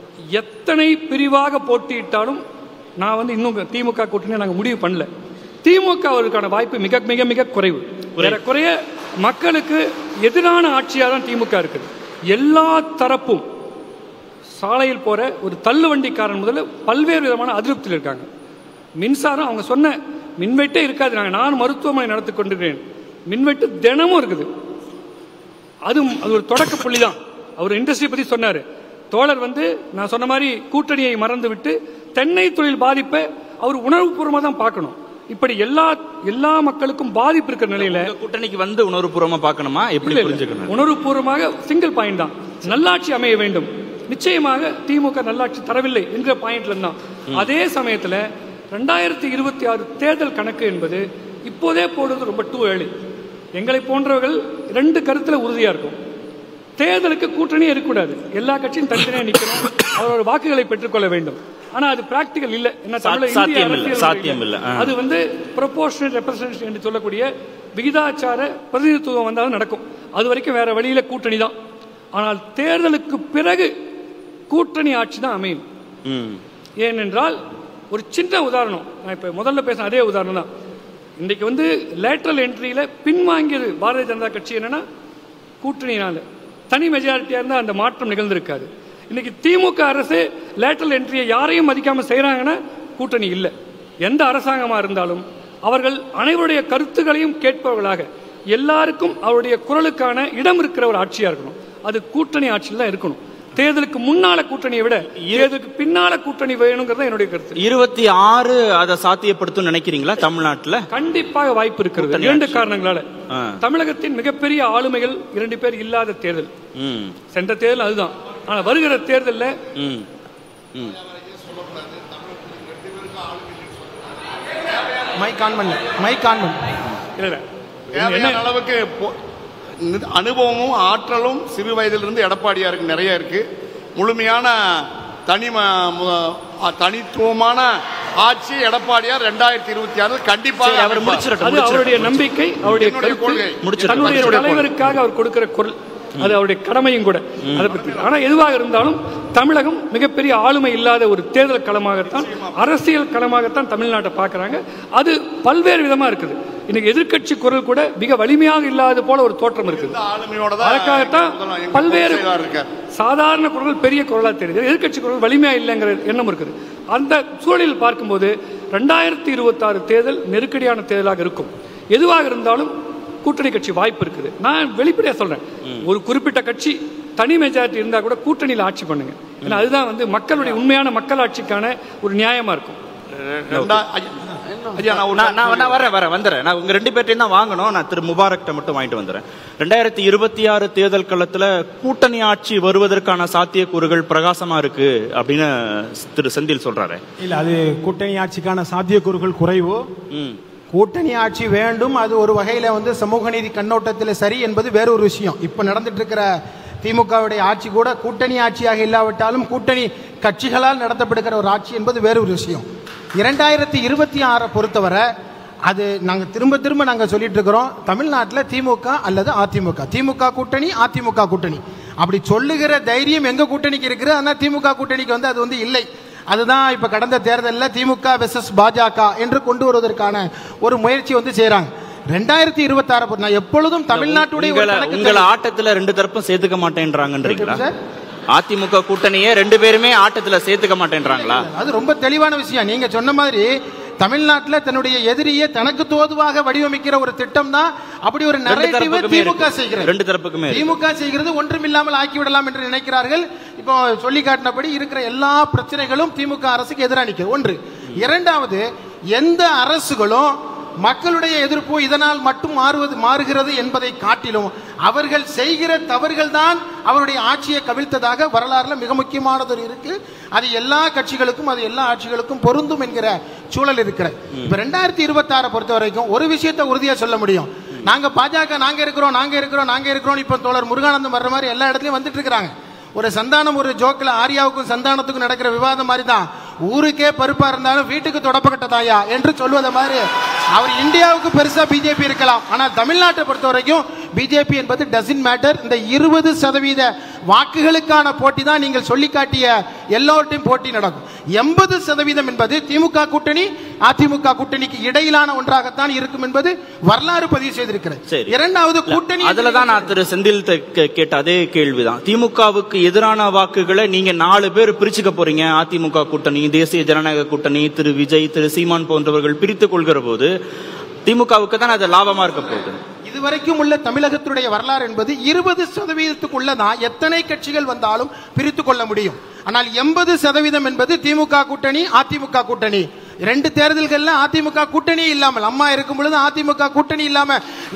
எத்தனை பிரிவாக போட்டியிட்டாலும் நான் இன்னும் திமுக கூட்டணி நாங்கள் முடிவு பண்ணல. திமுக அவருக்கான வாய்ப்பு மிக மிக மிக குறைவு. குறைய மக்களுக்கு எதிரான ஆட்சியாக தான் திமுக இருக்குது. எல்லா தரப்பும் சாலையில் போற ஒரு தள்ளுவண்டிக்காரன் முதல்ல பல்வேறு விதமான அதிருப்தியில் இருக்காங்க. மின்சாரம் அவங்க சொன்ன மின்வெட்டே இருக்காது. நான் மருத்துவமனை நடத்தி கொண்டிருக்கிறேன், மின்வெட்டு தினமும் இருக்குது. அது ஒரு தொடக்க புள்ளி தான். அவர் இண்டஸ்ட்ரி பத்தி சொன்னாரு. தோழர் நான் சொன்ன மாதிரி கூட்டணியை மறந்து விட்டு தென்னை தொழில் பாதிப்பை அவர் உணர்வுபூர்வமாக தான் பார்க்கணும். இப்படி எல்லா மக்களுக்கும் பாதிப்பு இருக்கிற நிலையில கூட்டணிக்கு உணர்வுபூர்வமா பார்க்கணுமா? எப்படி புரிஞ்சுக்கணும்? உணர்வுபூர்வமாக சிங்கிள் பாயிண்ட் தான், நல்லாட்சி அமைய வேண்டும். நிச்சயமாக திமுக நல்லாட்சி தரவில்லை என்கிற பாயிண்ட்ல தான். அதே சமயத்தில் 2026 தேர்தல் கணக்கு என்பது இப்போதே போடுறது ரொம்ப டூ ஏர்லி. எங்களை போன்றவர்கள் 2 கருத்துல உறுதியா இருக்கும். தேர்தலுக்கு கூட்டணியே இருக்கக்கூடாது, எல்லா கட்சியும் தனித்தனியாக நிற்கணும், அவரோட வாக்குகளை பெற்றுக்கொள்ள வேண்டும். ஆனா அது பிராக்டிகல் இல்ல. என்ன சாத்தியம் இல்ல. அது வந்து ப்ரொபோர்ஷனல் ரெப்ரசன்டேஷன் என்று சொல்லக்கூடிய விகிதாச்சார பிரதிநிதித்துவம் வந்தாலும் நடக்கும். அது வரைக்கும் வேற வழியில கூட்டணி தான். ஆனால் தேர்தலுக்கு பிறகு கூட்டணி ஆட்சி தான் அமையும். ஏனென்றால் ஒரு சின்ன உதாரணம், நான் இப்ப முதல்ல பேசின அதே உதாரணம் தான். இன்றைக்கு வந்து லேட்டரல் என்ட்ரியில பின்வாங்கியது பாரதிய ஜனதா கட்சி. என்னன்னா கூட்டணியினால தனி மெஜாரிட்டியா இருந்தா அந்த மாற்றம் நிகழ்ந்திருக்காது. இன்னைக்கு திமுக அரசு லேட்டரல் என்ட்ரியை யாரையும் மதிக்காம செய்யறாங்கன்னா கூட்டணி இல்லை. எந்த அரசாங்கமா இருந்தாலும் அவர்கள் அனைவருடைய கருத்துக்களையும் கேட்பவர்களாக, எல்லாருக்கும் அவருடைய குரலுக்கான இடம் இருக்கிற ஒரு ஆட்சியா இருக்கணும். அது கூட்டணி ஆட்சியில் தான் இருக்கணும். தேர்தலுக்கு முன்னால கூட்டணியை விட தேர்தலுக்கு பின்னால கூட்டணி வேணுங்கிறது என்னுடைய கருத்து. 26 அதை சாத்தியப்படுத்தும் நினைக்கிறீங்களா? தமிழ்நாட்டில் கண்டிப்பாக வாய்ப்பு இருக்கிறது. 2 காரணங்களால. தமிழகத்தின் மிகப்பெரிய ஆளுமைகள் 2 பேர் இல்லாத தேர்தல் சென்ற தேர்தல் அதுதான். ஆனா வருகிற தேர்தலில் அளவுக்கு அனுபவமும் ஆற்றலும் சிறு வயதிலிருந்து எடப்பாடியாருக்கு நிறைய இருக்கு. முழுமையான தனித்துவமான ஆட்சி எடப்பாடியார் 2026 கண்டிப்பாக அவர் முடிச்சிடட்டும். அவருடைய நம்பிக்கை, அவருடைய கொள்கை, தன்னுடைய தலைவருக்காக அவர் கொடுக்கிற குரல், அது அவருடைய கடமையும் கூட. அதை பற்றி ஆனா எதுவாக இருந்தாலும் தமிழகம் மிகப்பெரிய ஆளுமை இல்லாத ஒரு தேர்தல் களமாகத்தான், அரசியல் களமாகத்தான் தமிழ்நாட்டை பார்க்கறாங்க. அது பல்வேறு விதமா இருக்குது. இன்னைக்கு எதிர்கட்சி குரல் கூட மிக வலிமையாக இல்லாத போல ஒரு தோற்றம் இருக்குது. அதுக்காகத்தான் பல்வேறு சாதாரண குரல் பெரிய குரலா தெரியுது, எதிர்கட்சி குரல் வலிமையா இல்லைங்கிற எண்ணம் இருக்குது. அந்த சூழலில் பார்க்கும்போது 2026 தேர்தல் நெருக்கடியான தேர்தலாக இருக்கும். எதுவாக இருந்தாலும் கூட்டணி கட்சி வாய்ப்பு இருக்குது. நான் வெளிப்படையா சொல்றேன், ஒரு குறிப்பிட்ட கட்சி தனி மெஜாரிட்டி இருந்தா கூட கூட்டணியில் ஆட்சி பண்ணுங்க. ஏன்னா அதுதான் வந்து மக்களுடைய உண்மையான மக்கள் ஆட்சிக்கான ஒரு நியாயமா இருக்கும். நான் வந்துறேன். நான் உங்க 2 பேர்ட்டையும் தான் வாங்கணும். நான் திரு முபாரக் மட்டும் வாங்கிட்டு வந்துறேன். 2026 தேர்தல் களத்துல கூட்டணி ஆட்சி வருவதற்கான சாத்தியக்கூறுகள் பிரகாசமா இருக்கு அப்படின்னு திரு செந்தில் சொல்றாரு. இல்ல, அது கூட்டணி ஆட்சிக்கான சாத்தியக்கூறுகள் குறைவு. கூட்டணி ஆட்சி வேண்டும், அது ஒரு வகையில வந்து சமூக நீதி கண்ணோட்டத்தில் சரி என்பது வேறொரு விஷயம். இப்ப நடந்துட்டு இருக்கிற திமுகவுடைய ஆட்சி கூட கூட்டணி ஆட்சியாக இல்லாவிட்டாலும் கூட்டணி கட்சிகளால் நடத்தப்படுகிற ஒரு ஆட்சி என்பது வேறொரு விஷயம். 2026 பொறுத்தவரை அது நாங்கள் திரும்ப நாங்கள் சொல்லிட்டு இருக்கிறோம், தமிழ்நாட்டில் திமுக அல்லது அதிமுக, திமுக கூட்டணி அதிமுக கூட்டணி அப்படி சொல்லுகிற தைரியம் எங்க கூட்டணிக்கு இருக்குது. ஆனால் திமுக கூட்டணிக்கு வந்து அது வந்து இல்லை. அதுதான் இப்ப கடந்த தேர்தலில் திமுக வெர்சஸ் பாஜக என்று கொண்டு வருவதற்கான ஒரு முயற்சி வந்து செய்யறாங்க. 2026 நான் எப்பொழுதும் தமிழ்நாட்டுடைய உங்கள் ஆட்டத்தில் 2 தரப்பும் சேர்த்துக்க மாட்டேன்றாங்கன்றீங்களா? அதிமுக கூட்டணியே 2 பேருமே ஆட்டத்தில் சேர்த்துக்க மாட்டேன்றாங்களா? அது ரொம்ப தெளிவான விஷயம். நீங்க சொன்ன மாதிரி தமிழ்நாட்டில் தன்னுடைய எதிரியை தனக்கு தோதுவாக வடிவமைக்கிற ஒரு திட்டம் தான். அப்படி ஒரு நரேட்டிவ் திமுக செய்கிறது. 2 தரப்புக்குமே திமுக செய்கிறது ஒன்றுமில்லாமல் ஆக்கிவிடலாம் என்று நினைக்கிறார்கள். இப்போ சொல்லி காட்டினபடி இருக்கிற எல்லா பிரச்சனைகளும் திமுக அரசுக்கு எதிராக நிற்கிறது. ஒன்று. இரண்டாவது, எந்த அரசுகளும் மக்களுடைய எதிர்ப்பு இதனால் மட்டும் மாறுகிறது என்பதை காட்டிலும் அவர்கள் செய்கிற தவறுகள் தான் அவருடைய ஆட்சியை கவிழ்த்ததாக வரலாறுல மிக முக்கியமானது இருக்கு. அது எல்லா கட்சிகளுக்கும், அது எல்லா ஆட்சிகளுக்கும் பொருந்தும் என்கிற சூழல் இருக்கிறது. இப்ப 2026 பொறுத்த வரைக்கும் ஒரு விஷயத்தை உறுதியா சொல்ல முடியும். நாங்க பாஜக நாங்க இருக்கிறோம் இப்ப தோழர் முருகானந்தம் வர்ற மாதிரி எல்லா இடத்துலயும் வந்துட்டு இருக்காங்க. ஒரு சந்தானம் ஒரு ஜோக்கில் ஆரியாவுக்கும் சந்தானத்துக்கும் நடக்கிற விவாதம் மாதிரி தான். ஊருக்கே பருப்பா இருந்தாலும் வீட்டுக்கு தொடப்பக்கட்டதாயா என்று சொல்வத மாதிரி அவர் இந்தியாவுக்கு பெருசா பிஜேபி இருக்கலாம், ஆனால் தமிழ்நாட்டை பொறுத்த வரைக்கும் பிஜேபி என்பது டசன்ட் மேட்டர். இந்த 20% வாக்குகளுக்கான போட்டி தான் நீங்கள் சொல்லி காட்டிய எல்லோருடையும் போட்டி நடக்கும். 80% என்பது திமுக கூட்டணி அதிமுக கூட்டணிக்கு இடையிலான ஒன்றாகத்தான் இருக்கும் என்பது வரலாறு பதிவு செய்திருக்கிறது. இரண்டாவது கூட்டணி, அதுலதான் நான் திரு செந்தில் கேட்ட அதே கேள்விதான். திமுகவுக்கு எதிரான வாக்குகளை நீங்க 4 பேர் பிரிச்சுக்க போறீங்க. அதிமுக கூட்டணி, தேசிய ஜனநாயக கூட்டணி, திரு விஜய், திரு சீமான் போன்றவர்கள் பிரித்துக் கொள்கிற போது திமுகவுக்கு தான் அது லாபமா இருக்க போகுது. இதுவரைக்கும் உள்ள தமிழகத்துடைய வரலாறு என்பது 20%க்குள்ளதான் எத்தனை கட்சிகள் வந்தாலும் பிரித்துக் கொள்ள முடியும். ஆனால் 80% என்பது திமுக கூட்டணி அதிமுக கூட்டணி. 2 தேர்தல்கள்ல அதிமுக கூட்டணி இல்லாமல், அம்மா இருக்கும் பொழுது அதிமுக கூட்டணி இல்லாம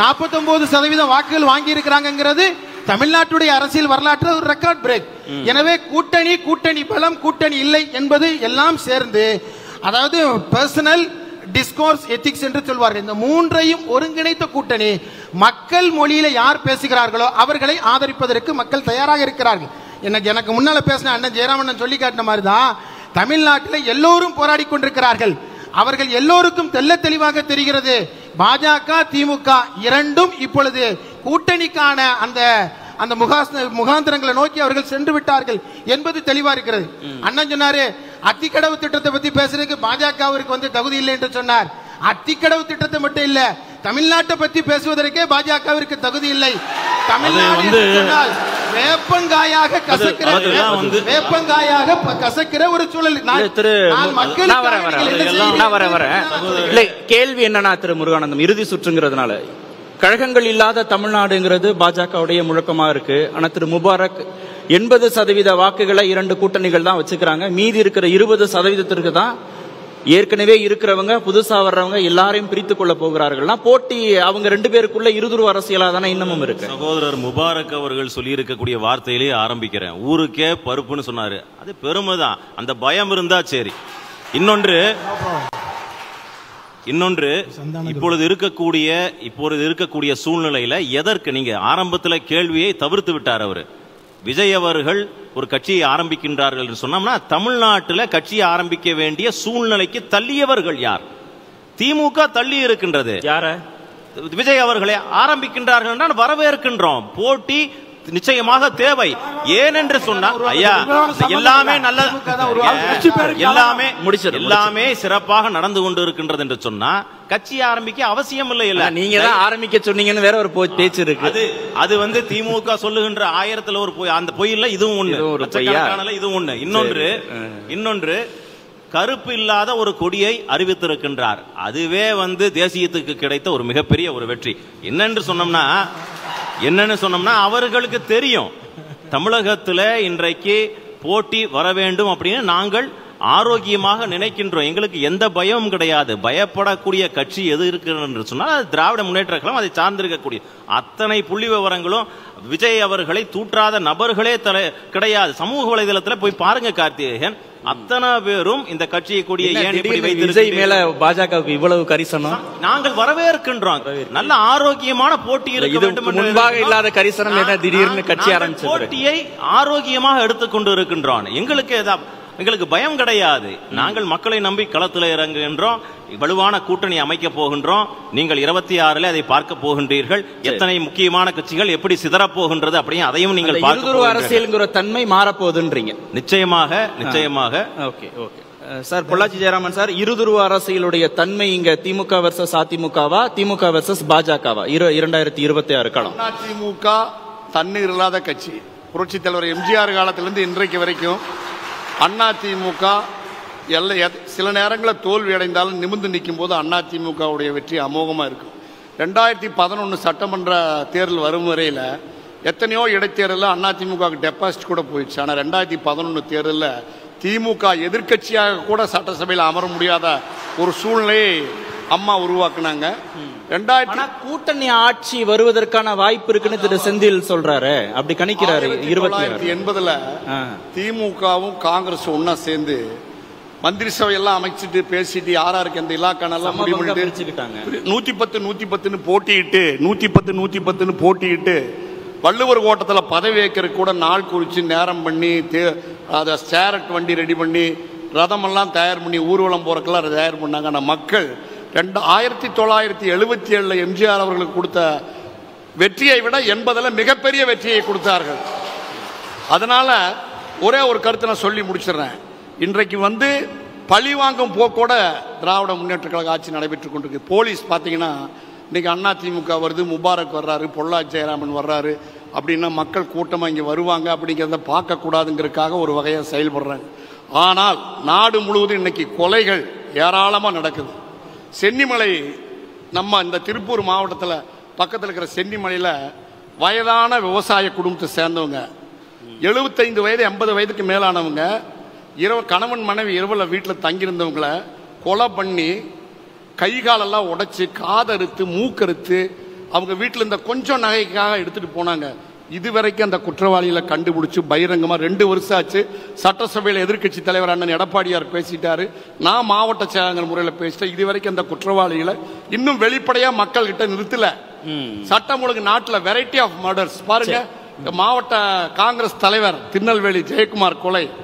49% வாக்குகள் வாங்கி இருக்கிறாங்கிறது தமிழ்நாட்டுடைய அரசியல் வரலாற்று ஒரு ரெக்கார்ட் பிரேக். எனவே கூட்டணி பலம், கூட்டணி இல்லை என்பது எல்லாம் சேர்ந்து, அதாவது பர்சனல் டிஸ்கோர்ஸ் எத்திக்ஸ் என்று சொல்வார்கள். இந்த 3ஐயும் ஒருங்கிணைத்த கூட்டணி. மக்கள் மொழியில யார் பேசுகிறார்களோ அவர்களை ஆதரிப்பதற்கு மக்கள் தயாராக இருக்கிறார்கள். எனக்கு முன்னால பேசின அண்ணன் ஜெயராமன் சொல்லி காட்டின மாதிரி தான் தமிழ்நாட்டில் எல்லோரும் போராடி கொண்டிருக்கிறார்கள். அவர்கள் எல்லோருக்கும் தெல்ல தெளிவாக தெரிகிறது, பாஜக திமுக இரண்டும் இப்பொழுது கூட்டணிக்கான அந்த அந்த முகாந்திரங்களை நோக்கி அவர்கள் சென்று விட்டார்கள் என்பது தெளிவா இருக்கிறது. அண்ணன் சொன்னாரு அத்திக்கடவு திட்டத்தை பத்தி பேசுறதுக்கு பாஜகவிற்கு வந்து தகுதி இல்லை என்று சொன்னார். அத்திக்கடவு திட்டத்தை மட்டும் இல்ல, தமிழ்நாட்டை பத்தி பேசுவதற்கே பாஜகவிற்கு தகுதி இல்லை. தமிழ்நாடு வேப்பங்காயாக கசக்கிற ஒரு சூழல். கேள்வி என்னன்னா திரு முருகானந்தம், இறுதி சுற்றுங்கிறதுனால கழகங்கள் இல்லாத தமிழ்நாடுங்கிறது பாஜகவுடைய முழக்கமா இருக்கு. ஆனா திரு முபாரக் 80% வாக்குகளை 2 கூட்டணிகள் தான் வச்சுக்கிறாங்க. மீதி இருக்கிற 20% தான் ஏற்கனவே இருக்கிறவங்க புதுசா வர்றவங்க எல்லாரையும் பிரித்து கொள்ள போகிறார்கள்னா போட்டி அவங்க 2 பேருக்குள்ள இருதுருவ அரசியலா தானே இன்னமும் இருக்கு. சகோதரர் முபாரக் அவர்கள் சொல்லி இருக்கக்கூடிய வார்த்தையிலேயே ஆரம்பிக்கிறேன். ஊருக்கே பருப்புன்னு சொன்னாரு, அது பெருமைதான். அந்த பயம் இருந்தா சரி. இன்னொன்று இப்பொழுது இருக்கக்கூடிய சூழ்நிலையில எதற்கு நீங்க ஆரம்பத்துல கேள்வியை தவிர்த்து விட்டார் அவரு. விஜய் அவர்கள் ஒரு கட்சியை ஆரம்பிக்கின்றார்கள் என்று சொன்னோம்னா தமிழ்நாட்டில் கட்சியை ஆரம்பிக்க வேண்டிய சூழ்நிலைக்கு தள்ளியவர்கள் யார்? திமுக தள்ளி இருக்கின்றது. யார? விஜய் அவர்களை ஆரம்பிக்கின்றார்கள் என்றால் வரவேற்கின்றோம். போட்டி நிச்சயமாக தேவை. ஏனென்று சொன்னால் ஐயா எல்லாமே நல்ல எல்லாமே சிறப்பாக நடந்து கொண்டு இருக்கின்றது என்று சொன்னா கட்சி ஆரம்பிக்க அவசியம் இல்லை. இல்ல நீங்க தான் ஆரம்பிக்க சொன்னீங்கன்னு வேற ஒரு பேச்சு இருக்கு. அது வந்து திமுக சொல்லுகின்ற 1000ல் ஒரு பொய். அந்த பொய்யில இதுவும் ஒண்ணு, இதுவும் ஒண்ணு. இன்னொன்று கருப்பு இல்லாத ஒரு கொடியை அறிவித்திருக்கின்றார். அதுவே வந்து தேசியத்துக்கு கிடைத்த ஒரு மிகப்பெரிய ஒரு வெற்றி. என்னன்னு சொன்னோம்னா அவர்களுக்கு தெரியும் தமிழகத்தில் இன்றைக்கு போட்டி வர வேண்டும் அப்படின்னு நாங்கள் ஆரோக்கியமாக நினைக்கின்றோம். எங்களுக்கு எந்த பயமும் கிடையாது. பயப்படக்கூடிய கட்சி எது இருக்கிறது என்று சொன்னால் திராவிட முன்னேற்ற கழகம். அதை சார்ந்திருக்கக்கூடிய அத்தனை புள்ளி விவரங்களும் விஜய் அவர்களை தூற்றாத நபர்களே கிடையாது. சமூக வலைதளத்தில் போய் பாருங்க கார்த்திகேயன், அத்தனை பேரும் இந்த கட்சியை கூடிய ஏன் இப்படி வைத்து விஜய் மேல பாஜகவுக்கு இவ்வளவு கரிசனம் நாங்கள் வரவேற்கின்றோம். நல்ல ஆரோக்கியமான போட்டி இருக்க வேண்டும். முன்பாக இல்லாத கரிசனம் என்ன திடீர்னு கட்சி ஆரம்பிச்சு போட்டியை ஆரோக்கியமாக எடுத்துக்கொண்டு இருக்கின்றோம். எங்களுக்கு பயம் கிடையாது. நாங்கள் மக்களை நம்பி களத்தில் இறங்குகின்றோம். வலுவான கூட்டணி அமைக்க போகின்றோம். நீங்கள் 26 அதை பார்க்க போகின்றீர்கள். எத்தனை முக்கியமான கட்சிகள் எப்படி சிதறப் போகின்றது அப்படியே அதையும் நீங்கள் பார்க்க. அரசியல்ங்கிற தன்மை மாறப்போகுதுன்றீங்க. நிச்சயமாக. Okay sir, Pollachi Jayaraman sir, இருதுருவ அரசியலுடைய தன்மை இங்க திமுக வெர்சஸ் அதிமுகவா, திமுக வெர்சஸ் பாஜகவா 2026 காலம்? அதிமுக தண்ணீர் இல்லாத கட்சி. புரட்சி தலைவர் எம்ஜிஆர் காலத்திலிருந்து இன்றைக்கு வரைக்கும் அதிமுக சில நேரங்களில் தோல்வி அடைந்தாலும் நிமிர்ந்து நிற்கும் போது அதிமுகவுடைய வெற்றி அமோகமாக இருக்கும். 2011 சட்டமன்ற தேர்தல் வரும் வரையில் எத்தனையோ இடைத்தேர்தலில் அதிமுக டெபாசிட் கூட போயிடுச்சு. ஆனால் 2011 தேர்தலில் திமுக எதிர்கட்சியாக கூட சட்டசபையில் அமர முடியாத ஒரு சூழ்நிலையை அம்மா உருவாக்குனாங்க. கூட்டணி ஆட்சி வருவதற்கான வாய்ப்பு இருக்குன்னு திரு செந்தில் சொல்றாரு, அப்படி கணிக்கிறாரு. 1980 திமுகவும் காங்கிரஸ் ஒன்னா சேர்ந்து மந்திரி சபை எல்லாம் அமைச்சிட்டு பேசிட்டு யாராருக்கு எந்த இலாக்கானெல்லாம் முடிவு பண்ணிட்டு 110 போட்டியிட்டு வள்ளுவர் கோட்டத்தில் பதவி வைக்கிறதுக்கு கூட நாள் குறித்து நேரம் பண்ணி அதை சேரட் வண்டி ரெடி பண்ணி ரதமெல்லாம் தயார் பண்ணி ஊர்வலம் போறதுக்கெல்லாம் தயார் பண்ணாங்க. ஆனால் மக்கள் 1977 எம்ஜிஆர் அவர்களுக்கு கொடுத்த வெற்றியை விட 80 மிகப்பெரிய வெற்றியை கொடுத்தார்கள். அதனால ஒரே ஒரு கருத்தை நான் சொல்லி முடிச்சிடுறேன். இன்றைக்கு வந்து பழி வாங்கும் போக்கோட திராவிட முன்னேற்ற கழக ஆட்சி நடைபெற்றுக் கொண்டிருக்கு. போலீஸ் பார்த்தீங்கன்னா இன்னைக்கு அதிமுக வருது, முபாரக் வர்றாரு, பொள்ளாச்சி ஜெயராமன் வர்றாரு அப்படின்னா மக்கள் கூட்டமாக இங்கே வருவாங்க அப்படிங்கிறத பார்க்கக்கூடாதுங்கிறதுக்காக ஒரு வகையாக செயல்படுறாங்க. ஆனால் நாடு முழுவதும் இன்னைக்கு கொலைகள் ஏராளமாக நடக்குது. சென்னிமலை, நம்ம இந்த திருப்பூர் மாவட்டத்தில் பக்கத்தில் இருக்கிற சென்னிமலையில் வயதான விவசாய குடும்பத்தை சேர்ந்தவங்க 75 வயது 80 வயதுக்கு மேலானவங்க கணவன் மனைவி இரவில் வீட்டில் தங்கியிருந்தவங்களை கொலை பண்ணி கை காலெல்லாம் உடைச்சி காதறுத்து மூக்கறுத்து அவங்க வீட்டில் இந்த கொஞ்சம் நகைக்காக எடுத்துகிட்டு போனாங்க. இதுவரைக்கும் அந்த குற்றவாளிகளை கண்டுபிடிச்சி பகிரங்கமாக 2 வருஷம் ஆச்சு. சட்டசபையில் எதிர்கட்சி தலைவர் அண்ணன் எடப்பாடியார் பேசிட்டாரு, நான் மாவட்ட செயலாளர் முறையில் பேசிட்டேன். இதுவரைக்கும் அந்த குற்றவாளிகளை இன்னும் வெளிப்படையாக மக்கள்கிட்ட நிறுத்தல. சட்டம் ஒழுங்கு நாட்டில் வெரைட்டி ஆஃப் மர்டர்ஸ் பாருங்க. மாவட்ட காங்கிரஸ் தலைவர் திருநெல்வேலி ஜெயக்குமார் கொலை,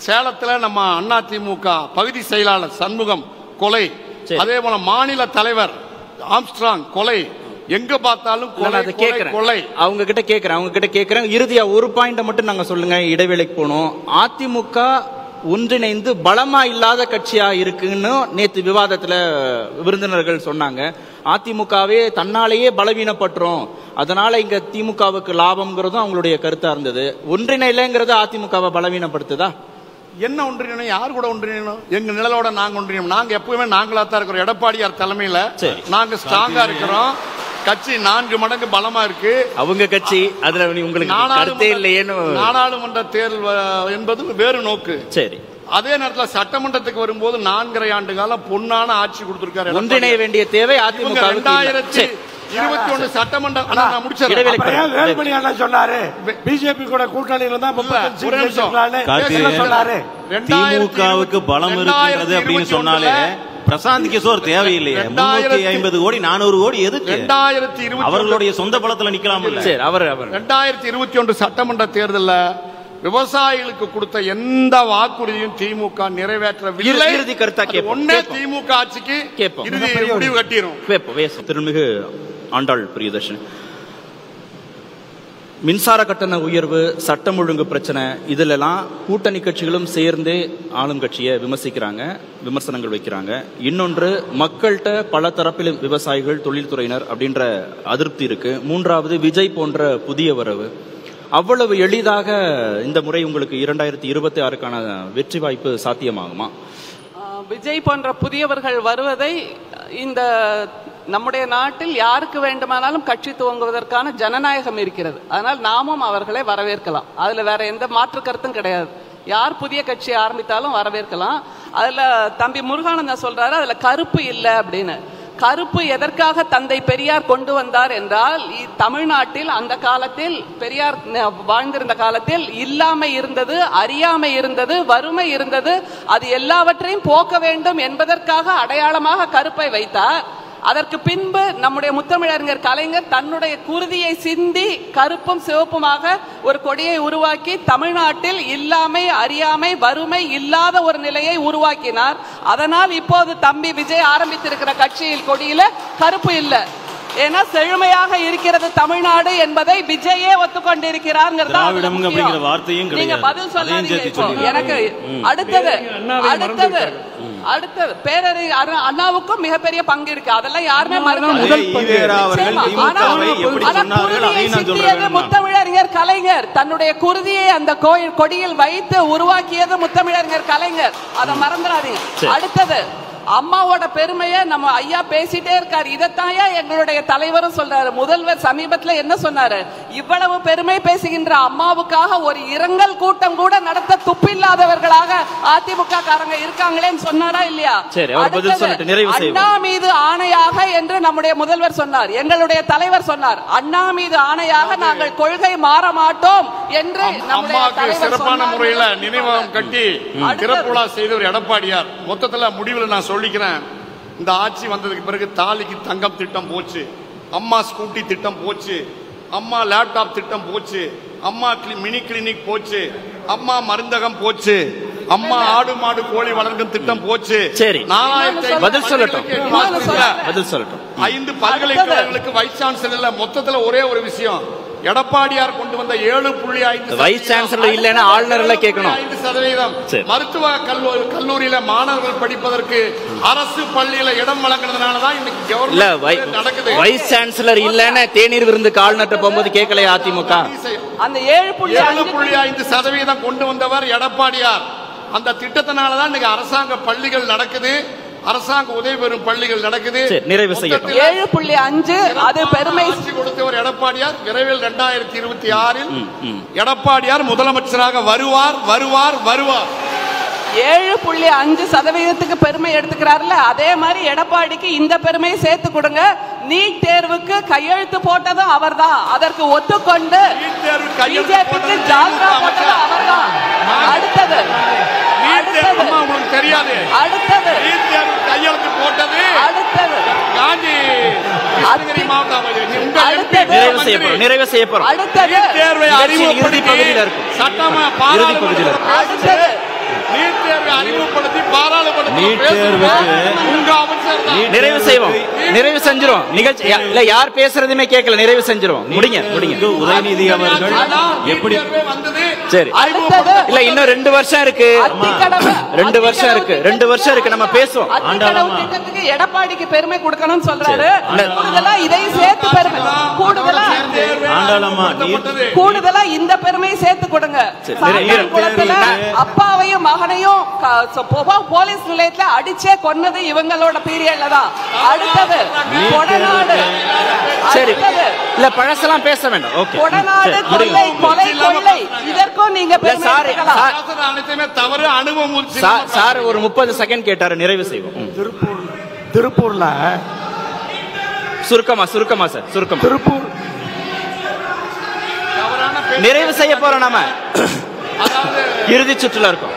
சேலத்துல நம்ம அதிமுக பகுதி செயலாளர் சண்முகம் கொலை, அதே போல மாநில தலைவர் ஆம்ஸ்ட்ராங் கொலை, எங்க பார்த்தாலும் கொலை. அவங்க கிட்ட கேக்குறேன் இறுதியா ஒரு பாயிண்ட் மட்டும் நாங்க சொல்லுங்க, இடைவேளைக்கு போனோம். அதிமுக ஒன்றிணைந்து பலமா இல்லாத கட்சியா இருக்குன்னு நேத்து விவாதத்துல விருந்தினர்கள் சொன்னாங்க. அதிமுகவே தன்னாலேயே பலவீனப்பட்டுரும், அதனால இங்க திமுகவுக்கு லாபம்ங்கிறதும் அவங்களுடைய கருத்தா இருந்தது. ஒன்றிணைலங்கிறது அதிமுகவை பலவீனப்படுத்துதா? என்ன ஒன்றிணையும், யார் கூட ஒன்றிணையும்? எங்க நிழலோட நாங்க ஒன்றிணையும். நாங்க எப்பவுமே நாங்களா தான் இருக்கிறோம். எடப்பாடியார் தலைமையில நாங்க ஸ்ட்ராங்கா இருக்கிறோம். கட்சி 4 மடங்கு பலமா இருக்கு. அவங்க கட்சி அதுல உங்களுக்கு கருத்தே இல்லையேன்னு. நாடாளுமன்ற தேர்தல் என்பது வேறு நோக்கு. சரி, அதே நேரத்தில் சட்டமன்றத்துக்கு வரும்போது 4.5 ஆண்டு காலம் பொன்னான ஆட்சி கொடுத்திருக்காரு. ஒன்றிணைய வேண்டிய தேவை அதிமுக. 2021 சட்டமன்ற சொன்னாரு பிஜேபி கூட கூட்டணியில தான் திமுகவுக்கு பலம் இருக்கிறது அப்படின்னு சொன்னாலே பிரசாந்த் கிஷோர் தேவையில்லையே. 350 கோடி 400 கோடி எதுக்கு? 2020 அவர்களுடைய சொந்த பலத்துல நிக்கலாம். 2021 சட்டமன்ற தேர்தலில் விவசாயிகளுக்கு கொடுத்த எந்த வாக்குறுதியும் திமுக நிறைவேற்றவில்லை. ஒன்னே திமுக ஆட்சிக்கு முடிவு கட்டிரும். திருமிகு ஆண்டாள் பிரியதர்ஷன், மின்சார கட்டண உயர்வு, சட்டம் ஒழுங்கு பிரச்சனை, இதுலலாம் கூட்டணி கட்சிகளும் சேர்ந்து ஆளும் கட்சியை விமர்சனங்கள் வைக்கிறாங்க. இன்னொன்று, மக்கள்கிட்ட பல தரப்பிலும் விவசாயிகள், தொழில்துறையினர் அப்படின்ற அதிருப்தி இருக்கு. மூன்றாவது, விஜய் போன்ற புதிய வரவு. அவ்வளவு எளிதாக இந்த முறை உங்களுக்கு 2026க்கான வெற்றி வாய்ப்பு சாத்தியமாகுமா? விஜய் போன்ற புதியவர்கள் வருவதை இந்த நம்முடைய நாட்டில் யாருக்கு வேண்டுமானாலும் கட்சி துவங்குவதற்கான ஜனநாயகம் இருக்கிறது. அதனால் நாமும் அவர்களை வரவேற்கலாம். அதுல வேற எந்த மாற்று கருத்தும் கிடையாது. யார் புதிய கட்சி ஆரம்பித்தாலும் வரவேற்கலாம். அதுல தம்பி முருகானந்தன் சொல்றாரு அதுல கருப்பு இல்லை அப்படின்னு. கருப்பு எதற்காக தந்தை பெரியார் கொண்டு வந்தார் என்றால், தமிழ்நாட்டில் அந்த காலத்தில் பெரியார் வாழ்ந்திருந்த காலத்தில் இல்லாமை இருந்தது, அறியாமை இருந்தது, வறுமை இருந்தது. அது எல்லாவற்றையும் போக்க வேண்டும் என்பதற்காக அடையாளமாக கருப்பை வைத்தார். அதற்கு பின்பு நம்முடைய முத்தமிழறிஞர் கலைஞர் தன்னுடைய குருதியை சிந்தி கருப்பும் சிவப்புமாக ஒரு கொடியை உருவாக்கி தமிழ்நாட்டில் இல்லாமை, அறியாமை, வறுமை இல்லாத ஒரு நிலையை உருவாக்கினார். அதனால் இப்போது தம்பி விஜய் ஆரம்பித்திருக்கிற கட்சியில் கொடியில கருப்பு இல்லை. ஏன்னா செழுமையாக இருக்கிறது தமிழ்நாடு என்பதை விஜயே ஒத்துக்கொண்டிருக்கிறார். நீங்க பதில் சொல்லாதீங்க. எனக்கு அடுத்தது பேரறிஞர் அண்ணாவுக்கும் மிகப்பெரிய பங்கு இருக்கு. அதெல்லாம் யாருமே முத்தமிழறிஞர் கலைஞர் தன்னுடைய குருதியை அந்த கொடியில் வைத்து உருவாக்கியது முத்தமிழறிஞர் கலைஞர். அதை மறந்துடாதீங்க. அடுத்தது, அம்மாவோட பெருமையை நம்ம ஐயா பேசிட்டே இருக்காரு. இதைத்தான் எங்களுடைய தலைவரும் சொல்றாரு. முதல்வர் சமீபத்தில் என்ன சொன்னாரு? இவ்வளவு பெருமை பேசுகின்ற அம்மாவுக்காக ஒரு இரங்கல் கூட்டம் கூட நடத்த துப்பில்லாதவர்களாக அதிமுக காரங்க இருக்காங்களேன்னு சொன்னாரா இல்லையா? அண்ணா மீது ஆணையாக என்று நம்முடைய முதல்வர் சொன்னார். எங்களுடைய தலைவர் சொன்னார், அண்ணா மீது ஆணையாக நாங்கள் கொள்கை மாற மாட்டோம் என்று சிறப்பான முறையில் நினைவகம் கட்டி திறப்புலா செய்தவர் எடப்பாடியார். மொத்தத்தில் முடிவில் நான் சொல்லிக்கிறேன், இந்த ஆட்சி வந்ததுக்கு பிறகு தாலிக்கு தங்கம் திட்டம் போச்சு, அம்மா ஸ்கூட்டி திட்டம் போச்சு, அம்மா லேப்டாப் திட்டம் போச்சு, அம்மா மினி கிளினிக் போச்சு, அம்மா மருந்தகம் போச்சு, அம்மா ஆடு மாடு கோழி வளர்க்கும் திட்டம் போச்சு. 5 பல்கலைக்கழகங்களுக்கு வைஸ் சான்சலர். மொத்தத்தில் ஒரே ஒரு விஷயம், எடப்பாடியார் கொண்டு வந்த 7.5 வைஸ் சான்சலர் இல்லைன்னா ஆளுநர்ல கேட்கணும். 5% மருத்துவ கல்லூரியில மாணவர்கள் படிப்பதற்கு அரசு பள்ளியில இடம் வழங்குறதுனாலதான் இன்னைக்கு கவர்மெண்ட் நடக்குது. வைஸ் சான்சலர் இல்லைன்னா தேநீர் விருந்துக்கு ஆளுநர்கிட்ட போகும்போது கேட்கலையா அதிமுக? அந்த 7.5% கொண்டு வந்தவர் எடப்பாடியார். அந்த திட்டத்தினாலதான் இன்னைக்கு அரசாங்க பள்ளிகள் நடக்குது, அரசாங்க உதவி பெறும் பள்ளிகள் நடக்குது. நிறைவு செய்யப்படும் 7.5 அது பெருமை கொடுத்தவர் எடப்பாடியார். விரைவில் 2026 எடப்பாடியார் முதலமைச்சராக வருவார் வருவார் வருவார். 7.5% பெருமை எடுத்துக்கிறார்ல, அதே மாதிரி எடப்பாடிக்கு இந்த பெருமையை சேர்த்து கொடுங்க. நீட் தேர்வுக்கு கையெழுத்து போட்டதும் அவர்தான், அதற்கு ஒத்துக்கொண்டு பிஜேபிக்கு ஜால்ரா போட்டதும் அவர்தான். அடுத்தது தெரியாது, அடுத்தது கையெழுத்து போட்டது அடுத்தது காந்தி நிறைவு செய்யப்படும். அடுத்தது தேர்வை அறிமுகப்படுத்தி சட்டமா பாராளுமன்ற நீட் தேர்வை அறிமுகப்படுத்தி பாராளுமன்றத்தில் நீட் பேசுறது தேர்வுக்கு உங்க அமைச்சர் தான். நிறைவு செய்வோம், நிறைவு செஞ்சிரும் நிகழ்ச்சி. இல்ல யார் பேசுறதுமே கேட்கல, நிறைவு செஞ்சிரும். முடிங்க முடிங்க. உதயநிதி அவர்கள் எப்படி சரி இல்ல இன்னும் 2 வருஷம் இருக்கு, 2 வருஷம் இருக்கு, 2 வருஷம் இருக்கு, நம்ம பேசுவோம். திட்டத்துக்கு எடப்பாடிக்கு பெருமை கொடுக்கணும்னு சொல்றாரு. கூடுதலா இதை சேர்த்து பெருமை, கூடுதலா இந்த பெருமையை சேர்த்து கொடுங்க. அப்பாவையும் மகனையும் போலீஸ் நிலையத்துல அடிச்சே கொன்னது இவங்களோட பீரியட்ல தான். அடுத்தது கொடநாடு. சரி இல்ல பழசெல்லாம் பேச வேண்டாம். ஓகே கொடநாடு கொள்ளை, கொலை கொள்ளை, இதற்கும் நீங்க பெருமை அனைத்துமே தவறு. அனுபவம் சார் ஒரு 30 செகண்ட் கேட்டாரு, நிறைவு செய்வோம். திருப்பூர்ல சுருக்கமா சுருக்கமா சார், சுருக்கமா. திருப்பூர் நிறைவு செய்ய போறோம், நாம இறுதி சுற்றுல இருக்கோம்.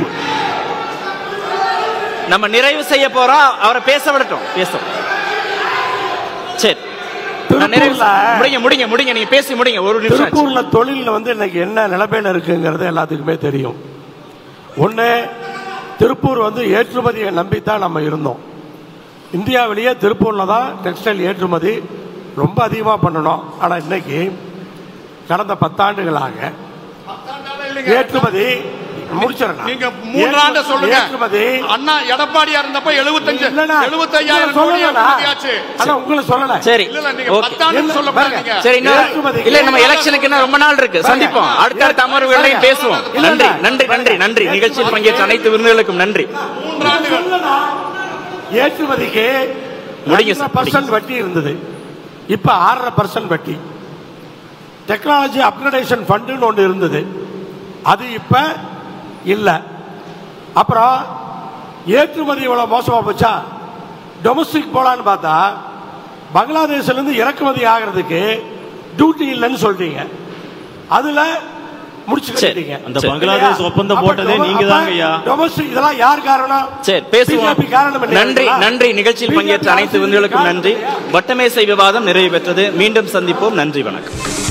நம்ம நிறைவு செய்ய போறோம், அவரை பேச விடட்டும், பேசும். சரி முடிங்க முடிங்க முடிங்க, நீங்க பேசி முடிங்க. ஒரு நிமிஷம். திருப்பூர்ல தொழில வந்து இன்னைக்கு என்ன நிலைமையில இருக்குங்கிறது எல்லாத்துக்குமே தெரியும். ஒண்ணு, திருப்பூர் வந்து ஏற்றுமதியை நம்பித்தான் நம்ம இருந்தோம். இந்தியாவிலேயே திருப்பூர்ல தான் டெக்ஸ்டைல் ஏற்றுமதி ரொம்ப அதிகமா பண்ணணும். ஆனா இன்னைக்கு கடந்த 10 ஆண்டுகளாக ஏற்றுமதி முடிச்சிடலாம். நீங்க 3 ஆண்டு சொல்லுங்க. ஏற்றுமதி அண்ணா எடப்பாடியா இருந்தப்ப 75,000 கோடி ஏற்றுமதியாச்சு. அத உங்களுக்கு சொல்லல. சரி இல்ல நீங்க 10 ஆண்டு சொல்ல போறீங்க. சரி இல்ல நம்ம எலெக்ஷனுக்கு இன்னும் ரொம்ப நாள் இருக்கு, சந்திப்போம். அடுத்த அமர்வுகளையும் பேசுவோம். நன்றி நன்றி நன்றி நன்றி. நிகழ்ச்சியில் பங்கேற்ற அனைத்து விருந்தினர்களுக்கும் நன்றி. ஏற்றுமதிக்கு 5% வட்டி இருந்தது, இப்ப 6.5% வட்டி. டெக்னாலஜி அப்கிரேடேஷன் ஃபண்ட் ஒன்று இருந்தது, அது இப்ப இல்ல. அப்புறம் ஏற்றுமதி இவ்வளவு மோசமா போச்சா? டொமஸ்டிக் போலான்னு பார்த்தா பங்களாதேஷ்ல இருந்து இறக்குமதி ஆகிறதுக்கு டியூட்டி இல்லைன்னு சொல்றீங்க. அதுல முடிச்சுக்கிட்டீங்க. அந்த பங்களாதேஷ் ஒப்பந்தம் போட்டதே நீங்க தாங்க ஐயா. டொமஸ்டிக் இதெல்லாம் யார் காரணம்? சரி பேசுவோம். நன்றி நன்றி. நிகழ்ச்சியில் பங்கேற்ற அனைத்து விருந்தினர்களுக்கும் நன்றி. வட்டமேசை விவாதம் நிறைவு பெற்றது. மீண்டும் சந்திப்போம். நன்றி, வணக்கம்.